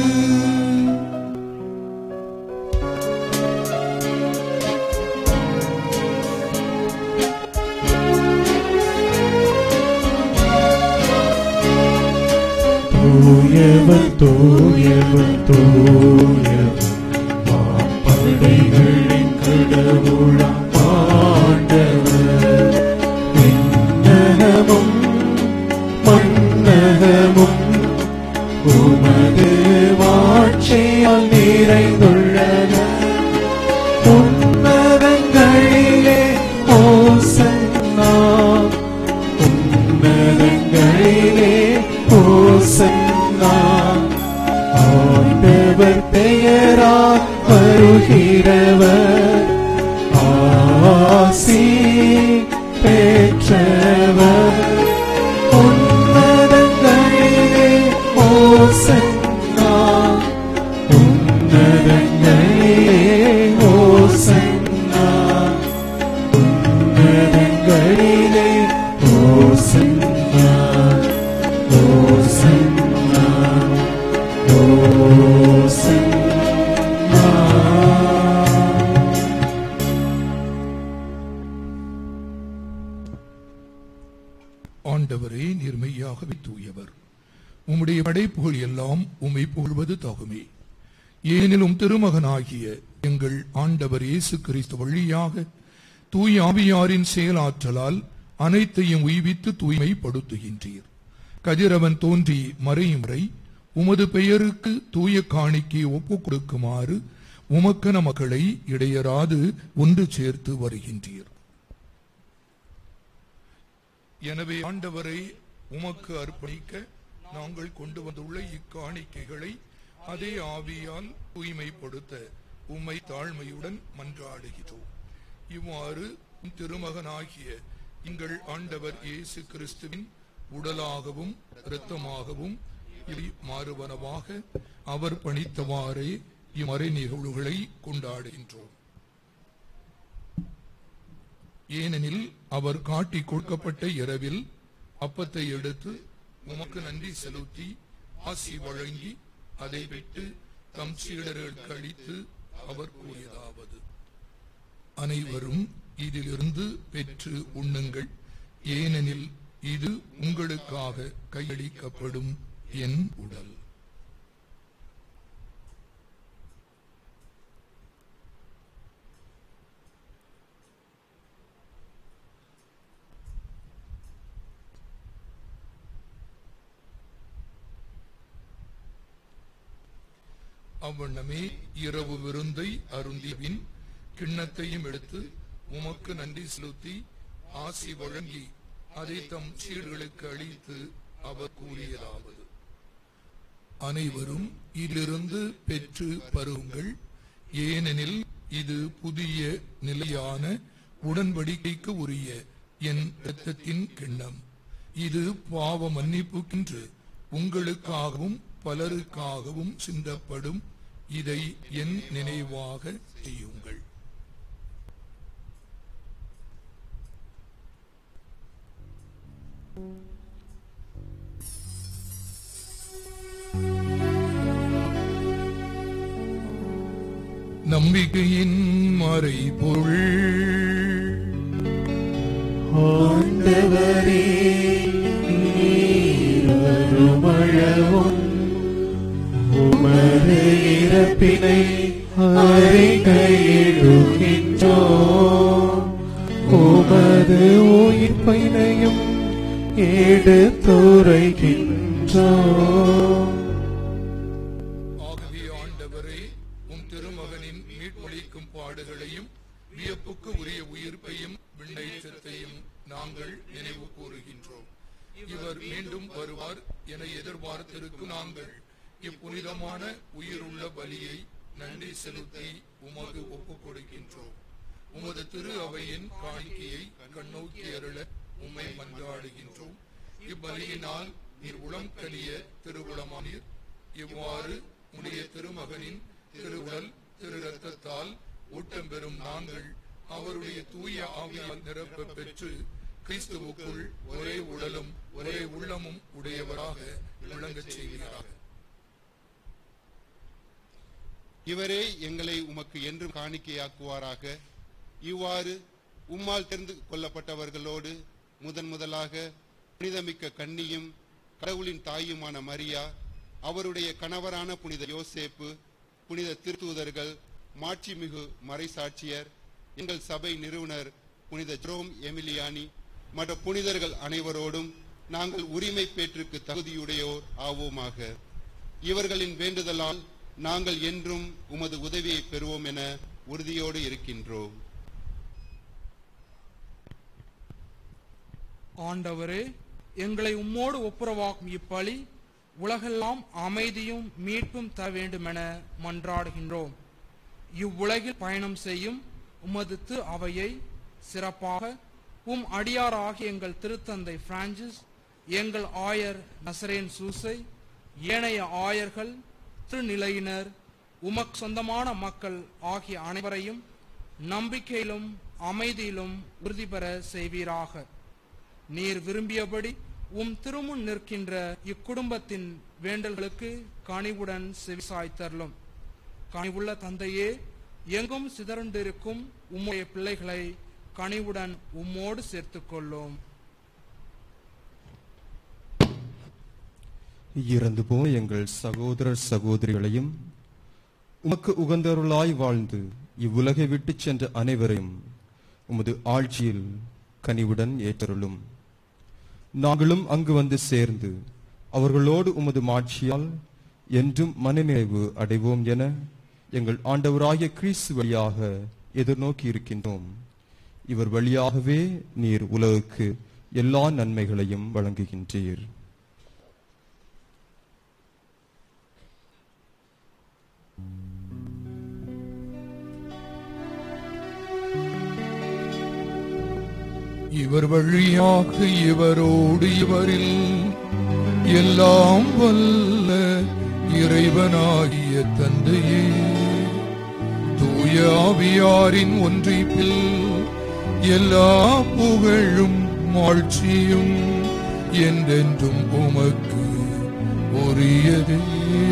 தூயவர் தூயவர் தூயவர் மாப்படைகளின் கடவுளாம் ஆண்டவர். விண்ணகமும் மண்ணகமும் உமது மாட்சியால் நிறைந்துள்ளன. உன்னதங்களிலே ஓசன்னா, உன்னதங்களிலே ஓசன்னா. ஆண்டவர் பெயரால் வருகிறவர் ஆசி பெற்றவர். உன்னதங்களிலே ஓசன்னா, உன்னதங்களிலே ஓசன்னா, உன்னதங்களிலே ஓசன்னா, ஓசன்னா, ஓசன்னா. ஆண்டவரே, நீர் மெய்யாகவே தூயவர். உம்முடைய படைப்புகள் எல்லாம் உம்மை புகழ்வது தகுமே. ஏனிலும் திருமகனாகிய எங்கள் ஆண்டவர் இயேசு கிறிஸ்து வழியாக தூய ஆவியாரின் செயலாற்றலால் அனைத்தையும் உய்வித்து தூய்மைப்படுத்துகின்றீர். கதிரவன் தோன்றி மறையும் வரை உமது பெயருக்கு தூய காணிக்கை ஒப்புக் கொடுக்குமாறு உமக்கன மக்களை இடையராது ஒன்று சேர்த்து வருகின்றீர். எனவே ஆண்டவரை உமக்கு அர்ப்பணிக்க நாங்கள் கொண்டு வந்துள்ள இக்காணிக்கைகளை அதே ஆவியால் தூய்மைப்படுத்த உம்மை தாழ்மையுடன் மன்றாடுகிறோம். இவ்வாறு திருமகனாகிய எங்கள் ஆண்டவர் இயேசு கிறிஸ்துவின் உடலாகவும் இரத்தமாகவும் மாறுவனவாக அவர் பணித்தவாறே இம்மறை நிகழ்வுகளை கொண்டாடுகின்றோம். ஏனெனில் அவர் காட்டி கொடுக்கப்பட்ட இரவில் அப்பத்தை எடுத்து உமக்கு நன்றி செலுத்தி ஆசி வழங்கி அதை விட்டு தம் சீடர்களுக்கு அளித்து அவர் கூறியதாவது: அனைவரும் இதிலிருந்து பெற்று உண்ணுங்கள், ஏனெனில் இது உங்களுக்காக கையளிக்கப்படும் என் உடல். அவ்வண்ணமே இரவு விருந்தை அருந்தியபின் கிண்ணத்தையும் எடுத்து உமக்கு நன்றி செலுத்தி ஆசி வழங்கி அதை தம் சீடர்களுக்கு அளித்து அவர் கூறியதாவது: அனைவரும் இதிலிருந்து பெற்று பருகுங்கள், ஏனெனில் இது புதிய நிலையான உடன்படிக்கைக்கு உரிய என் இரத்தத்தின் கிண்ணம். இது பாவ மன்னிப்புக்கென்று உங்களுக்காகவும் பலருக்காகவும் சிந்தப்படும். இதை என் நினைவாக செய்யுங்கள். நம்பிக்கையின் மறைபொருள். ஆண்டவரே, நீர் வருமளவும் உமது இறப்பினை அறிக்கையிடுகின்றோம், உமது உயிர்ப்பினையும் எடுத்துரைக்கின்றோம். ஆகவே ஆண்டவரே, உம் திருமகனின் மீட்பளிக்கும் பாடுகளையும் வியப்புக்கு உரிய உயிர்ப்பையும் விண்ணேற்றத்தையும் நாங்கள் நினைவு கூறுகின்றோம். இவர் மீண்டும் வருவார் என எதிர்பார்த்திருக்கும் நாங்கள் இப்புனிதமான உயிருள்ள பலியை நன்றி செலுத்தி உமது ஒப்புக் கொடுக்கின்றோம். உமது திரு அவையின் காணிக்கையை கண்ணோக்கி அருள உம்மை மன்றாடுகின்றோம். இப்பலியினால் நீர் உளம் கனிய திருவுளமானீர். இவ்வாறு உடைய திருமகனின் திருவுடல் திரு ரத்தத்தால் ஊட்டம் பெறும் நாங்கள் அவருடைய தூய ஆவியால் நிரப்ப பெற்று கிறிஸ்துவுக்குள் ஒரே உடலும் ஒரே உள்ளமும் உடையவராக விளங்கச் செய்கிறார். இவரே எங்களை உமக்கு என்றும் காணிக்கையாக்குவாராக. இவ்வாறு உம்மால் தெரிந்து கொள்ளப்பட்டவர்களோடு முதலாக புனிதமிக்க கன்னியும் கடவுளின் தாயுமான மரியா, அவருடைய கணவரான புனித யோசேப்பு, புனித திருத்தூதர்கள், மாட்சிமிகு மறைசாட்சியர், எங்கள் சபை நிறுவனர் புனித ஜெரோம் எமிலியானி மற்ற புனிதர்கள் அனைவரோடும் நாங்கள் உரிமை பேற்றுக்கு தகுதியுடையோர் ஆவோமாக. இவர்களின் வேண்டுதலால் நாங்கள் என்றும் உமது உதவியை பெறுவோம் என உறுதியோடு இருக்கின்றோம். ஆண்டவரே, எங்களை உம்மோடு ஒப்புரவாக்கும் இப்பலி உலகெல்லாம் அமைதியும் மீட்பும் தர வேண்டுமென மன்றாடுகின்றோம். இவ்வுலகில் பயணம் செய்யும் உமது திரு அவையை சிறப்பாக உம் அடியாராகிய எங்கள் திருத்தந்தை பிரான்சிஸ், எங்கள் ஆயர் நசரேன் சூசை, ஏனைய ஆயர்கள், திருநிலையினர், உமக்கு சொந்தமான மக்கள் ஆகிய அனைவரையும் நம்பிக்கையிலும் அமைதியிலும் உறுதி பெற செய்வீராக. நீர் விரும்பியபடி உம் திருமுன் நிற்கின்ற இக்குடும்பத்தின் வேண்டல்களுக்கு கனிவுடன் செவிசாய்த்தருளும். கனிவுள்ள தந்தையே, எங்கும் சிதறண்டிருக்கும் உம்முடைய பிள்ளைகளை கனிவுடன் உம்மோடு சேர்த்துக் கொள்ளும். இறந்து போன எங்கள் சகோதரர் சகோதரிகளையும் உமக்கு உகந்தருளாய் வாழ்ந்து இவ்வுலகை விட்டு சென்ற அனைவரையும் உமது ஆட்சியில் கனிவுடன் ஏற்றருளும். நாங்களும் அங்கு வந்து சேர்ந்து அவர்களோடு உமது மாட்சியால் என்றும் மனநிறைவு அடைவோம் என எங்கள் ஆண்டவராகிய கிறிஸ்து வழியாக எதிர்நோக்கி இருக்கின்றோம். இவர் வழியாகவே நீர் உலகுக்கு எல்லா நன்மைகளையும் வழங்குகின்றீர். இவர் வழியாக இவரோடு இவரில் எல்லாம் வல்ல இறைவனாகிய தந்தையே, தூய ஆவியாரின் ஒன்றிப்பில் எல்லா புகழும் மாட்சியும் என்றென்றும் உமக்கு உரியதே.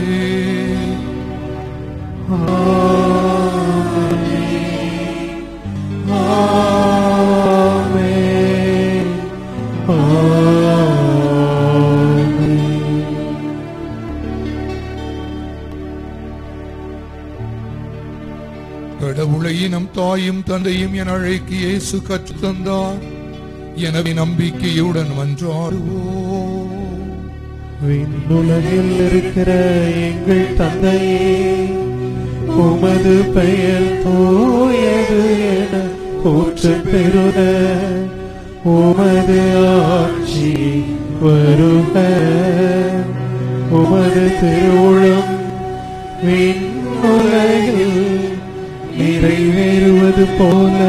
கடவுளை நம் தாயும் தந்தையும் என அழைக்க இயேசு கற்றுத் தந்தார். எனவே நம்பிக்கையுடன் மன்றாடுவோம். விண்ணுலகில் இருக்கிற எங்கள் தந்தையே, உமது பெயர் தூயது என போற்றப் பெறுக. உமது ஆட்சி வருக. உமது திருவுளம் விண்ணுலகில் நிறைவேறுவது போல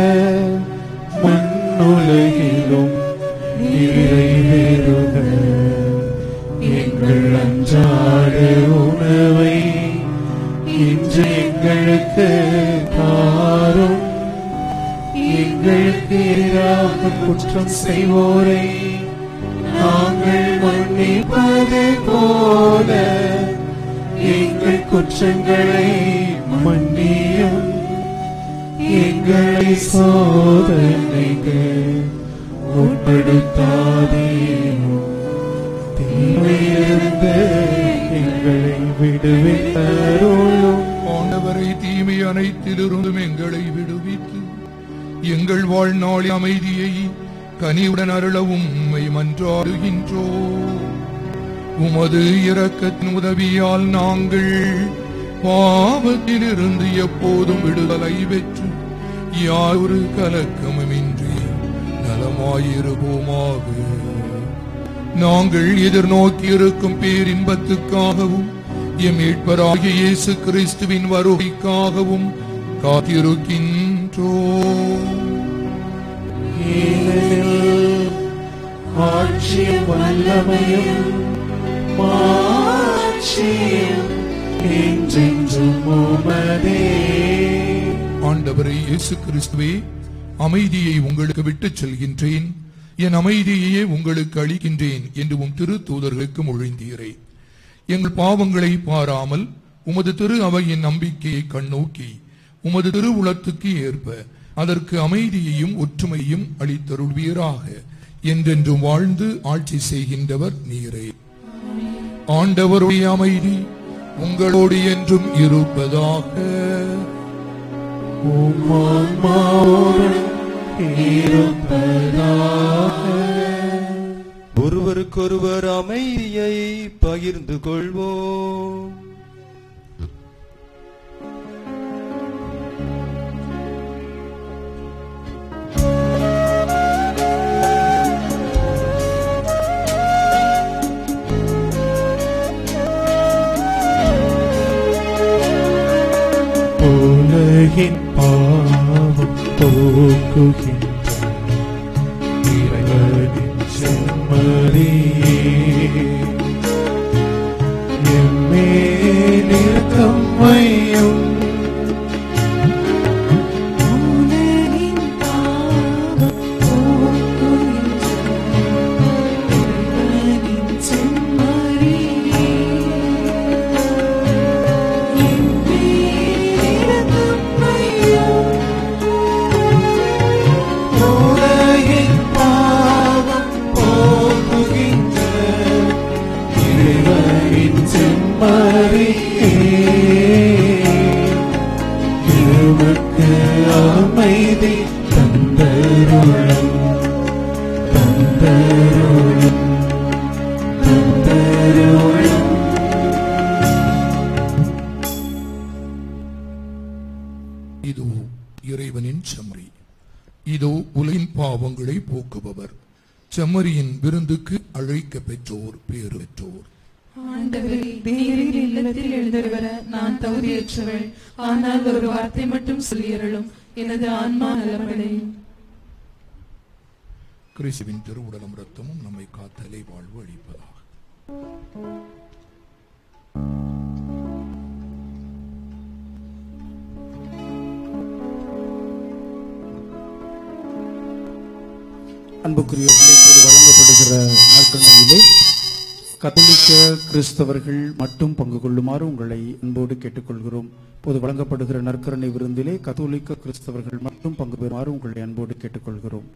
மண்ணுலகிலும் நிறைவேறுக. எங்கள் அன்றாட உணவை இன்று எங்களுக்கு தாரும். எங்களுக்கு எதிராக குற்றம் செய்வோரை நாங்கள் மன்னிப்பது போல எங்கள் குற்றங்களை மன்னியும். எங்களை சோதனைக்கு உட்படுத்தாதேயும், தீமையிலிருந்து எங்களை விடுவித்தருளும். ஆண்டவரை தீமை அனைத்திலிருந்தும் எங்களை விடுவித்து எங்கள் வாழ்நாளில் அமைதியை கனிவுடன் அருளவும் உம்மை மன்றாடுகின்றோம். உமது இரக்கத்தின் உதவியால் நாங்கள் பாவத்திலிருந்து எப்போதும் விடுதலை பெற்று யாரொரு கலக்கமுமின்றி நலமாயிருப்போமாக. நாங்கள் எதிர்நோக்கி இருக்கும் பேரின்பத்துக்காகவும் எம் மீட்பராகிய இயேசு கிறிஸ்துவின் வருகைக்காகவும் காத்திருக்கின்றோம். ஆட்சியும் வல்லமையும் மாட்சியும் என்றென்றும் உமதே. ஆண்டவரே இயேசு கிறிஸ்துவே, அமைதியை உங்களுக்கு விட்டுச் செல்கின்றேன், என் அமைதியையே உங்களுக்கு அளிக்கின்றேன் என்று உம் திரு தூதர்களுக்கு மொழிந்தீரே. எங்கள் பாவங்களை பாராமல் உமது திரு அவையின் நம்பிக்கையை கண்ணோக்கி உமது திருவுளத்துக்கு ஏற்ப அதற்கு அமைதியையும் ஒற்றுமையும் அளித்தருள்வீராக. என்றென்றும் வாழ்ந்து ஆட்சி செய்கின்றவர் நீரே. ஆண்டவருடைய அமைதி உங்களோடு என்றும் இருப்பதாக. ஒருவருக்கொருவர் அமைதியை பகிர்ந்து கொள்வோம். உலகின் பாவம் போக்குகின்ற இறைவனின் செம்மறியே, எம்மேல் இரக்கம் வையும். அமைதி தந்தருளும், தந்தருளும், தந்தருளும். இதோ இறைவனின் செம்மறி, இதோ உலகின் பாவங்களை போக்குபவர். செம்மறியின் விருந்துக்கு அழைக்க பெற்றோர் பேறு பெற்றோர். ஆண்டவரே, நீரின் இல்லத்தில் எழுந்தருவர நான் தகுதியற்றவள். ஆனால் ஒரு வார்த்தை மட்டும் சொல்லியருளும், எனது ஆன்மா நலமடையும். கிறிஸ்துவின் திருவுடலும் இரத்தமும் நம்மை காத்தலை வாழ்வு அளிப்பதாக. அன்புக்குரியவர்களே, இப்போது வழங்கப்படுகிற நற்கருணையிலே கத்தோலிக்க கிறிஸ்தவர்கள் மட்டும் பங்கு கொள்ளுமாறு உங்களை அன்போடு கேட்டுக்கொள்கிறோம். இப்போது வழங்கப்படுகிற நற்கருணை விருந்திலே கத்தோலிக்க கிறிஸ்தவர்கள் மட்டும் பங்கு பெறுமாறு உங்களை அன்போடு கேட்டுக்கொள்கிறோம்.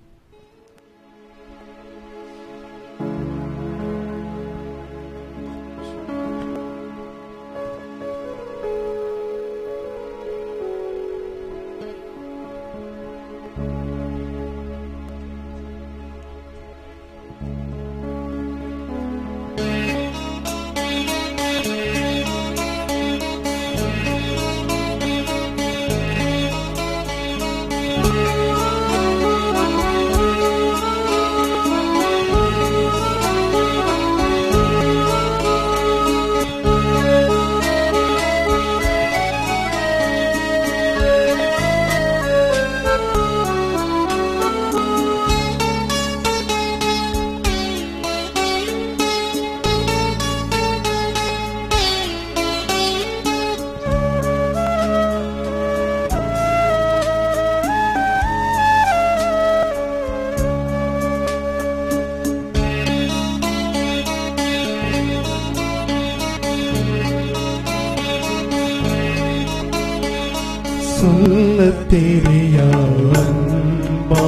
தெரியா அன்பா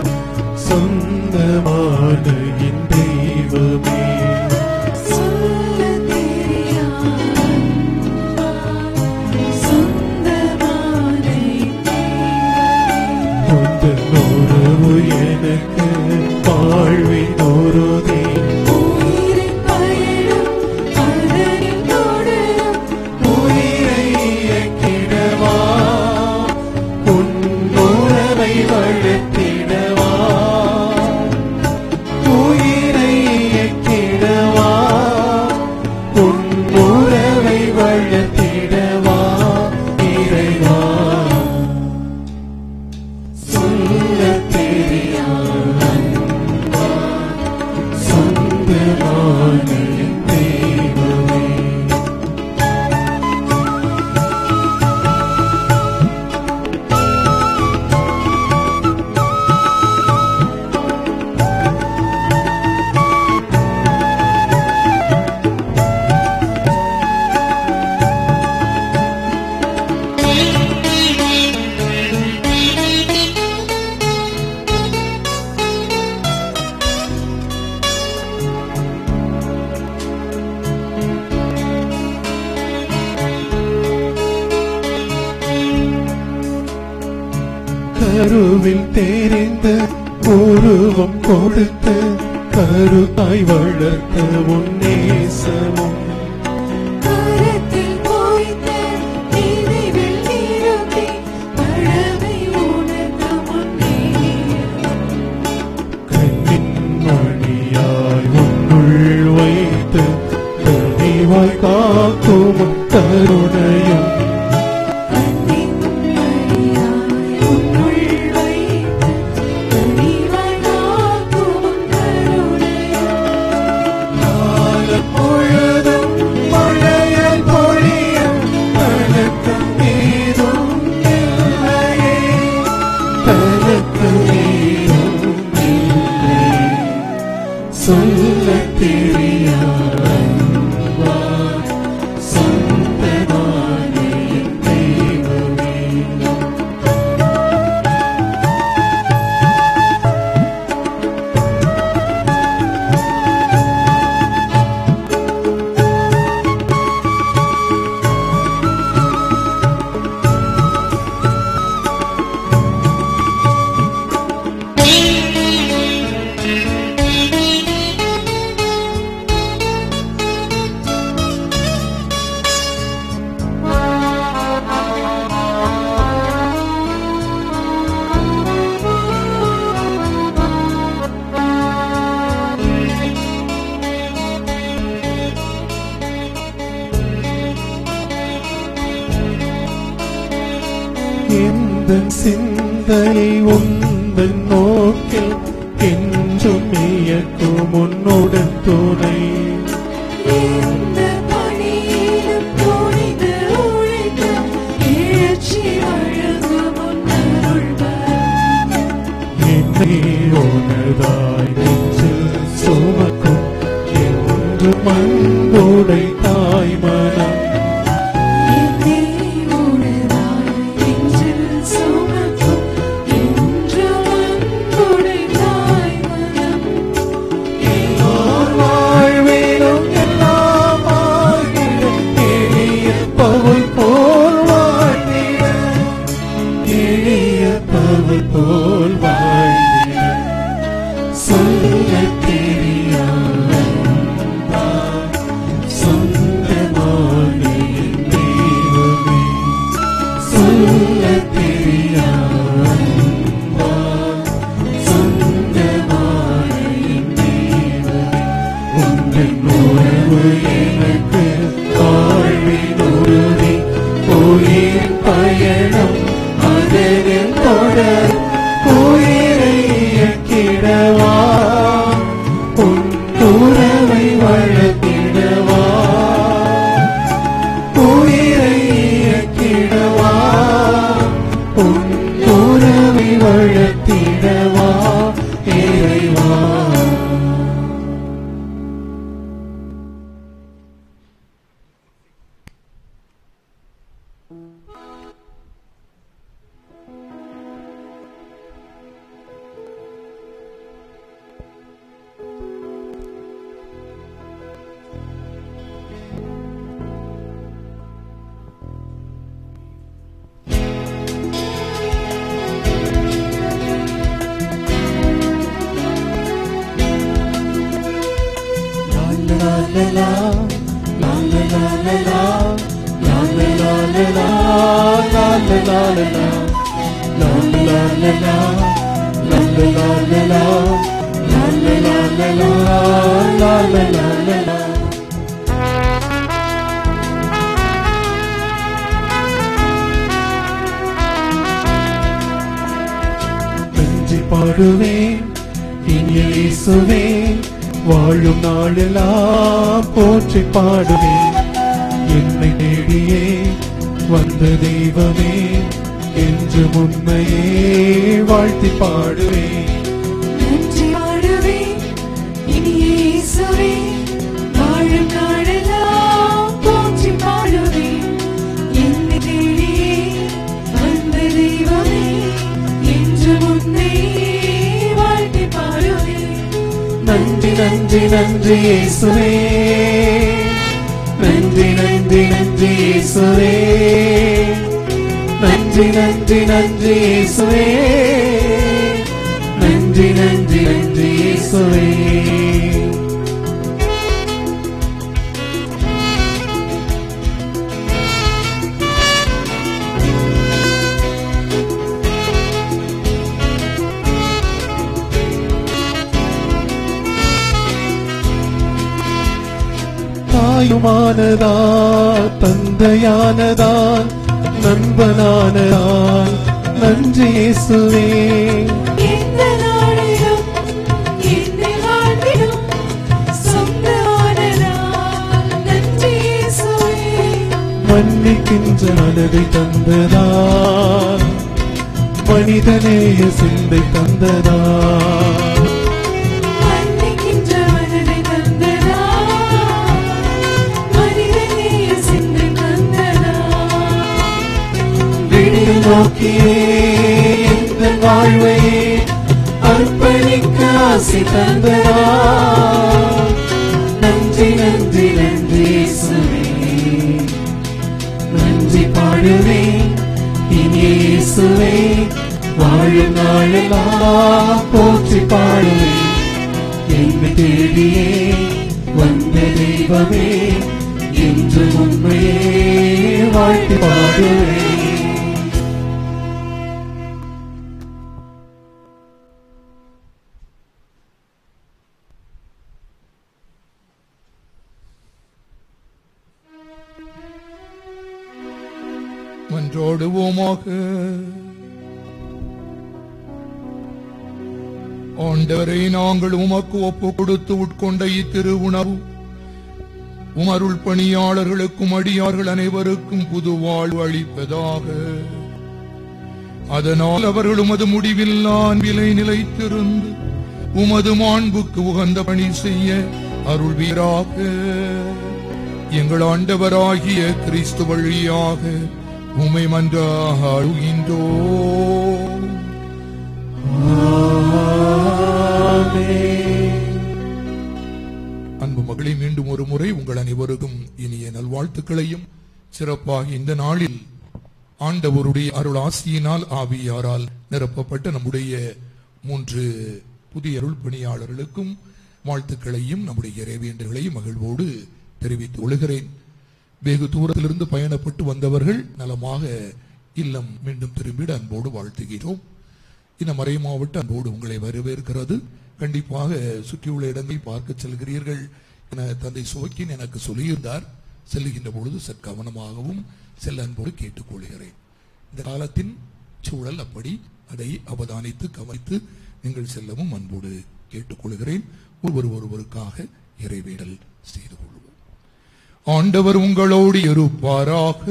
சொந்தமான என் தெய்வமே உந்தன் உறவு எனக்கு வாழ்வின் உறுதி உயிரை இயக்கிடவா உன் உறவை வளர்த்திடவா உயிரை இயக்கிடவா உன் உறவை வளர்த்திடவா இறைவா சொல்லத் தெரியா அன்பா சொந்தமான என் தெய்வமே கருவில் தெரிந்த உருவம் கொடுத்த கருத்தாய் வளர்த்த உன் நேசமும் கண்ணின் மணியாய் உன்னுள் வைத்து கனிவாய் காக்கும் கருணையும் சொல்லத் தெரியா அன்பா சொந்தமான என் தெய்வமே எந்தன் சிந்தனை உந்தன் நோக்கில் என்றும் இயக்கும் உன்னுடன் துணை என்னை உனதாய் நெஞ்சில் சுமக்கும் என்று மண்புடை தாய் மனம் வாழ்விலும் எல்லாம் ஆகிட எளிய பவுல் போல் வாழ்ந்திட எளிய பவுல் போல் வாழ்ந்திட சொல்லத் தெரியா அன்பா சொந்த நன்றி பாடுவேன் இனிய இயேசுவே, வாழும் நாளெல்லாம் போற்றி பாடுவேன். என்னை தேடியே வந்த தெய்வமே, என்று உண்மையே வாழ்த்தி பாடுவேன். நன்றி பாடுவேன் இனிய இயேசுவே, வாழும் நாளெல்லாம் போற்றி பாடுவேன். என்னை தேடியே வந்த தெய்வமே, என்று உன்னையே வாழ்த்தி பாடுவேன். நன்றி நன்றி நன்றி இயேசுவே, நன்றி நன்றி நன்றி இயேசுவே, நன்றி நன்றி நன்றி இயேசுவே, நன்றி நன்றி நன்றி இயேசுவே. தாயுமானதா, தந்தையானதா, நண்பனானதா, நன்றி இயேசுவே. எந்த நாளிலும் என்னை வாழ்த்திடும் சொந்தமானதா, நன்றி இயேசுவே. மன்னிக்கின்ற மனதை தந்ததா, மனிதநேய சிந்தை தந்ததா, மன்னிக்கின்ற மனதை தந்ததா, மனிதநேய சிந்தை தந்ததா. விடியல் நோக்கியே எந்த வாழ்வையே அர்ப்பணிக்க ஆசை தந்ததா, நன்றி நன்றி நன்றி இயேசுவே. நன்றி பாடுவேன் இனிய இயேசுவே, வாழும் நாளெல்லாம் போற்றி பாடுவேன். என்னை தேடியே வந்த தெய்வமே, என்று உண்மையே வாழ்த்தி பாடுவேன். மன்றாடுவோமாக. ஆண்டவரை, நாங்கள் உமக்கு ஒப்பு கொடுத்து உட்கொண்ட இத்திரு உணவு உமருள் பணியாளர்களுக்கும் அடியார்கள் அனைவருக்கும் புது வாழ்வு அளிப்பதாக. அதனால் அவர்கள் உமது முடிவில்லா அன்பிலை நிலைத்திருந்து உமது மாண்புக்கு உகந்த பணி செய்ய அருள்வீராக. எங்கள் ஆண்டவராகிய கிறிஸ்து வழியாக உம்மை மன்றாடுகின்றோம். அன்பு மகளே, மீண்டும் ஒரு முறை உங்கள் அனைவருக்கும் இனிய நல்வாழ்த்துக்களையும், சிறப்பாக இந்த நாளில் ஆண்டவருடைய அருள் ஆசியினால் ஆவியாரால் நிரப்பப்பட்ட நம்முடைய 3 புதிய அருள் பணியாளர்களுக்கும் வாழ்த்துக்களையும் நம்முடைய இறைவேண்டல்களையும் மகிழ்வோடு தெரிவித்துக் கொள்கிறேன். வெகு தூரத்திலிருந்து பயணப்பட்டு வந்தவர்கள் நலமாக இல்லம் மீண்டும் திரும்பிட அன்போடு வாழ்த்துகிறோம். இந்த மறை மாவட்ட அன்போடு உங்களை வரவேற்கிறது. கண்டிப்பாக சுற்றியுள்ள இடங்களில் பார்க்க செல்கிறீர்கள் என தந்தை சோக்கின் எனக்கு சொல்லியிருந்தார். செல்லுகின்ற பொழுது சற்று கவனமாகவும் செல்ல அன்போடு கேட்டுக்கொள்கிறேன். இந்த காலத்தின் சூழல் அப்படி, அதை அவதானித்து கவனித்து நீங்கள் செல்லவும் அன்போடு கேட்டுக்கொள்கிறேன். ஒருவருக்காக இறைவேடல் செய்து கொள்வோம். ஆண்டவர் உங்களோடு இருப்பாராக.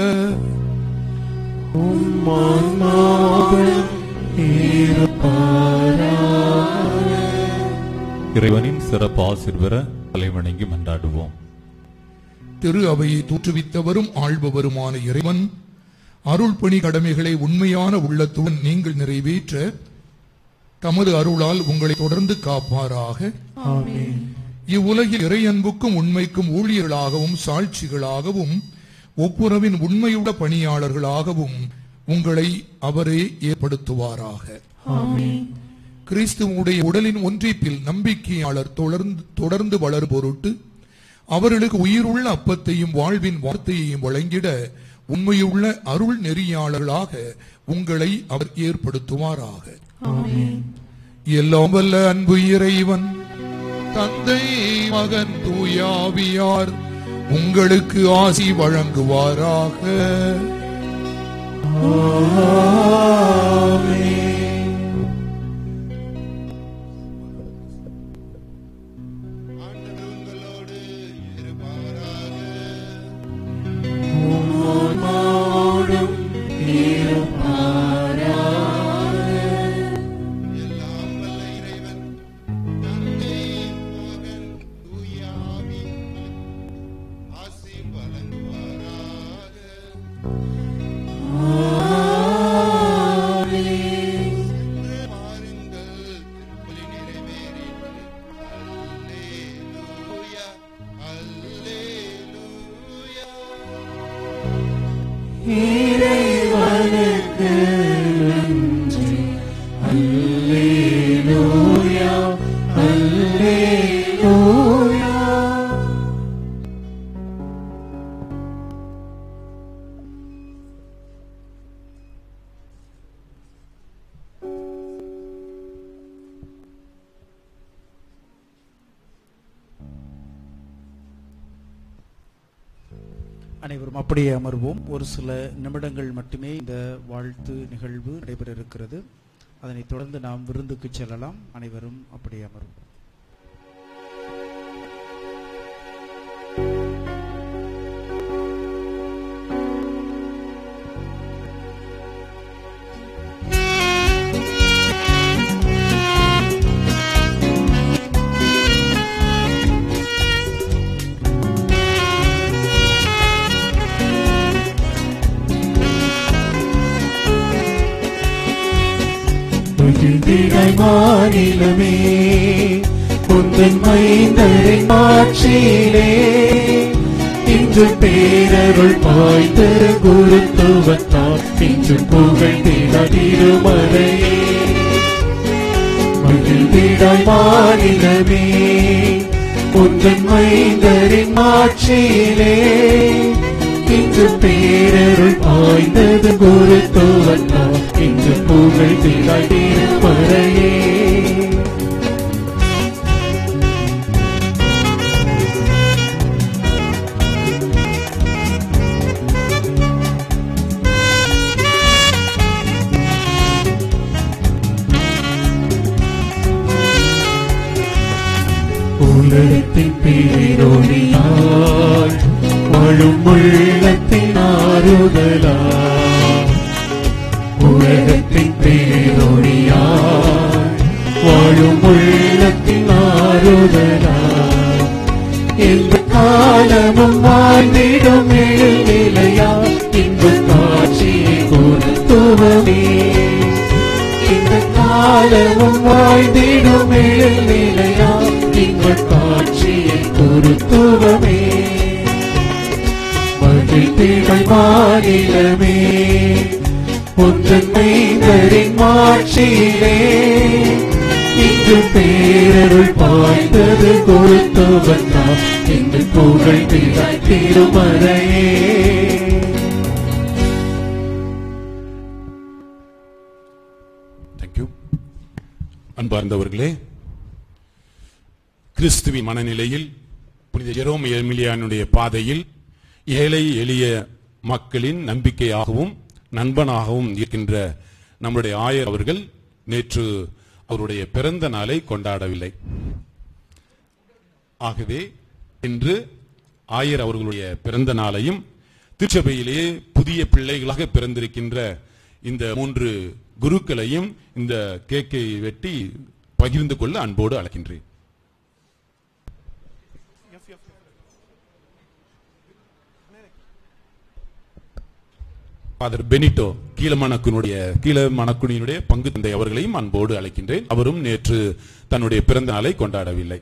இறைவனின் சிறப்பு ஆசீர் பெற தலைவணங்கி மன்றாடுவோம். திரு அவையை தோற்றுவித்தவரும் ஆள்பவருமான இறைவன் அருள் பணி கடமைகளை உண்மையான உள்ளத்துடன் நீங்கள் நிறைவேற்ற தமது அருளால் உங்களை தொடர்ந்து காப்பாராக. இவ்வுலகில் இறை அன்புக்கும் உண்மைக்கும் ஊழியர்களாகவும் சாட்சிகளாகவும் ஒப்புரவின் உண்மையுள்ள பணியாளர்களாகவும் உங்களை அவரே ஏற்படுத்துவாராக. கிறிஸ்துவுடைய உடலின் ஒன்றிப்பில் நம்பிக்கையாளர் தொடர்ந்து வளரும் பொருட்டு அவர்களுக்கு உயிருள்ள அப்பத்தையும் வாழ்வின் வார்த்தையையும் வழங்கிட உண்மையுள்ள அருள் நெறியாளர்களாக உங்களை அவர் ஏற்படுத்துவாராக. எல்லாம் வல்ல அன்பு இறைவன் தந்தை மகன் தூயாவியார் உங்களுக்கு ஆசி வழங்குவாராக. அனைவரும் அப்படியே அமர்வோம். ஒரு சில நிமிடங்கள் மட்டுமே இந்த வாழ்த்து நிகழ்வு நடைபெற இருக்கிறது. அதனைத் தொடர்ந்து நாம் விருந்துக்கு செல்லலாம். அனைவரும் அப்படியே அமர்வோம். மாநிலமே உந்தன் மைந்தரின் ஆட்சியிலே இன்று பேரருள் பாய்ந்த குருத்துவத்தால் இன்று புகழ்ந்திட திருமறையே. மகிழ்ந்திடாய் மாநிலமே உந்தன் மைந்தரின் ஆட்சியிலே இன்று பேரருள் பாய்ந்தது குருத்துவத்தால் இன்று புகழ்ந்திட திருமறையே. உலகத்தின் பேரொளியாய் வாழும் உள்ளத்தின் ஆறுதலாய், உலகத்தின் பேரொளியாய் வாழும் உள்ளத்தின் ஆறுதலாய், எந்த காலமும் வாழ்ந்திடும் நிலையா இன்பு காட்சியை குருத்துவமே. இந்த காலமும் வாழ்ந்திடும் நிலையா இன்பு காட்சியை குருத்துவமே. மகிழ்ந்திடாய் மாநிலமே உந்தன் மைந்தரின் மாட்சியிலே இன்று பேரருள் பாய்ந்தது குருத்துவத்தால் இன்று புகழ்ந்திடாய் திருமறையே. அன்பார்ந்தவர்களே, கிறிஸ்துவின் மனநிலையில் புனித ஜெரோம் எமிலியானுடைய பாதையில் ஏழை எளிய மக்களின் நம்பிக்கையாகவும் நண்பனாகவும் இருக்கின்ற நம்முடைய ஆயர் அவர்கள் நேற்று அவருடைய பிறந்த நாளை கொண்டாடவில்லை. ஆகவே இன்று ஆயர் அவர்களுடைய பிறந்த நாளையும் திருச்சபையிலேயே புதிய பிள்ளைகளாக பிறந்திருக்கின்ற இந்த 3 குருக்களையும் இந்த கேக்கை வெட்டி பகிர்ந்து கொள்ள அன்போடு அழைக்கின்றேன். ஃபாதர் பெனிட்டோ கீழமணக்குடியினுடைய பங்கு தந்தை அவர்களையும் அன்போடு அழைக்கின்றேன். அவரும் நேற்று தன்னுடைய பிறந்த நாளை கொண்டாடவில்லை.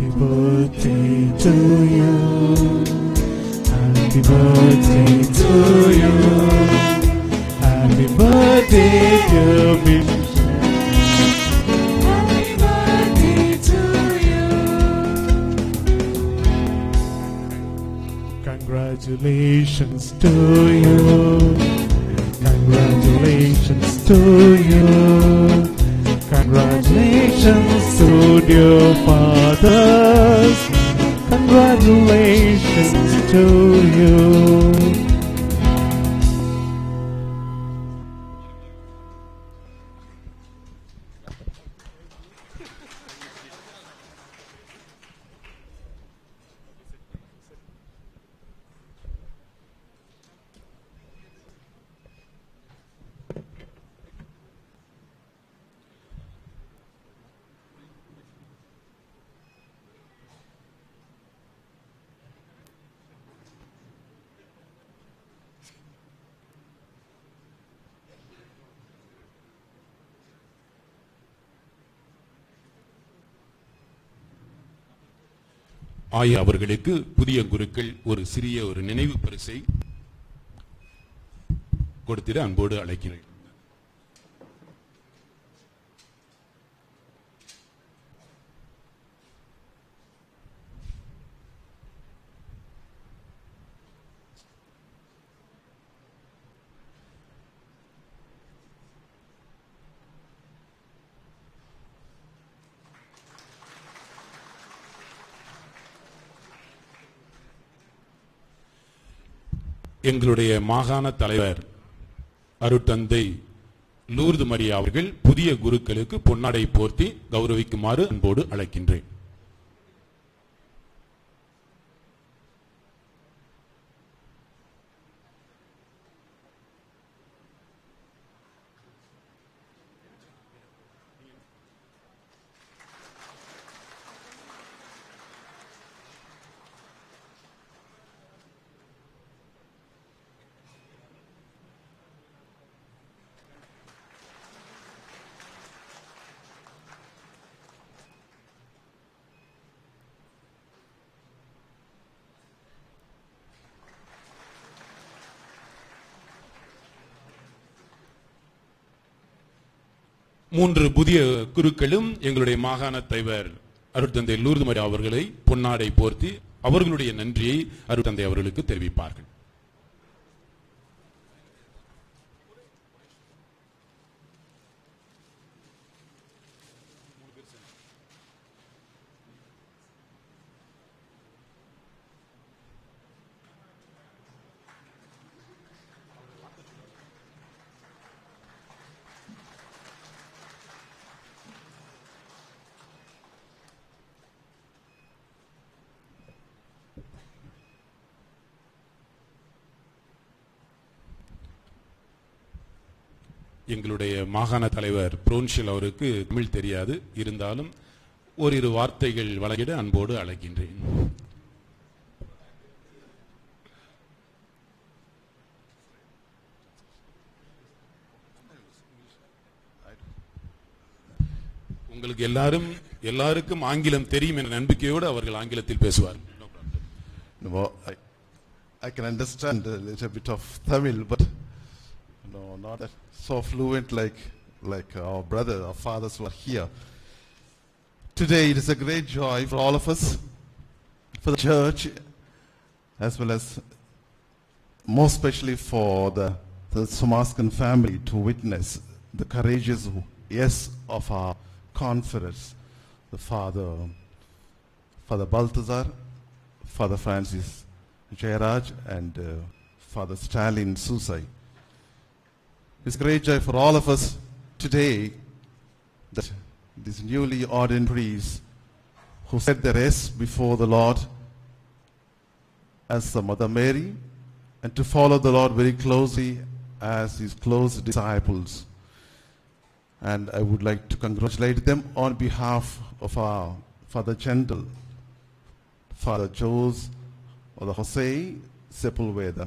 birthday to you. Happy birthday to you. Happy birthday, dear Bishop. Happy birthday to you. Congratulations to you. Congratulations to you. Congratulations to dear fathers. Congratulations to you. ஆயர் அவர்களுக்கு புதிய குருக்கள் ஒரு சிறிய நினைவு பரிசை கொடுத்திட அன்போடு அழைக்கிறேன். எங்களுடைய மாகாண தலைவர் அருட்தந்தை லூர்து மரியா அவர்கள் புதிய குருக்களுக்கு பொன்னாடை போர்த்தி கௌரவிக்குமாறு அன்போடு அழைக்கின்றேன். மூன்று புதிய குருக்களும் எங்களுடைய மாகாண தலைவர் அருட்தந்தை லூர்து மரியா அவர்களை பொன்னாடை போர்த்தி அவர்களுடைய நன்றியை அருட்தந்தை அவர்களுக்கு தெரிவிப்பார்கள். எங்களுடைய மாகாண தலைவர் புரோன்ஷில் அவருக்கு தமிழ் தெரியாது, இருந்தாலும் ஓரிரு வார்த்தைகள் வழங்கிட அன்போடு அழைக்கின்றேன். உங்களுக்கு எல்லாருக்கும் ஆங்கிலம் தெரியும் என்ற நம்பிக்கையோடு அவர்கள் ஆங்கிலத்தில் பேசுவார். No, I can understand a little bit of Tamil, but no, not so fluent like our brother, our fathers who are here. Today it is a great joy for all of us, for the church, as well as more especially for the Somaskan family to witness the courageous yes of our conference, the Father Balthazar, Father Francis Jairaj, and Father Stalin Susai. It's a great joy for all of us today that these newly ordained priests who said their yes before the Lord as the Mother Mary, and to follow the Lord very closely as his close disciples. And I would like to congratulate them on behalf of our Father Gentle, Father Jose, or the Jose Sepulveda.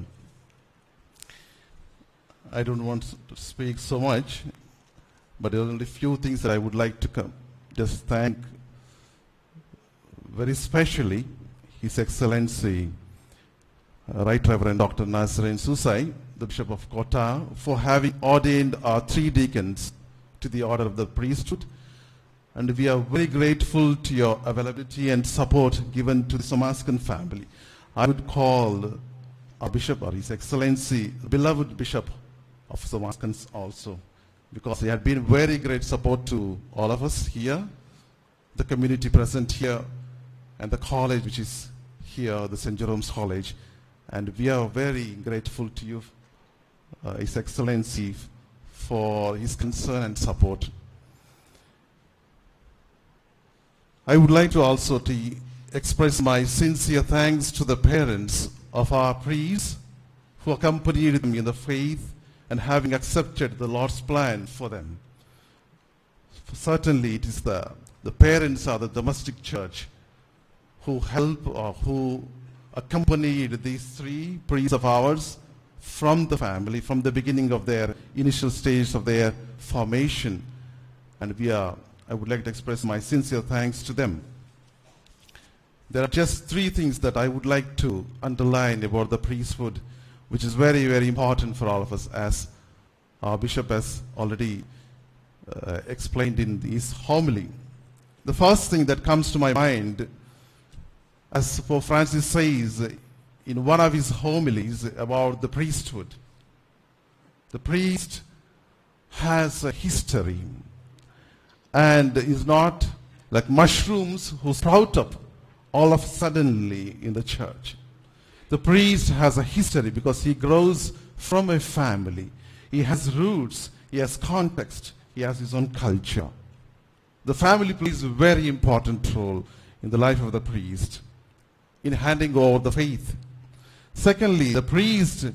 I don't want to speak so much, but there are only few things that I would like to just thank very specially His Excellency Right Reverend Dr. Nazarene Susai, the Bishop of Kota, for having ordained our 3 deacons to the order of the priesthood. And we are very grateful to your availability and support given to the Somaskan family. I would call our Bishop, or His Excellency, beloved Bishop of Somaskans also, because he had been very great support to all of us here, the community present here, and the college which is here, the St. Jerome's College. And we are very grateful to you, His Excellency, for his concern and support. I would like to also express my sincere thanks to the parents of our priests who accompanied me in the faith and having accepted the Lord's plan for them. Certainly it is the parents of the domestic church who help or who accompanied these 3 priests of ours from the family, from the beginning of their initial stage of their formation. And I would like to express my sincere thanks to them. There are just 3 things that I would like to underline about the priesthood, which is very, very important for all of us, as our bishop has already explained in his homily. The first thing that comes to my mind, as Pope Francis says in one of his homilies about the priesthood, the priest has a history and is not like mushrooms who sprout up all of suddenly in the church. The priest has a history because he grows from a family. He has roots, he has context, he has his own culture. The family plays a very important role in the life of the priest in handing over the faith. Secondly, the priest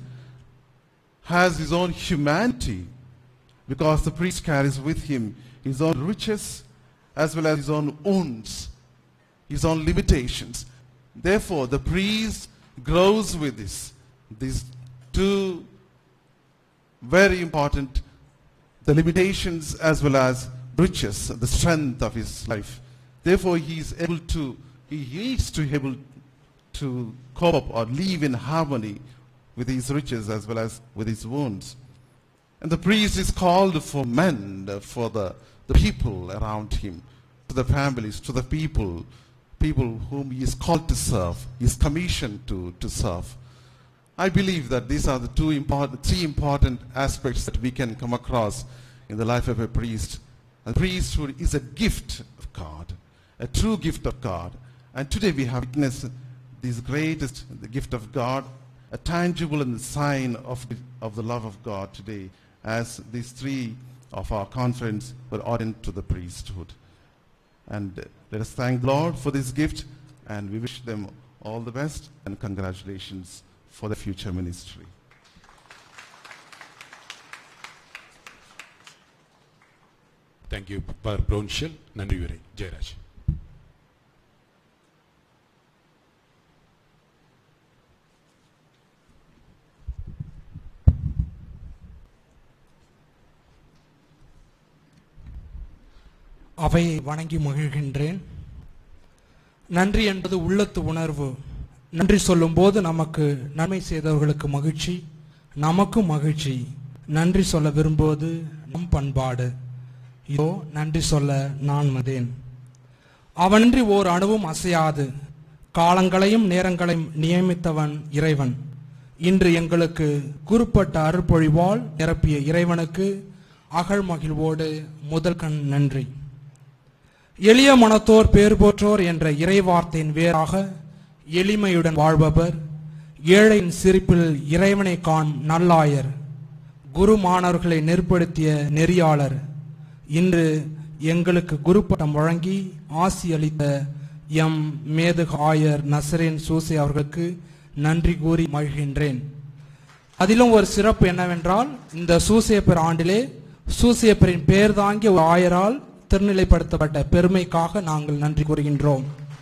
has his own humanity because the priest carries with him his own riches as well as his own wounds, his own limitations. Therefore, the priest grows with these 2 very important, the limitations as well as riches, the strength of his life. Therefore, he needs to be able to cope up or live in harmony with his riches as well as with his wounds. And the priest is called for men, for the people around him, to the families, to the people whom he is called to serve, he is commissioned to serve. I believe that these are the 3 important aspects that we can come across in the life of a priest. A priesthood is a gift of God, a true gift of God. And today we have witnessed this greatest, the gift of God, a tangible and sign of the love of God today, as these 3 of our conference were ordained to the priesthood. And let us thank the Lord for this gift, and we wish them all the best and congratulations for the future ministry. Thank you, Father Brunschel. Nandri Urai. Jayaraj. அவையை வணங்கி மகிழ்கின்றேன். நன்றி என்பது உள்ளத்து உணர்வு. நன்றி சொல்லும்போது நமக்கு நன்மை செய்தவர்களுக்கு மகிழ்ச்சி, நமக்கும் மகிழ்ச்சி. நன்றி சொல்ல விரும்புவது நம் பண்பாடு. இதோ நன்றி சொல்ல நான் வந்தேன். அவனின்றி ஓர் அணுவும் அசையாது. காலங்களையும் நேரங்களையும் நியமித்தவன் இறைவன். இன்று எங்களுக்கு குறிப்பிட்ட அருள்பொழிவால் நிரப்பிய இறைவனுக்கு அகழ்மகிழ்வோடு முதல் கண் நன்றி. எளிய மனத்தோர் பேர் போற்றோர் என்ற இறைவார்த்தையின் வேறாக எளிமையுடன் வாழ்பவர், ஏழையின் சிரிப்பில் இறைவனை காண் நல்லாயர், குரு மாணவர்களை நெருப்படுத்திய நெறியாளர், இன்று எங்களுக்கு குரு பட்டம் வழங்கி ஆசி அளித்த எம் மேதகு ஆயர் நசரேன் சூசை அவர்களுக்கு நன்றி கூறி மகிழ்கின்றேன். அதிலும் ஒரு சிறப்பு என்னவென்றால், இந்த சூசையப்பர் ஆண்டிலே சூசையப்பரின் பெயர் தாங்கிய ஒரு ஆயரால் திருநிலைப்படுத்தப்பட்ட பெருமைக்காக நாங்கள் நன்றி கூறுகின்றோம்.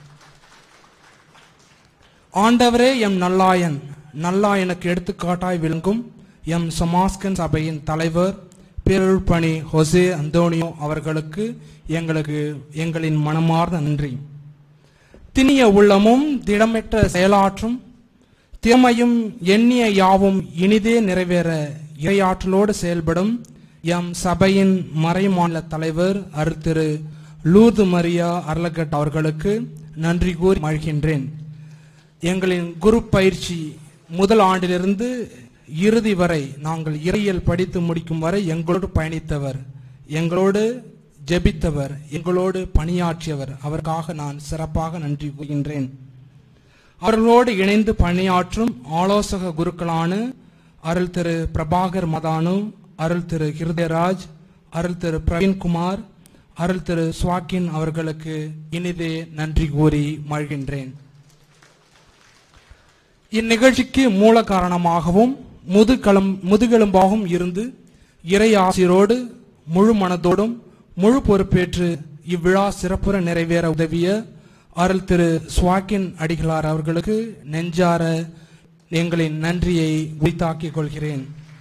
ஆண்டவரே எம் நல்லாயன், நல்லாயனுக்கு எடுத்துக்காட்டாய் விளங்கும் எம் சமாஸ்கன் சபையின் தலைவர் பேரருள்பணி ஹொசே அந்தோனியோ அவர்களுக்கு எங்களின் மனமார்ந்த நன்றி. திணிய உள்ளமும் திடமற்ற செயலாற்றும் திறமையும் எண்ணிய யாவும் இனிதே நிறைவேற இறையாற்றலோடு செயல்படும் எம் சபையின் மறைமாநில தலைவர் திரு லூர்து மரியா அர்லகட் அவர்களுக்கு நன்றி கூறி மகிழ்கின்றேன். எங்களின் குரு பயிற்சி முதல் ஆண்டிலிருந்து இறுதி வரை நாங்கள் இறையியல் படித்து முடிக்கும் வரை எங்களோடு பயணித்தவர், எங்களோடு ஜெபித்தவர், எங்களோடு பணியாற்றியவர். அவருக்காக நான் சிறப்பாக நன்றி கூறுகின்றேன். அவர்களோடு இணைந்து பணியாற்றும் ஆலோசக குருக்களான அருள் திரு பிரபாகர் மதானு, அருள் திரு ஹிருதயராஜ், அருள் திரு பிரவீன்குமார், அருள் திரு ஸ்வாக்கின் அவர்களுக்கு இனிதே நன்றி கூறி மகிழ்கின்றேன். இந்நிகழ்ச்சிக்கு மூல காரணமாகவும் முதுகெலும்பாகவும் இருந்து இறை ஆசிரோடு முழு மனதோடும் முழு பொறுப்பேற்று இவ்விழா சிறப்புற நிறைவேற உதவிய அருள் திரு ஸ்வாக்கின் அடிகளார் அவர்களுக்கு நெஞ்சார எங்களின் நன்றியை உரித்தாக்கிக் கொள்கிறேன்.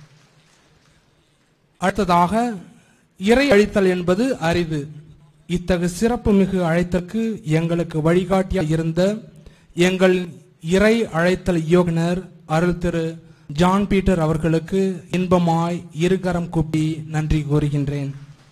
அடுத்ததாக, இறை அழைத்தல் என்பது அரிது. இத்தகு சிறப்பு மிகு அழைத்தலுக்கு எங்களுக்கு வழிகாட்டியாக இருந்த எங்கள் இறை அழைத்தல் இயக்குனர் அருள் திரு ஜான் பீட்டர் அவர்களுக்கு இன்பமாய் இருகரம் கூப்பி நன்றி கூறுகின்றேன்.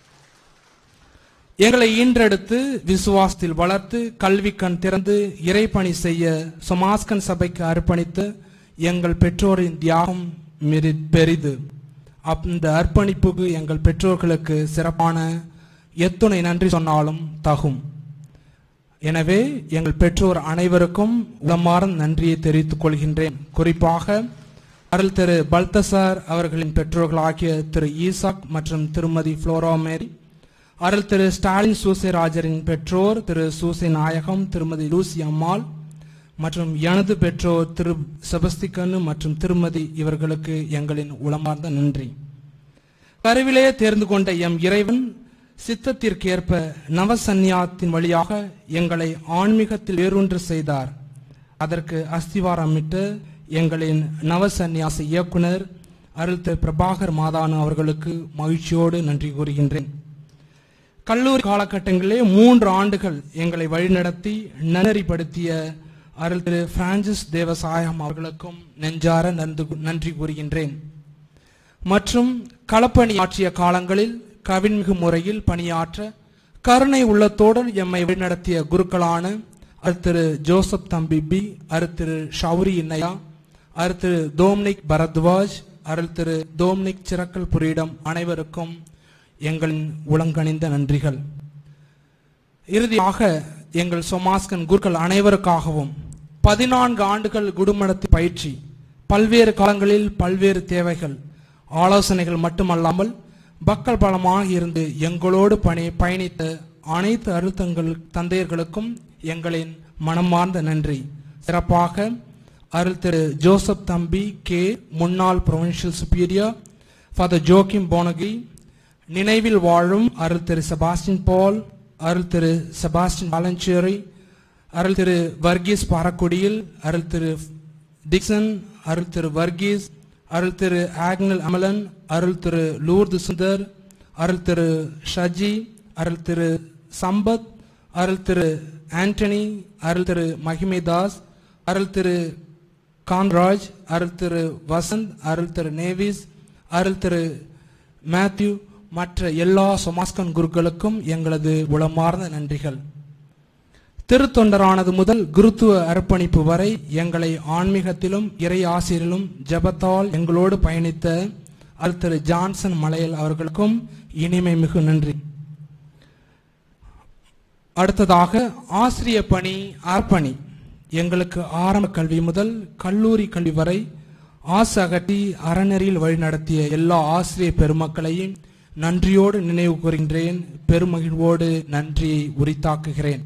எங்களை ஈன்றெடுத்து விசுவாசத்தில் வளர்த்து கல்வி கண் திறந்து இறைப்பணி செய்ய சமாஸ்கன் சபைக்கு அர்ப்பணித்து எங்கள் பெற்றோரின் தியாகம் பெரிது. அந்த அர்ப்பணிப்புக்கு எங்கள் பெற்றோர்களுக்கு சிறப்பான எத்துணை நன்றி சொன்னாலும் தகும். எனவே எங்கள் பெற்றோர் அனைவருக்கும் உளமார்ந்த நன்றியை தெரிவித்துக் கொள்கின்றேன். குறிப்பாக அருள் திரு பல்தசார் அவர்களின் பெற்றோர்களாகிய திரு ஈசாக் மற்றும் திருமதி புளோரா மேரி, அருள் திரு ஸ்டாலின் சூசைராஜரின் பெற்றோர் திரு சூசை நாயகம், திருமதி லூசி அம்மாள் மற்றும் எனது பெற்றோர் திரு செபஸ்திகனு மற்றும் திருமதி இவர்களுக்கு எங்களின் உளமார்ந்த நன்றி. கருவிலே தேர்ந்து கொண்ட எம் இறைவன் சித்தத்திற்கேற்ப நவசன்னியாத்தின் வழியாக எங்களை ஆன்மீகத்தில் வேரூன்று செய்தார். அதற்கு அஸ்திவாரமிட்டு எங்களின் நவசன்னியாச இயக்குனர் அருள் திரு பிரபாகர் மாதானு அவர்களுக்கு மகிழ்ச்சியோடு நன்றி கூறுகின்றேன். கல்லூரி காலகட்டங்களிலே 3 ஆண்டுகள் எங்களை வழிநடத்தி நன்னறிப்படுத்திய அருள் திரு பிரான்சிஸ் தேவசாயம் அவர்களுக்கும் நெஞ்சார நன்றி கூறுகின்றேன். மற்றும் களப்பணி ஆற்றிய காலங்களில் கவின்மிகு முறையில் பணியாற்ற கருணை உள்ளத்தோடு எம்மை வழிநடத்திய குருக்களான அருள் திரு ஜோசப் தம்பி பி, அருள் திரு ஷவுரி இன்னையா, அருள் திரு தோம்னிக் பரத்வாஜ், அருள் திரு தோம்னிக் சிறக்கல் புரியிடம் அனைவருக்கும் எங்களின் உளங்கணிந்த நன்றிகள். இறுதியாக எங்கள் சொமாஸ்கன் குருக்கள் அனைவருக்காகவும் 14 ஆண்டுகள் குடும்பத்து பயிற்சி, பல்வேறு காலங்களில் பல்வேறு தேவைகள், ஆலோசனைகள் மட்டுமல்லாமல் பக்கல் பலமாக இருந்து எங்களோடு பயணித்த அனைத்து அருத்தங்கள் தந்தையர்களுக்கும் எங்களின் மனமார்ந்த நன்றி. சிறப்பாக அருள் திரு ஜோசப் தம்பி கே, முன்னாள் provincial superior father Joachim Bonagi, நினைவில் வாழும் அருள் திரு செபாஸ்டின் பால், அருள் திரு செபாஸ்டின் வாலஞ்சேரி, அருள் திரு வர்கீஸ் பாரக்குடியில், அருள் திரு டிக்சன், அருள் திரு வர்கீஸ், அருள் திரு ஆக்னல் அமலன், அருள் திரு லூர்து சுந்தர், அருள் திரு ஷஜி, அருள் திரு சம்பத், அருள் திரு ஆண்டனி, அருள் திரு மகிமேதாஸ், அருள் திரு கான்ராஜ், அருள் திரு வசந்த், அருள் திரு நேவிஸ், அருள் திரு மேத்யூ மற்ற எல்லா சொமாஸ்கன் குருக்களுக்கும் எங்களது உளமார்ந்த நன்றிகள். திருத்தொண்டரானது முதல் குருத்துவ அர்ப்பணிப்பு வரை எங்களை ஆன்மீகத்திலும் இறை ஆசிரியரிலும் ஜபத்தால் எங்களோடு பயணித்த அருள் திரு ஜான்சன் மலையல் அவர்களுக்கும் இனிமை மிகு நன்றி. அடுத்ததாக ஆசிரிய பணி அர்ப்பணி. எங்களுக்கு ஆரம்ப கல்வி முதல் கல்லூரி கல்வி வரை ஆசை அகட்டி அறநெறியில் வழிநடத்திய எல்லா ஆசிரிய பெருமக்களையும் நன்றியோடு நினைவு கூறுகின்றேன். பெருமகிழ்வோடு நன்றியை உரித்தாக்குகிறேன்.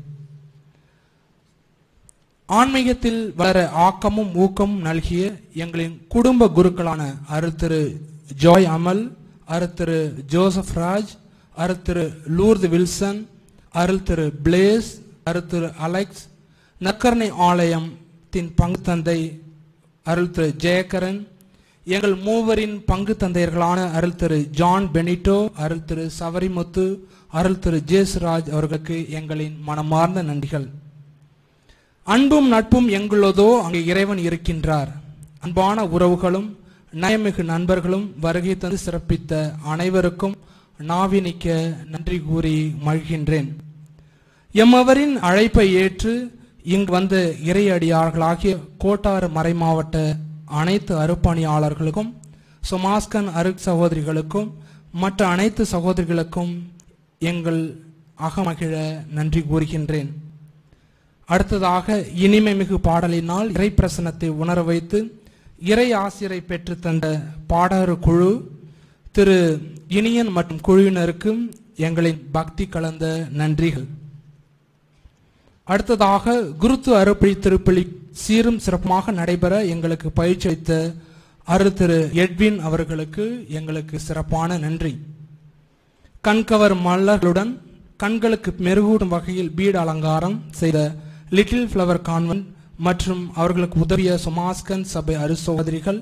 ஆன்மீகத்தில் வளர ஆக்கமும் ஊக்கமும் நல்கிய எங்களின் குடும்ப குருக்களான அருள் திரு ஜாய் அமல், அருள் திரு ஜோசப் ராஜ், அருள் திரு லூர்து வில்சன், அருள் திரு பிளேஸ், அருள் திரு அலெக்ஸ், நற்கருணை ஆலயத்தின் பங்கு தந்தை அருள் திரு ஜெயகரன், எங்கள் மூவரின் பங்கு தந்தையர்களான அருள் திரு ஜான் பெனிட்டோ, அருள் திரு சவரிமுத்து, அருள் திரு ஜேசுராஜ் அவர்களுக்கு எங்களின் மனமார்ந்த நன்றிகள். அன்பும் நட்பும் எங்குள்ளதோ அங்கே இறைவன் இருக்கின்றார். அன்பான உறவுகளும் நயமிகு நண்பர்களும் வருகை தந்து சிறப்பித்த அனைவருக்கும் நாவினிக்க நன்றி கூறி மகிழ்கின்றேன். எம்மவரின் அழைப்பை ஏற்று இங்கு வந்த இறையடியார்களாகிய கோட்டாறு மறைமாவட்ட அனைத்து அருப்பணியாளர்களுக்கும், சொமாஸ்கன் அரு சகோதரிகளுக்கும், மற்ற அனைத்து சகோதரிகளுக்கும் எங்கள் அகமகிழ நன்றி கூறுகின்றேன். அடுத்ததாக இனிமை மிகு பாடலினால் இறை பிரசனத்தை உணர வைத்து இறை ஆசிரை பெற்று தந்த பாடகர் குழு திரு இனியன் மற்றும் குழுவினருக்கும் எங்களின் பக்தி கலந்த நன்றிகள். அடுத்ததாக குருத்து அருப்பழி திருப்பலி சீரும் சிறப்புமாக நடைபெற எங்களுக்கு பயிற்சி அளித்த அரு திரு எட்வின் அவர்களுக்கு எங்களுக்கு சிறப்பான நன்றி. கண்கவர் மலர்களுடன் கண்களுக்கு மெருகூடும் வகையில் பீட அலங்காரம் செய்த லிட்டில் ஃப்ளவர் கான்வென்ட் மற்றும் அவர்களுக்கு உதவிய சொமாஸ்கன் சபை அரு சகோதரிகள்,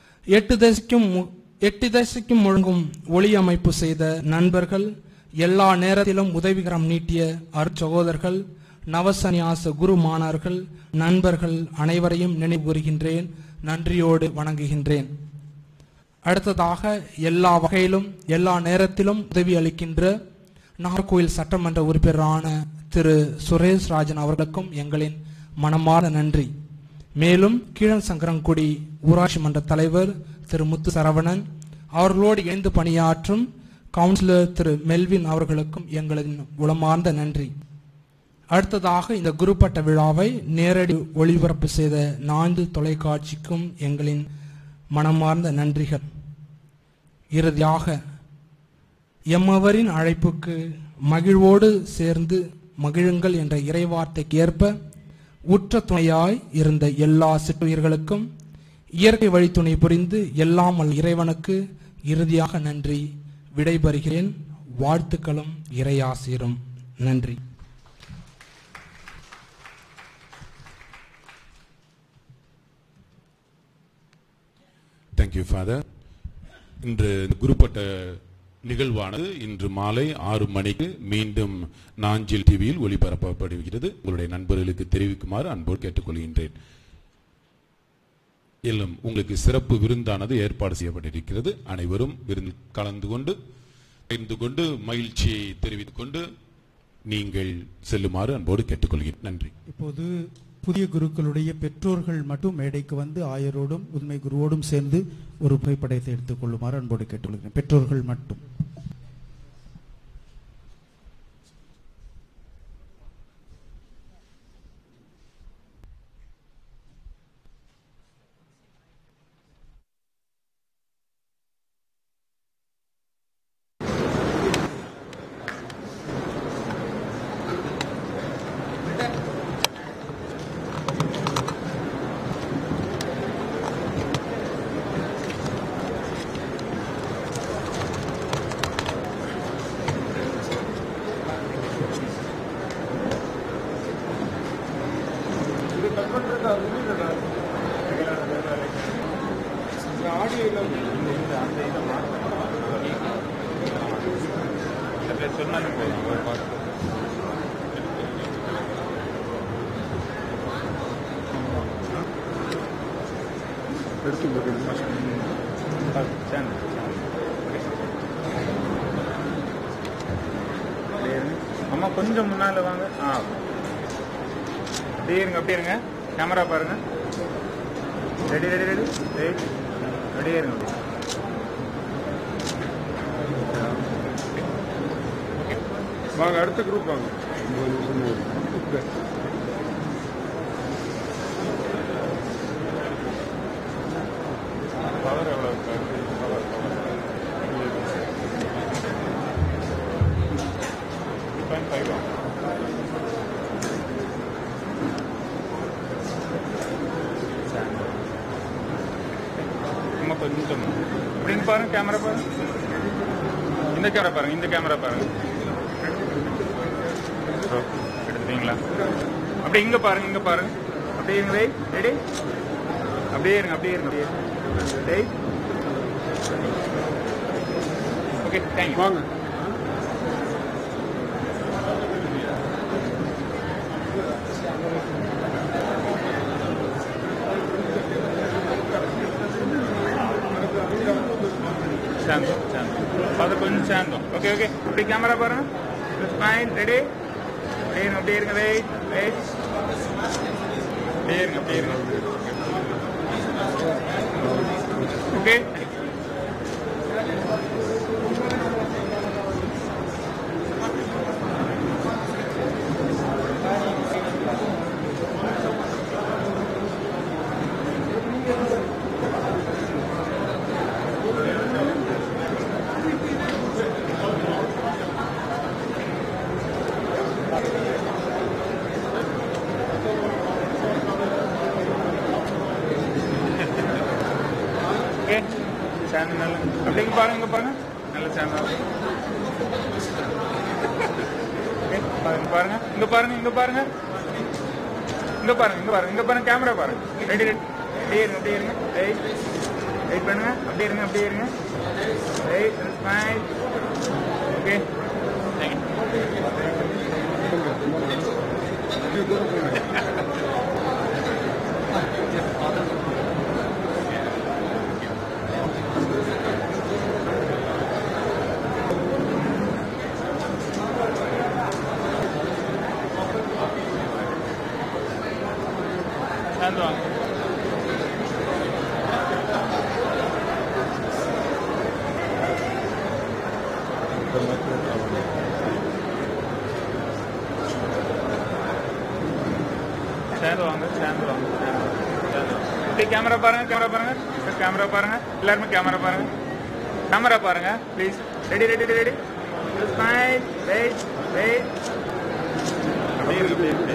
எட்டு திசைக்கும் முழங்கும் ஒளி அமைப்பு செய்த நண்பர்கள், எல்லா நேரத்திலும் உதவிகரம் நீட்டிய அருட்சகோதரர்கள், நவசன்யாச குரு மாணவர்கள், நண்பர்கள் அனைவரையும் நினைவு கூறுகின்றேன், நன்றியோடு வணங்குகின்றேன். அடுத்ததாக எல்லா வகையிலும் எல்லா நேரத்திலும் உதவி அளிக்கின்ற நாகர்கோயில் சட்டமன்ற உறுப்பினரான திரு சுரேஷ் ராஜன் அவர்களுக்கும் எங்களின் மனமார்ந்த நன்றி. மேலும் கீழன் சங்கரங்குடி ஊராட்சி மன்ற தலைவர் திரு முத்து சரவணன் அவர்களோடு இணைந்து பணியாற்றும் கவுன்சிலர் திரு மெல்வின் அவர்களுக்கும் எங்களின் உளமார்ந்த நன்றி. அடுத்ததாக இந்த குருப்பட்ட விழாவை நேரடி ஒளிபரப்பு செய்த 4 தொலைக்காட்சிக்கும் எங்களின் மனமார்ந்த நன்றிகள். இறுதியாக எம்மவரின் அழைப்புக்கு மகிழ்வோடு சேர்ந்து மகிழுங்கள் என்ற இறைவார்த்தைக்கு ஏற்ப உற்ற துணையாய் இருந்த எல்லா சிற்றுயிர்களுக்கும் இயற்கை வழி துணை புரிந்து எல்லாம் இறைவனுக்கு இறுதியாக நன்றி. விடைபெறுகிறேன். வாழ்த்துக்களும் இறையாசிரும். நன்றி. Thank you father. இன்று குருப்பட்ட நிகழ்வானது இன்று மாலை 6 மணிக்கு மீண்டும் நாஞ்சில் டிவியில் ஒளிபரப்பப்படுகிறது. உங்களுடைய நண்பர்களுக்கு தெரிவிக்குமாறு அன்போடு கேட்டுக்கொள்கின்றேன். எல்லாம் உங்களுக்கு சிறப்பு விருந்தானது ஏற்பாடு செய்யப்பட்டிருக்கிறது. அனைவரும் விருந்து கலந்து கொண்டு மகிழ்ச்சியை தெரிவித்துக் கொண்டு நீங்கள் செல்லுமாறு அன்போடு கேட்டுக்கொள்கிறேன். நன்றி. இப்போது புதிய குருக்களுடைய பெற்றோர்கள் மட்டும் மேடைக்கு வந்து ஆயரோடும் உண்மை குருவோடும் சேர்ந்து ஒரு புகைப்படத்தை எடுத்துக் கொள்ளுமாறு அன்போடு கேட்டுக்கொள்கிறேன். பெற்றோர்கள் மட்டும். அம்மா கொஞ்சம் முன்னால வாங்க. அப்படியே இருங்க. கேமரா பாருங்க. ரெடி அப்படியே இருங்க. வாங்க, அடுத்த குரூப் வாங்க. பவர் எவ்வளோ இருக்கு? பவர் 3.5 கொஞ்சம் இப்படின்னு பாருங்க. கேமரா பாருங்க. இந்த கேமரா பாருங்க. எடுத்துட்டீங்களா? அப்படி இங்க பாருங்க. அப்படியே இருங்க. ரெடி? அப்படியே இருங்க. Okay, thank you. வாங்க. சாந்தம் சாந்தம் ஃபாதர் கொஞ்சம் சாந்தம். ஓகே ஓகே இப்படி கேமரா பாருங்க. Smile ready. அப்படியே இருங்க வெயிட் வெயிட். அப்படியே இருங்க. ஓகே சேனல் நல்லா அப்படியே பாருங்க நல்ல சேனல். பாருங்க இங்க பாருங்க கேமரா பாருங்க. ரெடி அப்படியே இருங்க வெயிட் பண்ணுங்க. அப்படியே இருங்க வெயிட் ஸ்மைல். ஓகே சாந்தம் வாங்க. கேமரா பாருங்க எல்லாருமே கேமரா பாருங்க ப்ளீஸ். ரெடி ஸ்மைல் வெயிட் அப்படியே இருக்கு.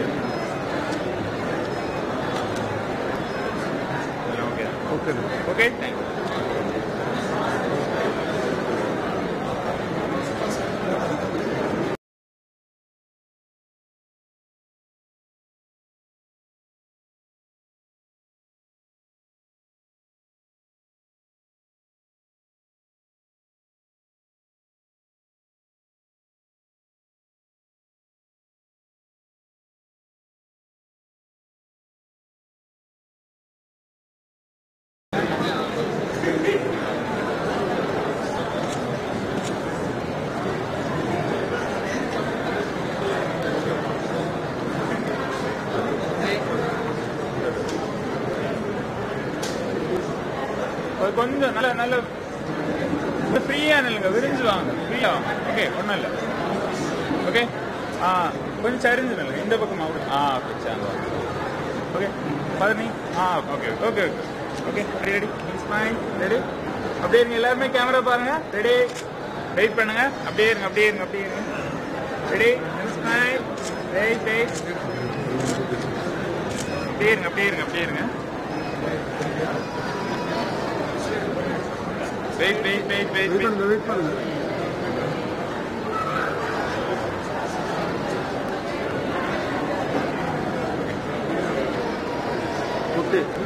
ஓகே கொஞ்சம் நல்ல ஃப்ரீயா நில்லுங்க. விரிஞ்சு வாங்க. ஃப்ரீயா வாங்க. ஓகே ஒன்றும் இல்லை. ஓகே கொஞ்சம் சரிஞ்சு நில்லுங்க. இந்த பக்கமா ஓகே பதினி ஓகே ரெடி ஸ்மைல் ரெடி. அப்படியே இருங்க எல்லாருமே கேமரா பாருங்க. ரெடி வெயிட் பண்ணுங்க. அப்படியே இருங்க ரெடி ஸ்மைல் வெயிட் அப்படியே இருங்க வெயிட் பண்ணுங்க. ஓகே